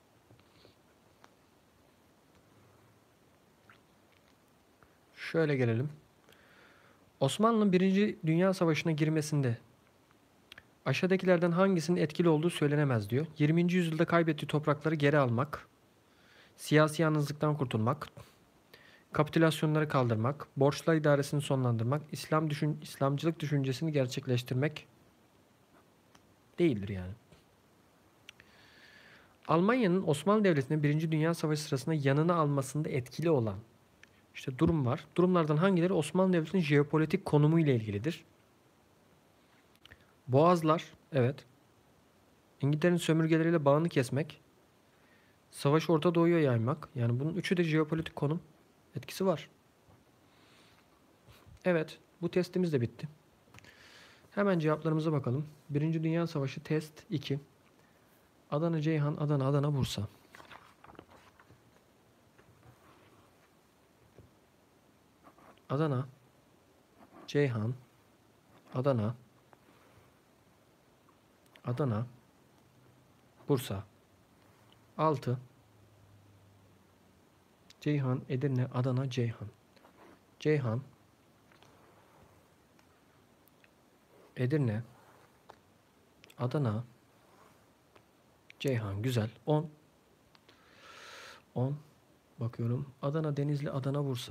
Şöyle gelelim. Osmanlı'nın 1. Dünya Savaşı'na girmesinde aşağıdakilerden hangisinin etkili olduğu söylenemez diyor. 20. yüzyılda kaybettiği toprakları geri almak, siyasi yalnızlıktan kurtulmak, kapitülasyonları kaldırmak, borçlar idaresini sonlandırmak, İslamcılık düşüncesini gerçekleştirmek değildir yani. Almanya'nın Osmanlı Devleti'nin 1. Dünya Savaşı sırasında yanına almasında etkili olan işte durum var. Durumlardan hangileri Osmanlı Devleti'nin jeopolitik konumu ile ilgilidir? Boğazlar, evet. İngiltere'nin sömürgeleriyle bağını kesmek, savaşı Orta Doğu'ya yaymak. Yani bunun üçü de jeopolitik konum etkisi var. Evet, bu testimiz de bitti. Hemen cevaplarımıza bakalım. 1. Dünya Savaşı test 2. Adana, Ceyhan, Adana, Adana, Bursa. Adana, Ceyhan, Adana, Adana, Bursa. 6. Ceyhan, Edirne, Adana, Ceyhan. Ceyhan, Edirne, Adana, Ceyhan. Güzel. 10. 10. Bakıyorum. Adana, Denizli, Adana, Bursa.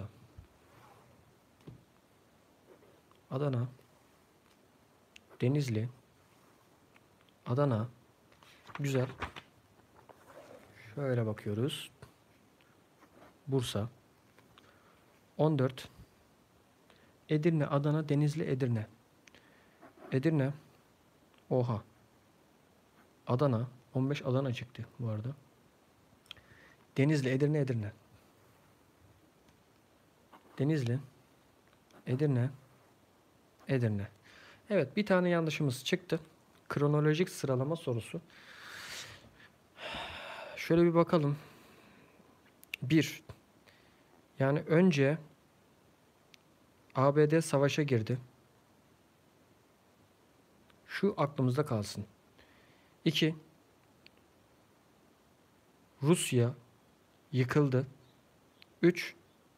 Adana, Denizli, Adana. Güzel. Şöyle bakıyoruz. Bursa. 14. Edirne, Adana, Denizli, Edirne. Edirne. Oha. Adana. 15 Adana çıktı bu arada. Denizli, Edirne, Edirne. Denizli, Edirne, Edirne. Evet, bir tane yanlışımız çıktı. Kronolojik sıralama sorusu. Şöyle bir bakalım. 1. Yani önce ABD savaşa girdi. Şu aklımızda kalsın. 2. Rusya yıkıldı. 3.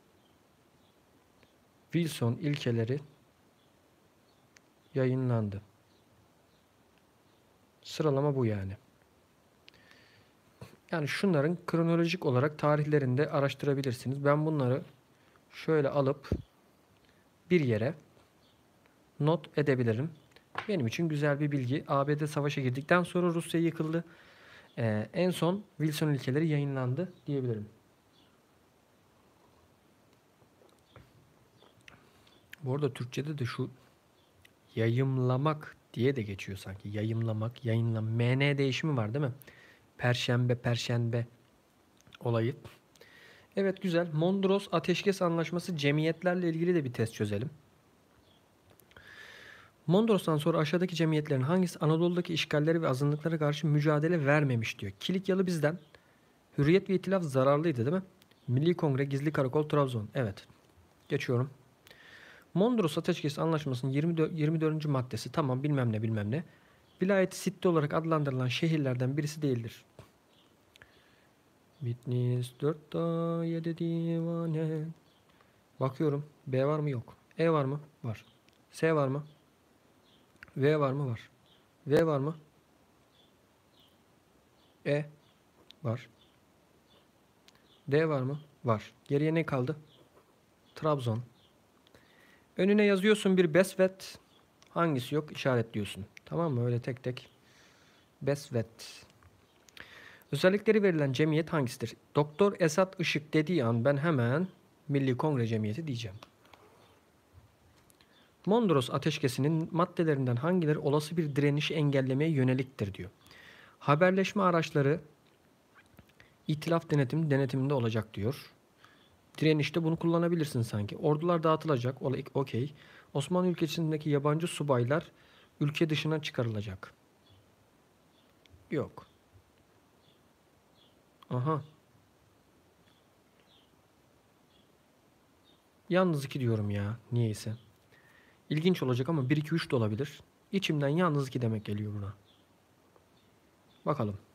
Wilson ilkeleri yayınlandı. Sıralama bu yani. Yani şunların kronolojik olarak tarihlerini de araştırabilirsiniz. Ben bunları şöyle alıp bir yere not edebilirim. Benim için güzel bir bilgi. ABD savaşa girdikten sonra Rusya yıkıldı. En son Wilson ilkeleri yayınlandı diyebilirim. Bu arada Türkçe'de de şu yayımlamak diye de geçiyor sanki. Yayımlamak, yayınlam. MN değişimi var değil mi? Perşembe, perşembe olayı. Evet, güzel. Mondros Ateşkes Anlaşması cemiyetlerle ilgili de bir test çözelim. Mondros'tan sonra aşağıdaki cemiyetlerin hangisi Anadolu'daki işgalleri ve azınlıklara karşı mücadele vermemiş diyor. Kilikyalı bizden. Hürriyet ve İtilaf zararlıydı değil mi? Milli Kongre, Gizli Karakol, Trabzon. Evet. Geçiyorum. Mondros Ateşkes Anlaşması'nın 24. maddesi. Tamam, bilmem ne bilmem ne. Vilayeti Sitte olarak adlandırılan şehirlerden birisi değildir. Bitlis 4 da 7 divane. Bakıyorum. B var mı? Yok. E var mı? Var. S var mı? V var mı? Var. V var mı? E var. D var mı? Var. Geriye ne kaldı? Trabzon. Önüne yazıyorsun bir Besvet. Hangisi yok? İşaretliyorsun. Tamam mı? Öyle tek tek. Besvet. Özellikleri verilen cemiyet hangisidir? Doktor Esat Işık dediği an ben hemen Milli Kongre Cemiyeti diyeceğim. Mondros Ateşkesi'nin maddelerinden hangileri olası bir direnişi engellemeye yöneliktir diyor. Haberleşme araçları İtilaf denetiminde olacak diyor. Direnişte bunu kullanabilirsin sanki. Ordular dağıtılacak. Okey. Osmanlı ülkesindeki yabancı subaylar ülke dışına çıkarılacak. Yok. Aha. Yalnız 2 diyorum ya. Niyeyse. İlginç olacak ama 1, 2, 3 de olabilir. İçimden yalnız 2 demek geliyor buna. Bakalım.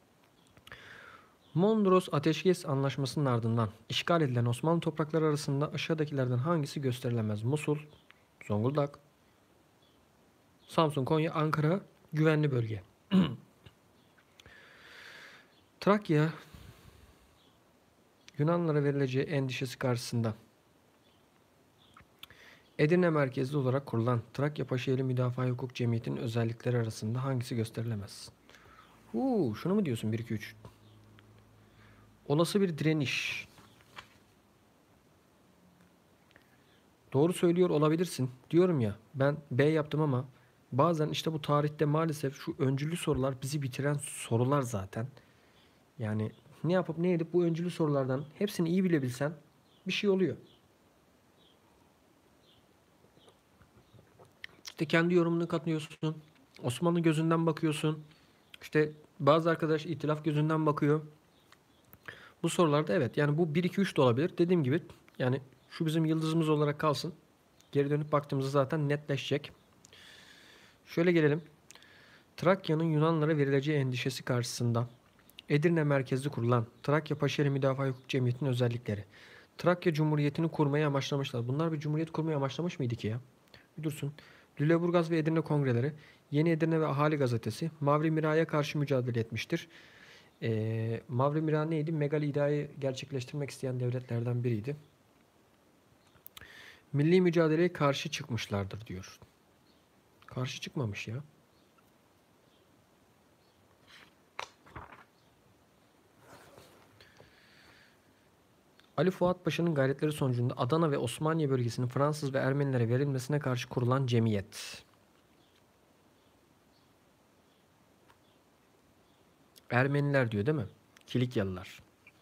Mondros Ateşkes Anlaşması'nın ardından işgal edilen Osmanlı toprakları arasında aşağıdakilerden hangisi gösterilemez? Musul, Zonguldak, Samsun, Konya, Ankara güvenli bölge. Trakya Yunanlara verileceği endişesi karşısında Edirne merkezli olarak kurulan Trakya Paşaeli Müdafaa Hukuk Cemiyeti'nin özellikleri arasında hangisi gösterilemez? Şunu mu diyorsun 1, 2, 3? Olası bir direniş. Doğru söylüyor olabilirsin. Diyorum ya, ben B yaptım ama bazen işte bu tarihte maalesef şu öncülü sorular bizi bitiren sorular zaten. Yani ne yapıp ne edip bu öncülü sorulardan hepsini iyi bilebilsen bir şey oluyor. İşte kendi yorumunu katıyorsun. Osmanlı gözünden bakıyorsun. İşte bazı arkadaş itilaf gözünden bakıyor. Bu sorularda evet yani bu 1, 2, 3 de olabilir. Dediğim gibi yani şu bizim yıldızımız olarak kalsın. Geri dönüp baktığımızda zaten netleşecek. Şöyle gelelim. Trakya'nın Yunanlara verileceği endişesi karşısında Edirne merkezli kurulan Trakya Paşaeli Müdafaa Hukuk Cemiyeti'nin özellikleri. Trakya Cumhuriyeti'ni kurmayı amaçlamışlar. Bunlar bir cumhuriyet kurmayı amaçlamış mıydı ki ya? Bir dursun. Lüleburgaz ve Edirne kongreleri, Yeni Edirne ve Ahali Gazetesi, Mavri Mira'ya karşı mücadele etmiştir. Mavri Mira neydi? Megali iddiayı gerçekleştirmek isteyen devletlerden biriydi. Milli mücadeleye karşı çıkmışlardır diyor. Karşı çıkmamış ya. Ali Fuat Paşa'nın gayretleri sonucunda Adana ve Osmaniye bölgesinin Fransız ve Ermenilere verilmesine karşı kurulan cemiyet. Ermeniler diyor değil mi? Kilikyalılar.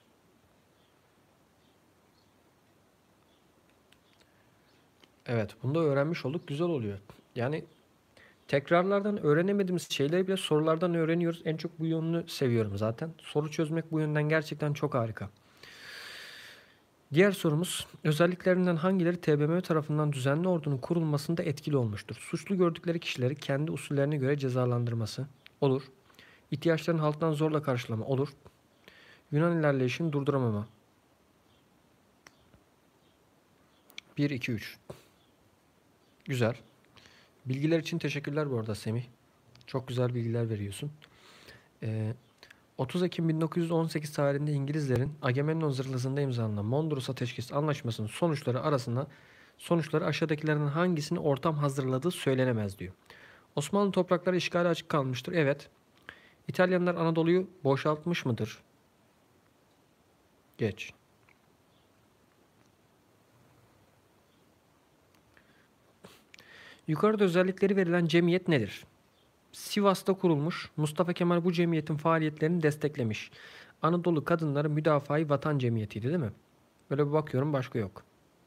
Evet, bunu da öğrenmiş olduk. Güzel oluyor. Yani tekrarlardan öğrenemediğimiz şeyleri bile sorulardan öğreniyoruz. En çok bu yönünü seviyorum zaten. Soru çözmek bu yönden gerçekten çok harika. Diğer sorumuz, özelliklerinden hangileri TBMM tarafından düzenli ordunun kurulmasında etkili olmuştur? Suçlu gördükleri kişileri kendi usullerine göre cezalandırması olur. İhtiyaçlarını halktan zorla karşılama olur. Yunan ilerleyişini durduramama. 1, 2, 3. Güzel. Bilgiler için teşekkürler bu arada Semih. Çok güzel bilgiler veriyorsun. 30 Ekim 1918 tarihinde İngilizlerin Agamemnon zırhlısında imzalanan Mondros Ateşkes Anlaşması'nın sonuçları aşağıdakilerden hangisini ortam hazırladığı söylenemez diyor. Osmanlı toprakları işgale açık kalmıştır. Evet. İtalyanlar Anadolu'yu boşaltmış mıdır? Geç. Yukarıda özellikleri verilen cemiyet nedir? Sivas'ta kurulmuş. Mustafa Kemal bu cemiyetin faaliyetlerini desteklemiş. Anadolu Kadınları Müdafaa-i Vatan Cemiyeti'ydi değil mi? Böyle bir bakıyorum başka yok.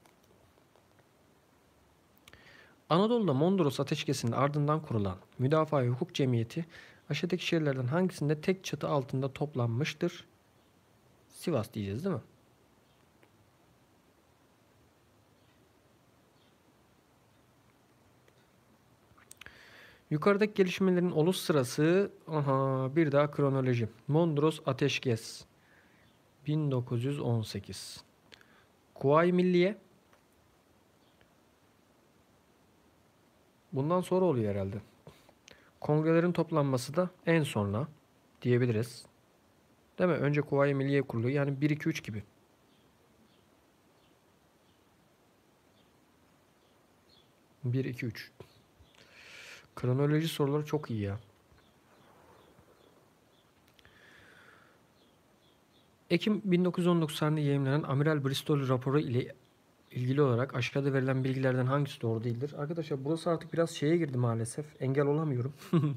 Anadolu'da Mondros Ateşkesi'nin ardından kurulan Müdafaa-i Hukuk Cemiyeti aşağıdaki şehirlerden hangisinde tek çatı altında toplanmıştır? Sivas diyeceğiz değil mi? Yukarıdaki gelişmelerin oluş sırası, bir daha kronoloji. Mondros Ateşkes 1918. Kuvayi Milliye bundan sonra oluyor herhalde. Kongrelerin toplanması da en sonra diyebiliriz. Değil mi? Önce Kuvayi Milliye kuruluyor. Yani 1 2 3 gibi. 1 2 3. Kronoloji soruları çok iyi ya. Ekim 1919 tarihinde yayımlanan Amiral Bristol raporu ile ilgili olarak aşağıda verilen bilgilerden hangisi doğru değildir? Arkadaşlar burası artık biraz şeye girdi maalesef. Engel olamıyorum.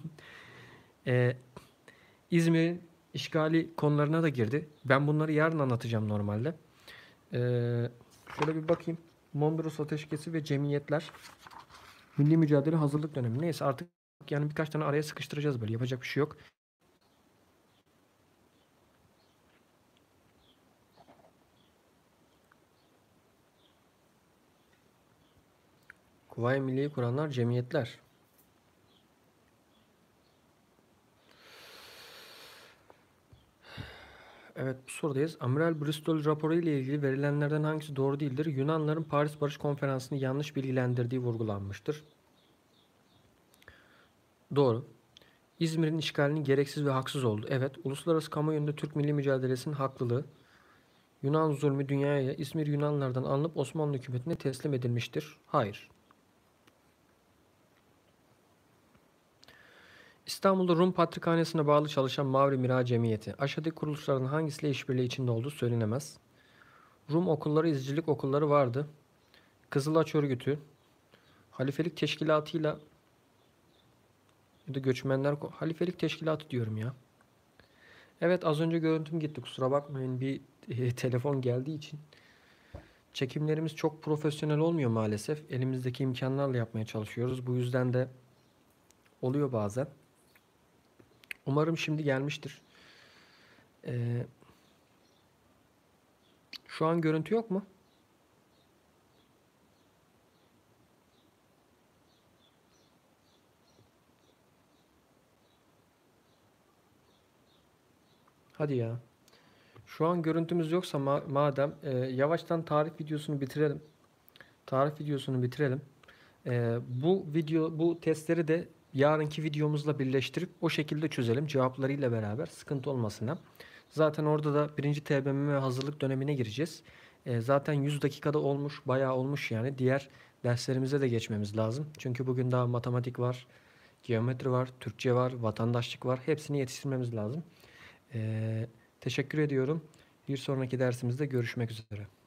İzmir'in işgali konularına da girdi. Ben bunları yarın anlatacağım normalde. Şöyle bir bakayım. Mondros Ateşkesi ve Cemiyetler. Milli Mücadele Hazırlık Dönemi. Neyse artık yani birkaç tane araya sıkıştıracağız böyle. Yapacak bir şey yok. Kuvayi Milliye'yi kuranlar cemiyetler. Evet bu sorudayız. Amiral Bristol raporu ile ilgili verilenlerden hangisi doğru değildir? Yunanların Paris Barış Konferansı'nı yanlış bilgilendirdiği vurgulanmıştır. Doğru. İzmir'in işgalinin gereksiz ve haksız oldu. Evet. Uluslararası kamuoyunda Türk milli mücadelesinin haklılığı, Yunan zulmü dünyaya, İzmir Yunanlardan alınıp Osmanlı hükümetine teslim edilmiştir. Hayır. İstanbul'da Rum Patrikhanesi'ne bağlı çalışan Mavri Mira Cemiyeti, aşağıdaki kuruluşlardan hangisiyle işbirliği içinde olduğu söylenemez. Rum okulları, izcilik okulları vardı. Kızılaç Örgütü, Halifelik Teşkilatı'yla ya da Göçmenler Halifelik Teşkilatı diyorum ya. Evet az önce görüntüm gitti kusura bakmayın bir telefon geldiği için. Çekimlerimiz çok profesyonel olmuyor maalesef. Elimizdeki imkanlarla yapmaya çalışıyoruz. Bu yüzden de oluyor bazen. Umarım şimdi gelmiştir. Şu an görüntü yok mu? Hadi ya. Şu an görüntümüz yoksa madem yavaştan tarif videosunu bitirelim. Bu testleri de yarınki videomuzla birleştirip o şekilde çözelim. Cevaplarıyla beraber sıkıntı olmasın hem. Zaten orada da birinci TBMM hazırlık dönemine gireceğiz. Zaten 100 dakikada olmuş, bayağı olmuş yani. Diğer derslerimize de geçmemiz lazım. Çünkü bugün daha matematik var, geometri var, Türkçe var, vatandaşlık var. Hepsini yetiştirmemiz lazım. Teşekkür ediyorum. Bir sonraki dersimizde görüşmek üzere.